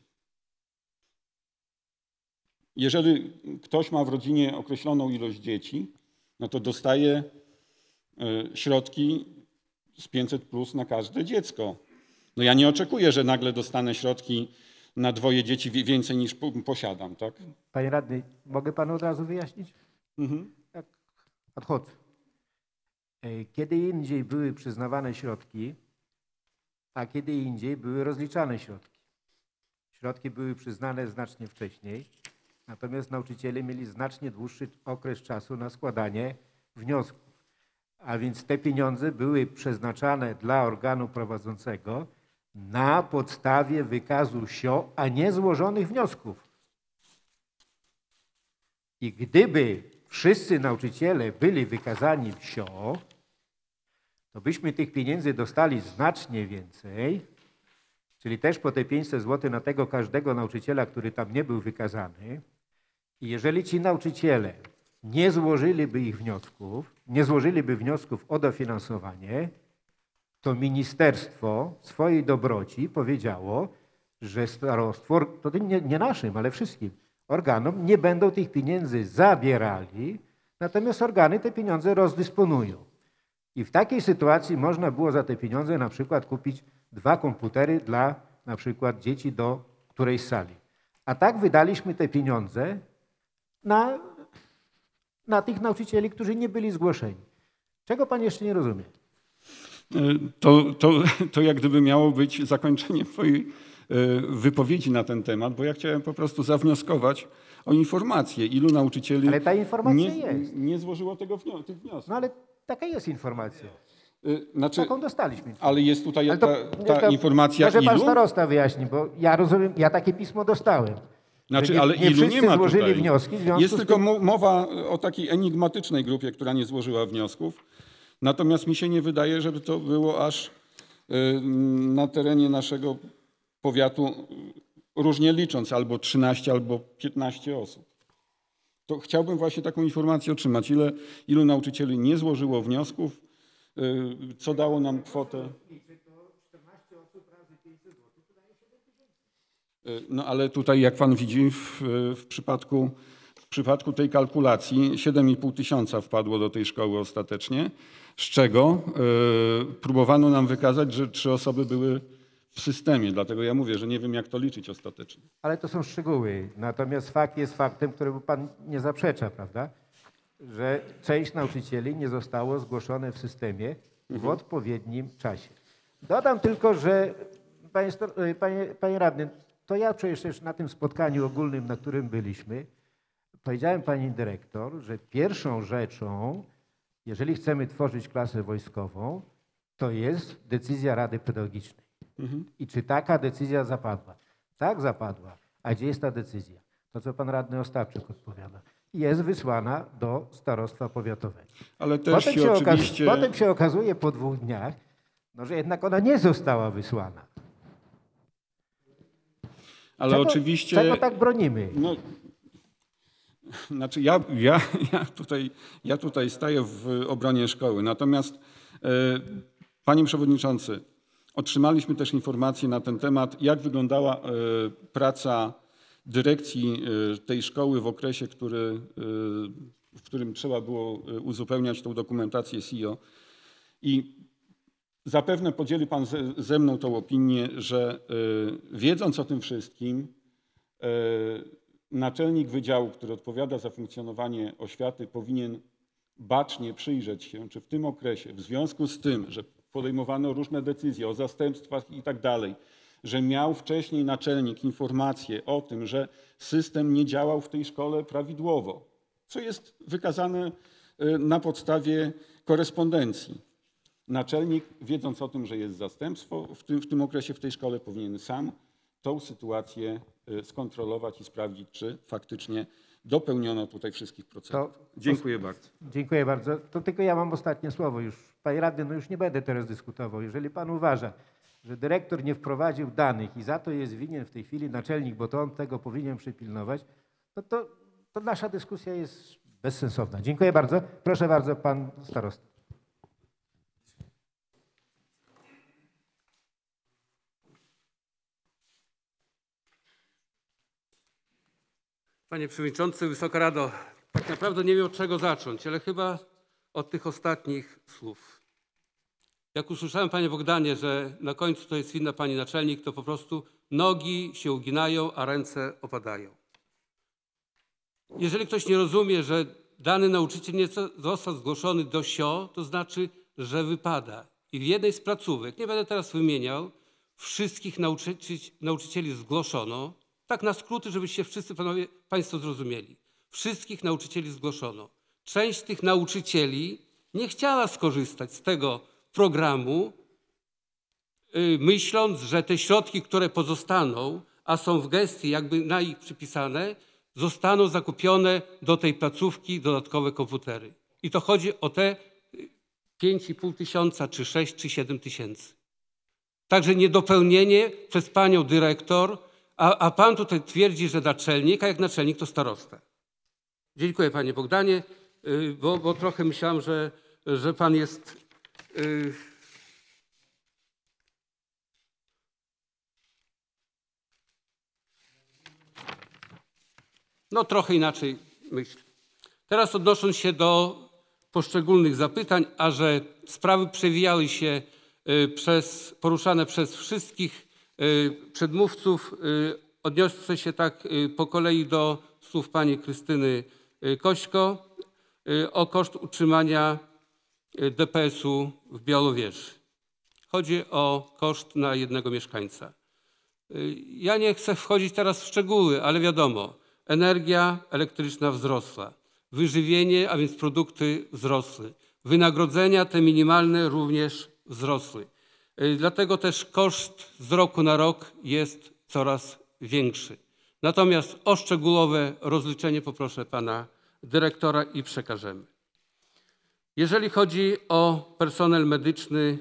Jeżeli ktoś ma w rodzinie określoną ilość dzieci, no to dostaje środki z pięćset plus na każde dziecko. No ja nie oczekuję, że nagle dostanę środki na dwoje dzieci więcej niż posiadam, tak? Panie radny, mogę panu od razu wyjaśnić? Mhm. Tak, odchodzę. Kiedy indziej były przyznawane środki, a kiedy indziej były rozliczane środki. Środki były przyznane znacznie wcześniej, natomiast nauczyciele mieli znacznie dłuższy okres czasu na składanie wniosków. A więc te pieniądze były przeznaczane dla organu prowadzącego na podstawie wykazu S I O, a nie złożonych wniosków. I gdyby wszyscy nauczyciele byli wykazani w S I O, to byśmy tych pieniędzy dostali znacznie więcej, czyli też po te pięćset złotych na tego każdego nauczyciela, który tam nie był wykazany. I jeżeli ci nauczyciele nie złożyliby ich wniosków, nie złożyliby wniosków o dofinansowanie, to ministerstwo w swojej dobroci powiedziało, że starostwo, to nie, nie naszym, ale wszystkim organom, nie będą tych pieniędzy zabierali, natomiast organy te pieniądze rozdysponują. I w takiej sytuacji można było za te pieniądze na przykład kupić dwa komputery dla na przykład dzieci do którejś sali. A tak wydaliśmy te pieniądze na, na tych nauczycieli, którzy nie byli zgłoszeni. Czego pan jeszcze nie rozumie? To, to, to jak gdyby miało być zakończenie mojej wypowiedzi na ten temat, bo ja chciałem po prostu zawnioskować o informację, ilu nauczycieli ale ta informacja nie, jest. nie złożyło tego wnios- tych wniosków. No ale taka jest informacja. Znaczy, Taką dostaliśmy. ale jest tutaj Ale to, ta, ta to, informacja może ilu? pan starosta wyjaśni, bo ja rozumiem, ja takie pismo dostałem. Znaczy, nie, ale nie ilu nie ma złożyli tutaj. wnioski. W związku Jest z tylko tym... mowa o takiej enigmatycznej grupie, która nie złożyła wniosków. Natomiast mi się nie wydaje, żeby to było aż na terenie naszego powiatu, różnie licząc, albo trzynaście, albo piętnaście osób. To chciałbym właśnie taką informację otrzymać. Ile, ilu nauczycieli nie złożyło wniosków, co dało nam kwotę. No ale tutaj, jak pan widzi, w, w, przypadku, w przypadku tej kalkulacji siedem i pół tysiąca wpadło do tej szkoły ostatecznie, z czego y, próbowano nam wykazać, że trzy osoby były w systemie. Dlatego ja mówię, że nie wiem, jak to liczyć ostatecznie. Ale to są szczegóły. Natomiast fakt jest faktem, któremu pan nie zaprzecza, prawda? Że część nauczycieli nie zostało zgłoszone w systemie w Mhm. odpowiednim czasie. Dodam tylko, że panie, panie, panie radny, to ja przecież na tym spotkaniu ogólnym, na którym byliśmy, powiedziałem pani dyrektor, że pierwszą rzeczą, jeżeli chcemy tworzyć klasę wojskową, to jest decyzja Rady Pedagogicznej. Mhm. I czy taka decyzja zapadła? Tak, zapadła. A gdzie jest ta decyzja? To, co pan radny Ostapczyk odpowiada. Jest wysłana do starostwa powiatowego. Ale też Potem się się, oczywiście... okaz... Potem się okazuje po dwóch dniach, no, że jednak ona nie została wysłana. Ale czego, oczywiście... Czego tak bronimy? No, znaczy ja, ja, ja, tutaj, ja tutaj staję w obronie szkoły. Natomiast e, panie przewodniczący, otrzymaliśmy też informacje na ten temat, jak wyglądała e, praca dyrekcji e, tej szkoły w okresie, który, e, w którym trzeba było uzupełniać tą dokumentację S I O. I zapewne podzieli pan ze, ze mną tą opinię, że e, wiedząc o tym wszystkim, e, naczelnik wydziału, który odpowiada za funkcjonowanie oświaty, powinien bacznie przyjrzeć się, czy w tym okresie, w związku z tym, że podejmowano różne decyzje o zastępstwach i tak dalej, że miał wcześniej naczelnik informację o tym, że system nie działał w tej szkole prawidłowo, co jest wykazane na podstawie korespondencji. Naczelnik, wiedząc o tym, że jest zastępstwo, w tym, w tym okresie w tej szkole powinien sam tą sytuację skontrolować i sprawdzić, czy faktycznie dopełniono tutaj wszystkich procedur. To, Dziękuję bardzo. Dziękuję bardzo. To tylko ja mam ostatnie słowo już. Panie radny, no już nie będę teraz dyskutował. Jeżeli pan uważa, że dyrektor nie wprowadził danych i za to jest winien w tej chwili naczelnik, bo to on tego powinien przypilnować, no to, to nasza dyskusja jest bezsensowna. Dziękuję bardzo. Proszę bardzo, pan starosta. Panie Przewodniczący, Wysoka Rado, tak naprawdę nie wiem od czego zacząć, ale chyba od tych ostatnich słów. Jak usłyszałem, panie Bogdanie, że na końcu to jest winna pani naczelnik, to po prostu nogi się uginają, a ręce opadają. Jeżeli ktoś nie rozumie, że dany nauczyciel nie został zgłoszony do S I O, to znaczy, że wypada. I w jednej z placówek, nie będę teraz wymieniał, wszystkich nauczycieli, nauczycieli zgłoszono, tak na skróty, żebyście wszyscy panowie, państwo zrozumieli. Wszystkich nauczycieli zgłoszono. Część tych nauczycieli nie chciała skorzystać z tego programu, yy, myśląc, że te środki, które pozostaną, a są w gestii jakby na ich przypisane, zostaną zakupione do tej placówki dodatkowe komputery. I to chodzi o te pięć i pół tysiąca, czy sześć, czy siedem tysięcy. Także niedopełnienie przez panią dyrektor, a, a pan tutaj twierdzi, że naczelnik, a jak naczelnik to starosta. Dziękuję panie Bogdanie, bo, bo trochę myślałem, że, że pan jest no trochę inaczej myśli. Teraz odnosząc się do poszczególnych zapytań, a że sprawy przewijały się przez, poruszane przez wszystkich przedmówców, odniosę się tak po kolei do słów pani Krystyny Kośko o koszt utrzymania D P S-u w Białowieży. Chodzi o koszt na jednego mieszkańca. Ja nie chcę wchodzić teraz w szczegóły, ale wiadomo, energia elektryczna wzrosła, wyżywienie, a więc produkty wzrosły, wynagrodzenia te minimalne również wzrosły. Dlatego też koszt z roku na rok jest coraz większy. Natomiast o szczegółowe rozliczenie poproszę pana dyrektora i przekażemy. Jeżeli chodzi o personel medyczny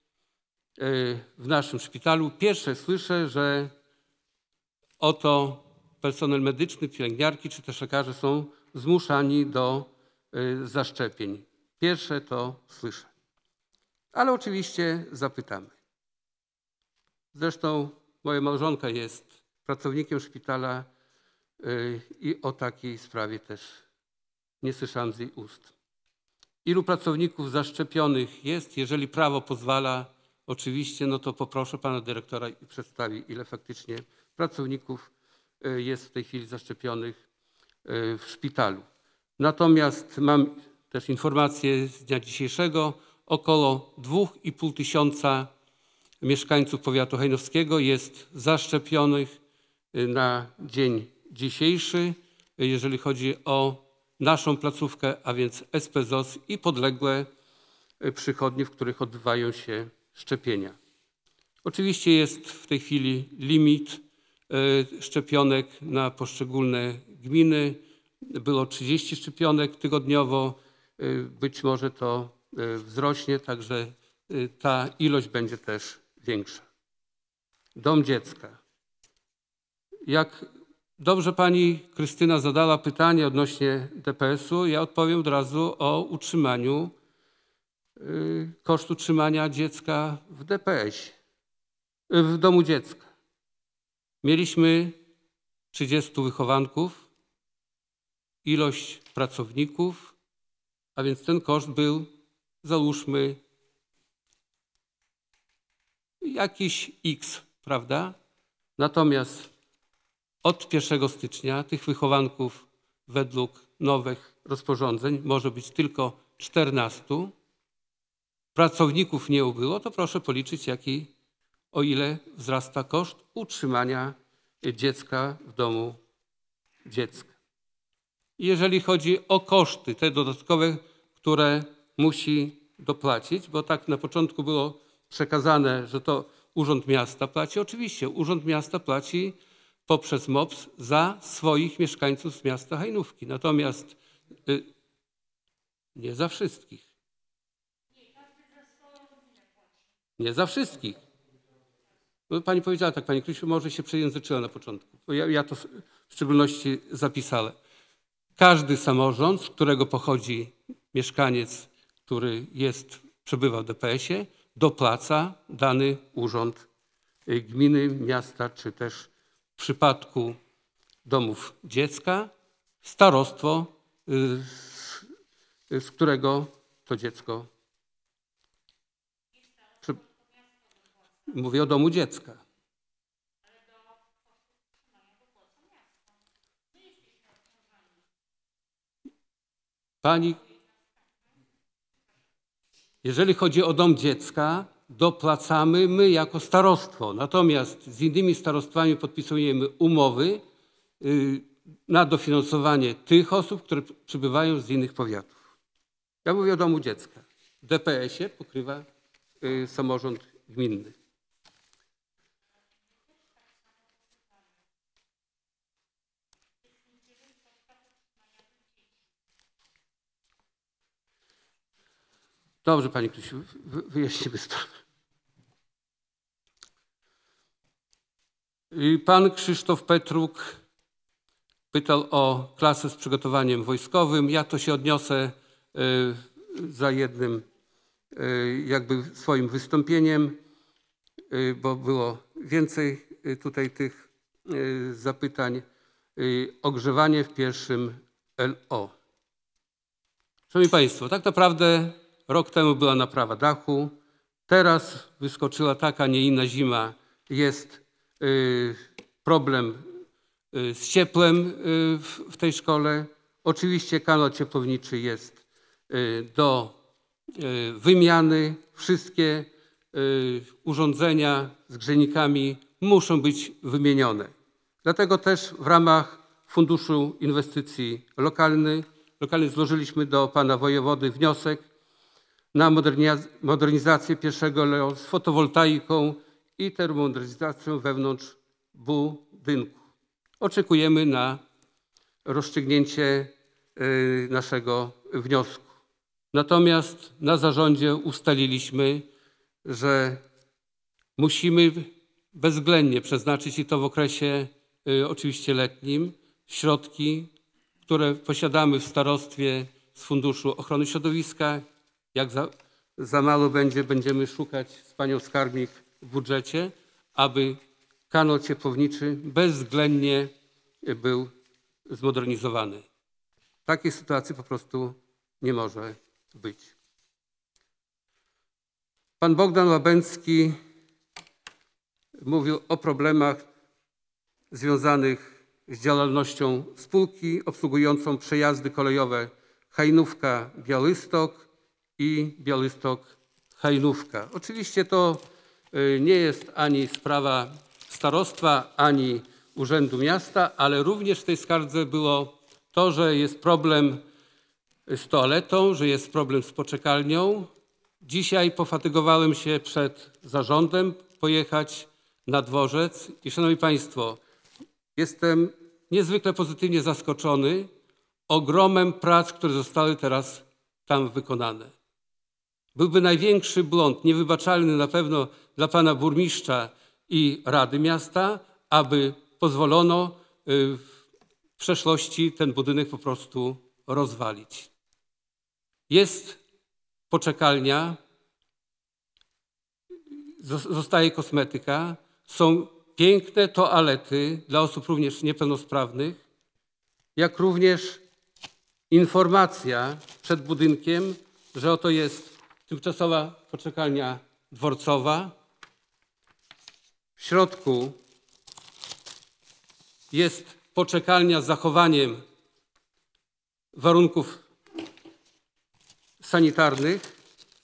w naszym szpitalu, pierwsze słyszę, że oto personel medyczny, pielęgniarki czy też lekarze są zmuszani do zaszczepień. Pierwsze to słyszę. Ale oczywiście zapytamy. Zresztą moja małżonka jest pracownikiem szpitala i o takiej sprawie też nie słyszałem z jej ust. Ilu pracowników zaszczepionych jest? Jeżeli prawo pozwala, oczywiście, no to poproszę pana dyrektora i przedstawi, ile faktycznie pracowników jest w tej chwili zaszczepionych w szpitalu. Natomiast mam też informację z dnia dzisiejszego. Około dwa i pół tysiąca mieszkańców powiatu hajnowskiego jest zaszczepionych na dzień dzisiejszy, jeżeli chodzi o naszą placówkę, a więc S P Z O S i podległe przychodnie, w których odbywają się szczepienia. Oczywiście jest w tej chwili limit szczepionek na poszczególne gminy. Było trzydzieści szczepionek tygodniowo. Być może to wzrośnie, także ta ilość będzie też większa. Dom dziecka. Jak dobrze pani Krystyna zadała pytanie odnośnie D P S-u, ja odpowiem od razu o utrzymaniu, koszt utrzymania dziecka w D P S-ie, w domu dziecka. Mieliśmy trzydziestu wychowanków, ilość pracowników, a więc ten koszt był, załóżmy, jakiś X, prawda? Natomiast od pierwszego stycznia tych wychowanków według nowych rozporządzeń może być tylko czternastu. Pracowników nie ubyło, to proszę policzyć, jaki, o ile wzrasta koszt utrzymania dziecka w domu dziecka. Jeżeli chodzi o koszty, te dodatkowe, które musi dopłacić, bo tak na początku było przekazane, że to Urząd Miasta płaci. Oczywiście Urząd Miasta płaci poprzez M O P S za swoich mieszkańców z miasta Hajnówki. Natomiast y, nie za wszystkich. Nie za wszystkich. Bo pani powiedziała tak, pani Krysiu, może się przejęzyczyła na początku. Bo ja, ja to w szczególności zapisałem. Każdy samorząd, z którego pochodzi mieszkaniec, który jest, przebywa w D P S-ie, dopłaca dany urząd gminy, miasta, czy też w przypadku domów dziecka starostwo, z, z którego to dziecko. Mówię o domu dziecka. Pani, jeżeli chodzi o dom dziecka, dopłacamy my jako starostwo. Natomiast z innymi starostwami podpisujemy umowy na dofinansowanie tych osób, które przybywają z innych powiatów. Ja mówię o domu dziecka. W D P S-ie pokrywa samorząd gminny. Dobrze, pani Krysiu, wyjaśnimy sprawę. Pan Krzysztof Petruk pytał o klasę z przygotowaniem wojskowym. Ja to się odniosę za jednym jakby swoim wystąpieniem, bo było więcej tutaj tych zapytań. ogrzewanie w pierwszym L O. Szanowni Państwo, tak naprawdę rok temu była naprawa dachu. Teraz wyskoczyła taka, a nie inna zima. Jest problem z ciepłem w tej szkole. Oczywiście kanał ciepłowniczy jest do wymiany. Wszystkie urządzenia z grzejnikami muszą być wymienione. Dlatego też w ramach Funduszu Inwestycji Lokalnych, lokalnych złożyliśmy do pana wojewody wniosek na modernizację pierwszego L O z fotowoltaiką i termomodernizacją wewnątrz budynku. Oczekujemy na rozstrzygnięcie naszego wniosku. Natomiast na zarządzie ustaliliśmy, że musimy bezwzględnie przeznaczyć, i to w okresie oczywiście letnim, środki, które posiadamy w starostwie z Funduszu Ochrony Środowiska. Jak za, za mało będzie, będziemy szukać z panią skarbnik w budżecie, aby kanał ciepłowniczy bezwzględnie był zmodernizowany. Takiej sytuacji po prostu nie może być. Pan Bogdan Łabęcki mówił o problemach związanych z działalnością spółki obsługującą przejazdy kolejowe Hajnówka-Białystok i Białystok-Hajnówka. Oczywiście to nie jest ani sprawa starostwa, ani Urzędu Miasta, ale również w tej skardze było to, że jest problem z toaletą, że jest problem z poczekalnią. Dzisiaj pofatygowałem się przed zarządem pojechać na dworzec i szanowni państwo, jestem niezwykle pozytywnie zaskoczony ogromem prac, które zostały teraz tam wykonane. Byłby największy błąd, niewybaczalny na pewno dla pana burmistrza i Rady Miasta, aby pozwolono w przeszłości ten budynek po prostu rozwalić. Jest poczekalnia, zostaje kosmetyka, są piękne toalety dla osób również niepełnosprawnych, jak również informacja przed budynkiem, że oto jest tymczasowa poczekalnia dworcowa. W środku jest poczekalnia z zachowaniem warunków sanitarnych.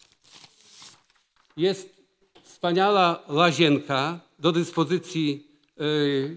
Jest wspaniała łazienka do dyspozycji y,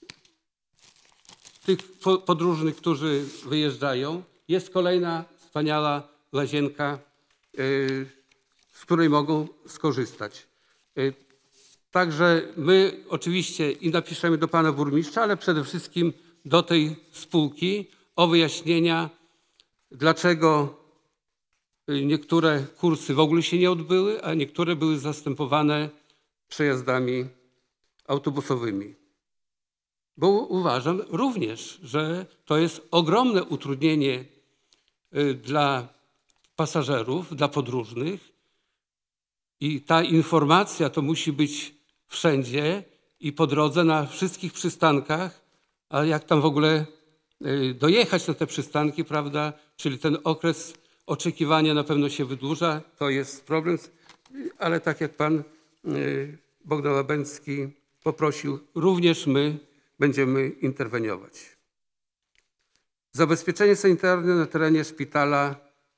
tych podróżnych, którzy wyjeżdżają. Jest kolejna wspaniała łazienka, y, z której mogą skorzystać. Y, Także my oczywiście i napiszemy do pana burmistrza, ale przede wszystkim do tej spółki o wyjaśnienia, dlaczego niektóre kursy w ogóle się nie odbyły, a niektóre były zastępowane przejazdami autobusowymi. Bo uważam również, że to jest ogromne utrudnienie dla pasażerów, dla podróżnych i ta informacja to musi być wszędzie i po drodze na wszystkich przystankach, a jak tam w ogóle dojechać na te przystanki, prawda, czyli ten okres oczekiwania na pewno się wydłuża, to jest problem, ale tak jak pan Bogdan Łabęcki poprosił, również my będziemy interweniować. Zabezpieczenie sanitarne na terenie szpitala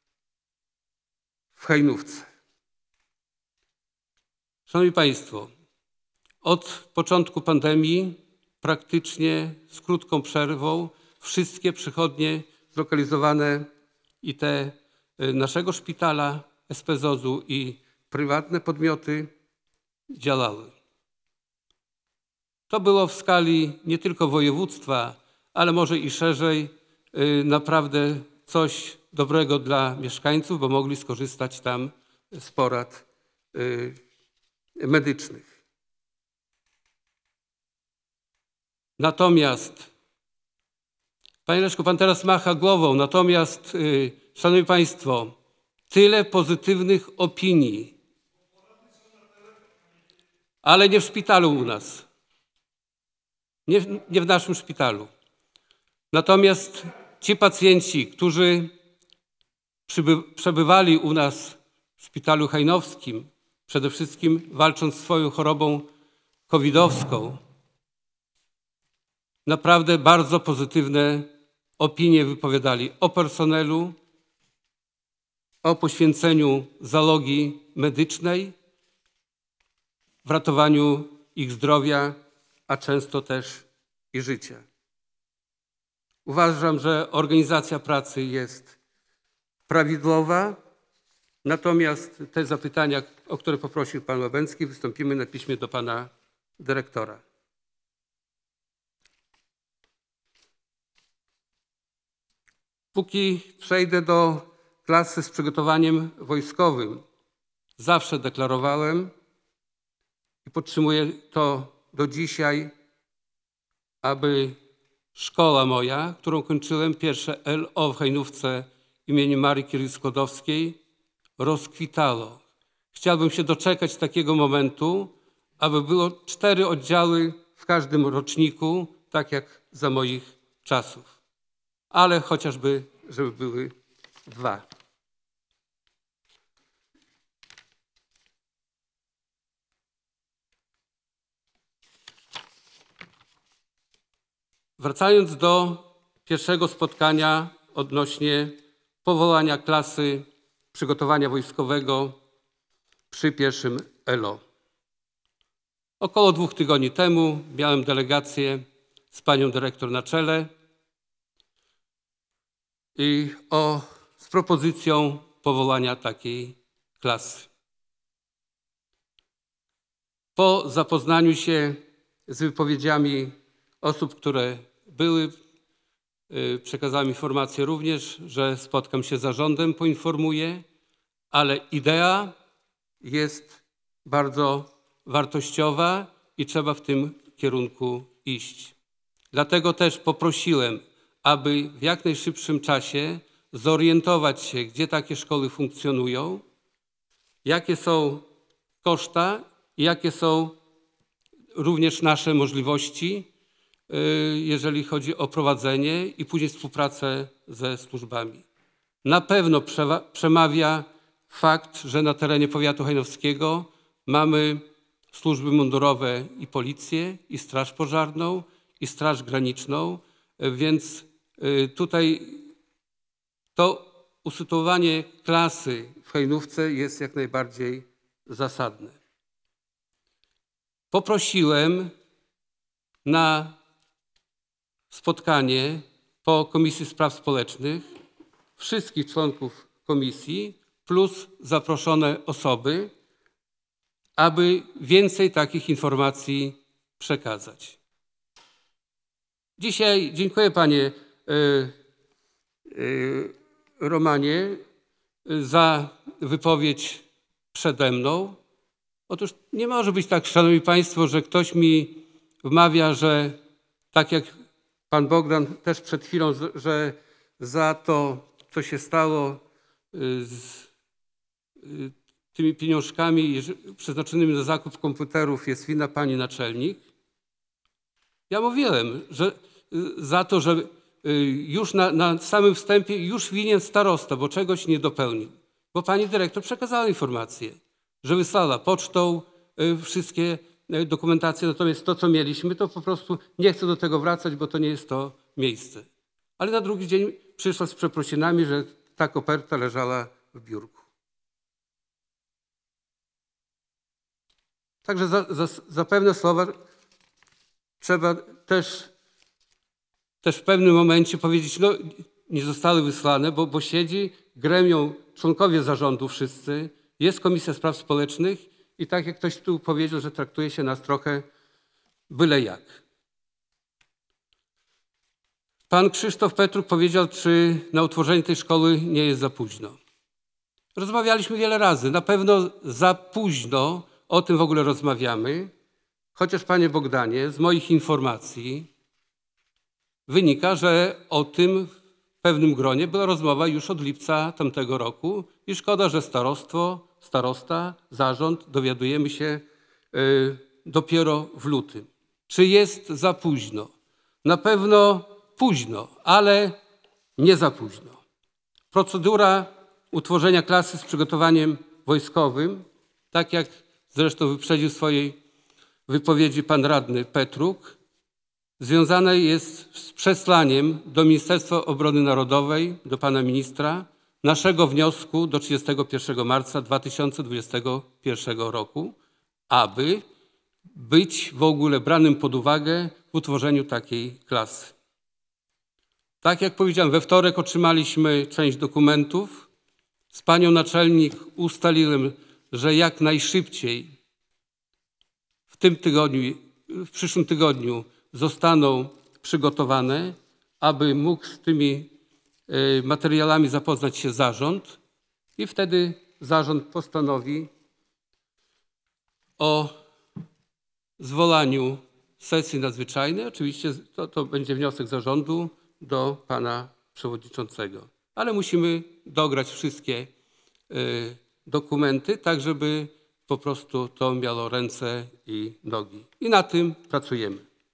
w Hajnówce. Szanowni państwo, od początku pandemii praktycznie z krótką przerwą wszystkie przychodnie zlokalizowane i te naszego szpitala, S P Z O Z-u i prywatne podmioty działały. To było w skali nie tylko województwa, ale może i szerzej naprawdę coś dobrego dla mieszkańców, bo mogli skorzystać tam z porad medycznych. Natomiast, panie Leszku, pan teraz macha głową, natomiast, yy, szanowni państwo, tyle pozytywnych opinii, ale nie w szpitalu u nas, nie w, nie w naszym szpitalu. Natomiast ci pacjenci, którzy przyby- przebywali u nas w szpitalu hajnowskim, przede wszystkim walcząc z swoją chorobą covidowską, naprawdę bardzo pozytywne opinie wypowiadali o personelu, o poświęceniu załogi medycznej, w ratowaniu ich zdrowia, a często też i życia. Uważam, że organizacja pracy jest prawidłowa, natomiast te zapytania, o które poprosił pan Łabęcki, wystąpimy na piśmie do pana dyrektora. Póki przejdę do klasy z przygotowaniem wojskowym, zawsze deklarowałem i podtrzymuję to do dzisiaj, aby szkoła moja, którą kończyłem, pierwsze L O w Hajnówce imieniem Marii Curie-Skłodowskiej, rozkwitało. Chciałbym się doczekać takiego momentu, aby było cztery oddziały w każdym roczniku, tak jak za moich czasów. Ale chociażby, żeby były dwa. Wracając do pierwszego spotkania odnośnie powołania klasy przygotowania wojskowego przy pierwszym L O. Około dwóch tygodni temu miałem delegację z panią dyrektor na czele i o, z propozycją powołania takiej klasy. Po zapoznaniu się z wypowiedziami osób, które były, przekazałem informację również, że spotkam się z zarządem, poinformuję, ale idea jest bardzo wartościowa i trzeba w tym kierunku iść. Dlatego też poprosiłem, aby w jak najszybszym czasie zorientować się, gdzie takie szkoły funkcjonują, jakie są koszta i jakie są również nasze możliwości, jeżeli chodzi o prowadzenie i później współpracę ze służbami. Na pewno przemawia fakt, że na terenie powiatu hajnowskiego mamy służby mundurowe i policję, i straż pożarną, i straż graniczną, więc tutaj to usytuowanie klasy w Hajnówce jest jak najbardziej zasadne. Poprosiłem na spotkanie po Komisji Spraw Społecznych wszystkich członków komisji plus zaproszone osoby, aby więcej takich informacji przekazać. Dzisiaj dziękuję panie y, y, Romanie za wypowiedź przede mną. Otóż nie może być tak, szanowni państwo, że ktoś mi wmawia, że tak jak pan Bogdan też przed chwilą, że za to, co się stało z tymi pieniążkami przeznaczonymi na zakup komputerów, jest winna pani naczelnik. Ja mówiłem, że za to, że już na, na samym wstępie już winien starosta, bo czegoś nie dopełnił. Bo pani dyrektor przekazała informację, że wysłała pocztą wszystkie dokumentacje, natomiast to, co mieliśmy, to po prostu nie chcę do tego wracać, bo to nie jest to miejsce. Ale na drugi dzień przyszła z przeprosinami, że ta koperta leżała w biurku. Także za, za, za pewne słowa trzeba też, też w pewnym momencie powiedzieć, no nie zostały wysłane, bo, bo siedzi gremium, członkowie zarządu wszyscy, jest Komisja Spraw Społecznych i tak jak ktoś tu powiedział, że traktuje się nas trochę byle jak. Pan Krzysztof Petruk powiedział, czy na utworzenie tej szkoły nie jest za późno. Rozmawialiśmy wiele razy. Na pewno za późno o tym w ogóle rozmawiamy, chociaż panie Bogdanie, z moich informacji wynika, że o tym w pewnym gronie była rozmowa już od lipca tamtego roku i szkoda, że starostwo, starosta, zarząd dowiadujemy się y, dopiero w lutym. Czy jest za późno? Na pewno późno, ale nie za późno. Procedura utworzenia klasy z przygotowaniem wojskowym, tak jak zresztą wyprzedził w swojej wypowiedzi pan radny Petruk, związana jest z przeslaniem do Ministerstwa Obrony Narodowej, do pana ministra, naszego wniosku do trzydziestego pierwszego marca dwa tysiące dwudziestego pierwszego roku, aby być w ogóle branym pod uwagę w utworzeniu takiej klasy. Tak jak powiedziałem, we wtorek otrzymaliśmy część dokumentów. Z panią naczelnik ustaliłem, że jak najszybciej w tym tygodniu, w przyszłym tygodniu zostaną przygotowane, aby mógł z tymi materiałami zapoznać się zarząd i wtedy zarząd postanowi o zwołaniu sesji nadzwyczajnej. Oczywiście to, to będzie wniosek zarządu do pana przewodniczącego. Ale musimy dograć wszystkie y, dokumenty, tak żeby po prostu to miało ręce i nogi. I na tym pracujemy.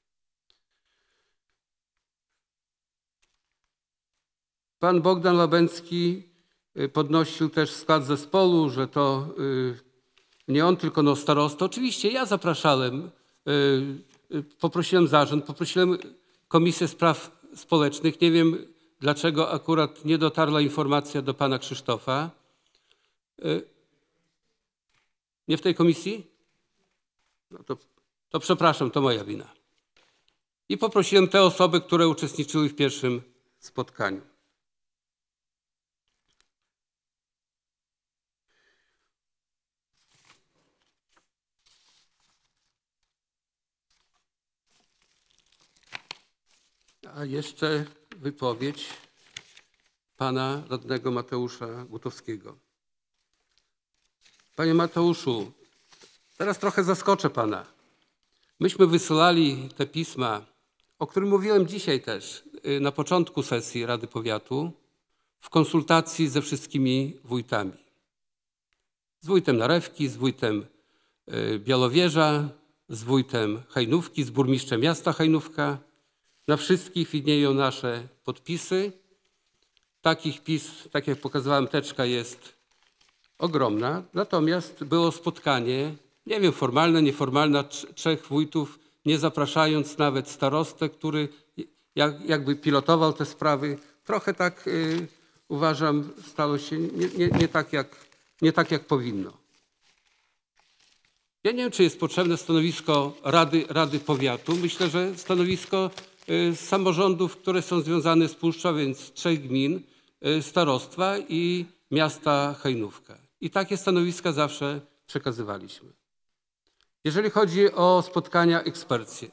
Pan Bogdan Łabęcki podnosił też skład zespołu, że to y, nie on, tylko no starosta. Oczywiście ja zapraszałem, y, y, poprosiłem zarząd, poprosiłem Komisję Spraw Społecznych. Nie wiem, dlaczego akurat nie dotarła informacja do pana Krzysztofa. Y, nie w tej komisji? No to, to przepraszam, to moja wina. I poprosiłem te osoby, które uczestniczyły w pierwszym spotkaniu. A jeszcze wypowiedź pana radnego Mateusza Gutowskiego. Panie Mateuszu, teraz trochę zaskoczę pana. Myśmy wysyłali te pisma, o których mówiłem dzisiaj też na początku sesji Rady Powiatu, w konsultacji ze wszystkimi wójtami. Z wójtem Narewki, z wójtem Białowieża, z wójtem Hajnówki, z burmistrzem miasta Hajnówka. Na wszystkich widnieją nasze podpisy. Takich pism, tak jak pokazywałem, teczka jest ogromna. Natomiast było spotkanie, nie wiem, formalne, nieformalne, trzech wójtów, nie zapraszając nawet starostę, który jak, jakby pilotował te sprawy. Trochę tak y, uważam, stało się nie, nie, nie, tak jak, nie tak jak powinno. Ja nie wiem, czy jest potrzebne stanowisko Rady, Rady Powiatu. Myślę, że stanowisko z samorządów, które są związane z Puszczą, więc trzech gmin, starostwa i miasta Hajnówka. I takie stanowiska zawsze przekazywaliśmy. Jeżeli chodzi o spotkania eksperckie.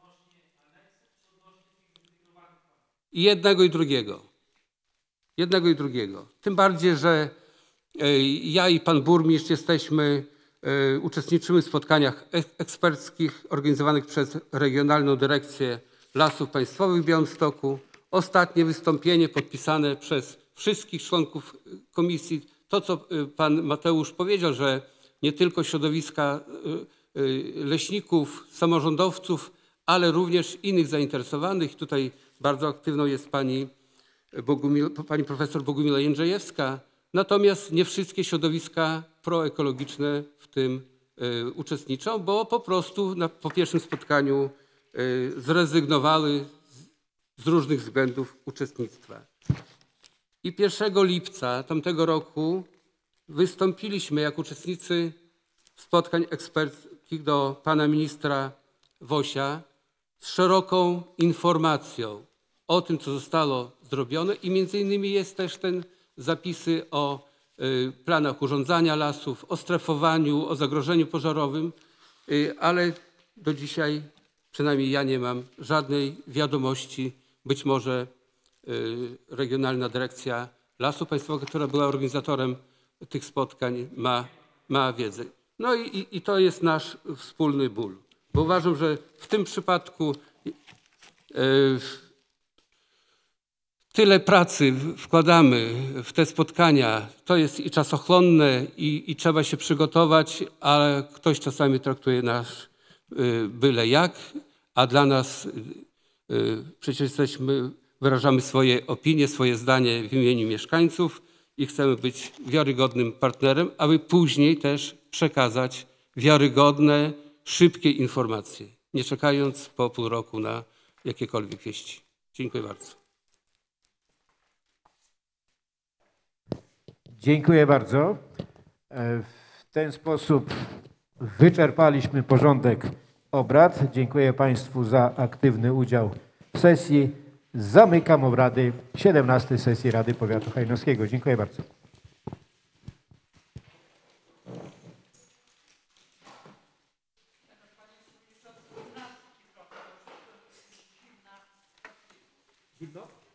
I jednego i drugiego. Jednego i drugiego. Tym bardziej, że ja i pan burmistrz jesteśmy, uczestniczymy w spotkaniach eksperckich organizowanych przez Regionalną Dyrekcję Lasów Państwowych w Białymstoku. Ostatnie wystąpienie podpisane przez wszystkich członków komisji. To, co pan Mateusz powiedział, że nie tylko środowiska leśników, samorządowców, ale również innych zainteresowanych. Tutaj bardzo aktywną jest pani, Bogumil, pani profesor Bogumiła Jędrzejewska. Natomiast nie wszystkie środowiska proekologiczne w tym y, uczestniczą, bo po prostu na, po pierwszym spotkaniu y, zrezygnowały z, z różnych względów uczestnictwa. I pierwszego lipca tamtego roku wystąpiliśmy jako uczestnicy spotkań eksperckich do pana ministra Wosia z szeroką informacją o tym, co zostało zrobione i między innymi jest też ten zapisy o y, planach urządzania lasów, o strefowaniu, o zagrożeniu pożarowym, y, ale do dzisiaj przynajmniej ja nie mam żadnej wiadomości. Być może y, Regionalna Dyrekcja Lasów Państwowych, która była organizatorem tych spotkań, ma, ma wiedzę. No i, i, i to jest nasz wspólny ból, bo uważam, że w tym przypadku y, tyle pracy wkładamy w te spotkania, to jest i czasochłonne, i, i trzeba się przygotować, ale ktoś czasami traktuje nas y, byle jak, a dla nas y, y, przecież jesteśmy wyrażamy swoje opinie, swoje zdanie w imieniu mieszkańców i chcemy być wiarygodnym partnerem, aby później też przekazać wiarygodne, szybkie informacje, nie czekając po pół roku na jakiekolwiek wieści. Dziękuję bardzo. Dziękuję bardzo. W ten sposób wyczerpaliśmy porządek obrad. Dziękuję Państwu za aktywny udział w sesji. Zamykam obrady siedemnastej sesji Rady Powiatu Hajnowskiego. Dziękuję bardzo. Zimno?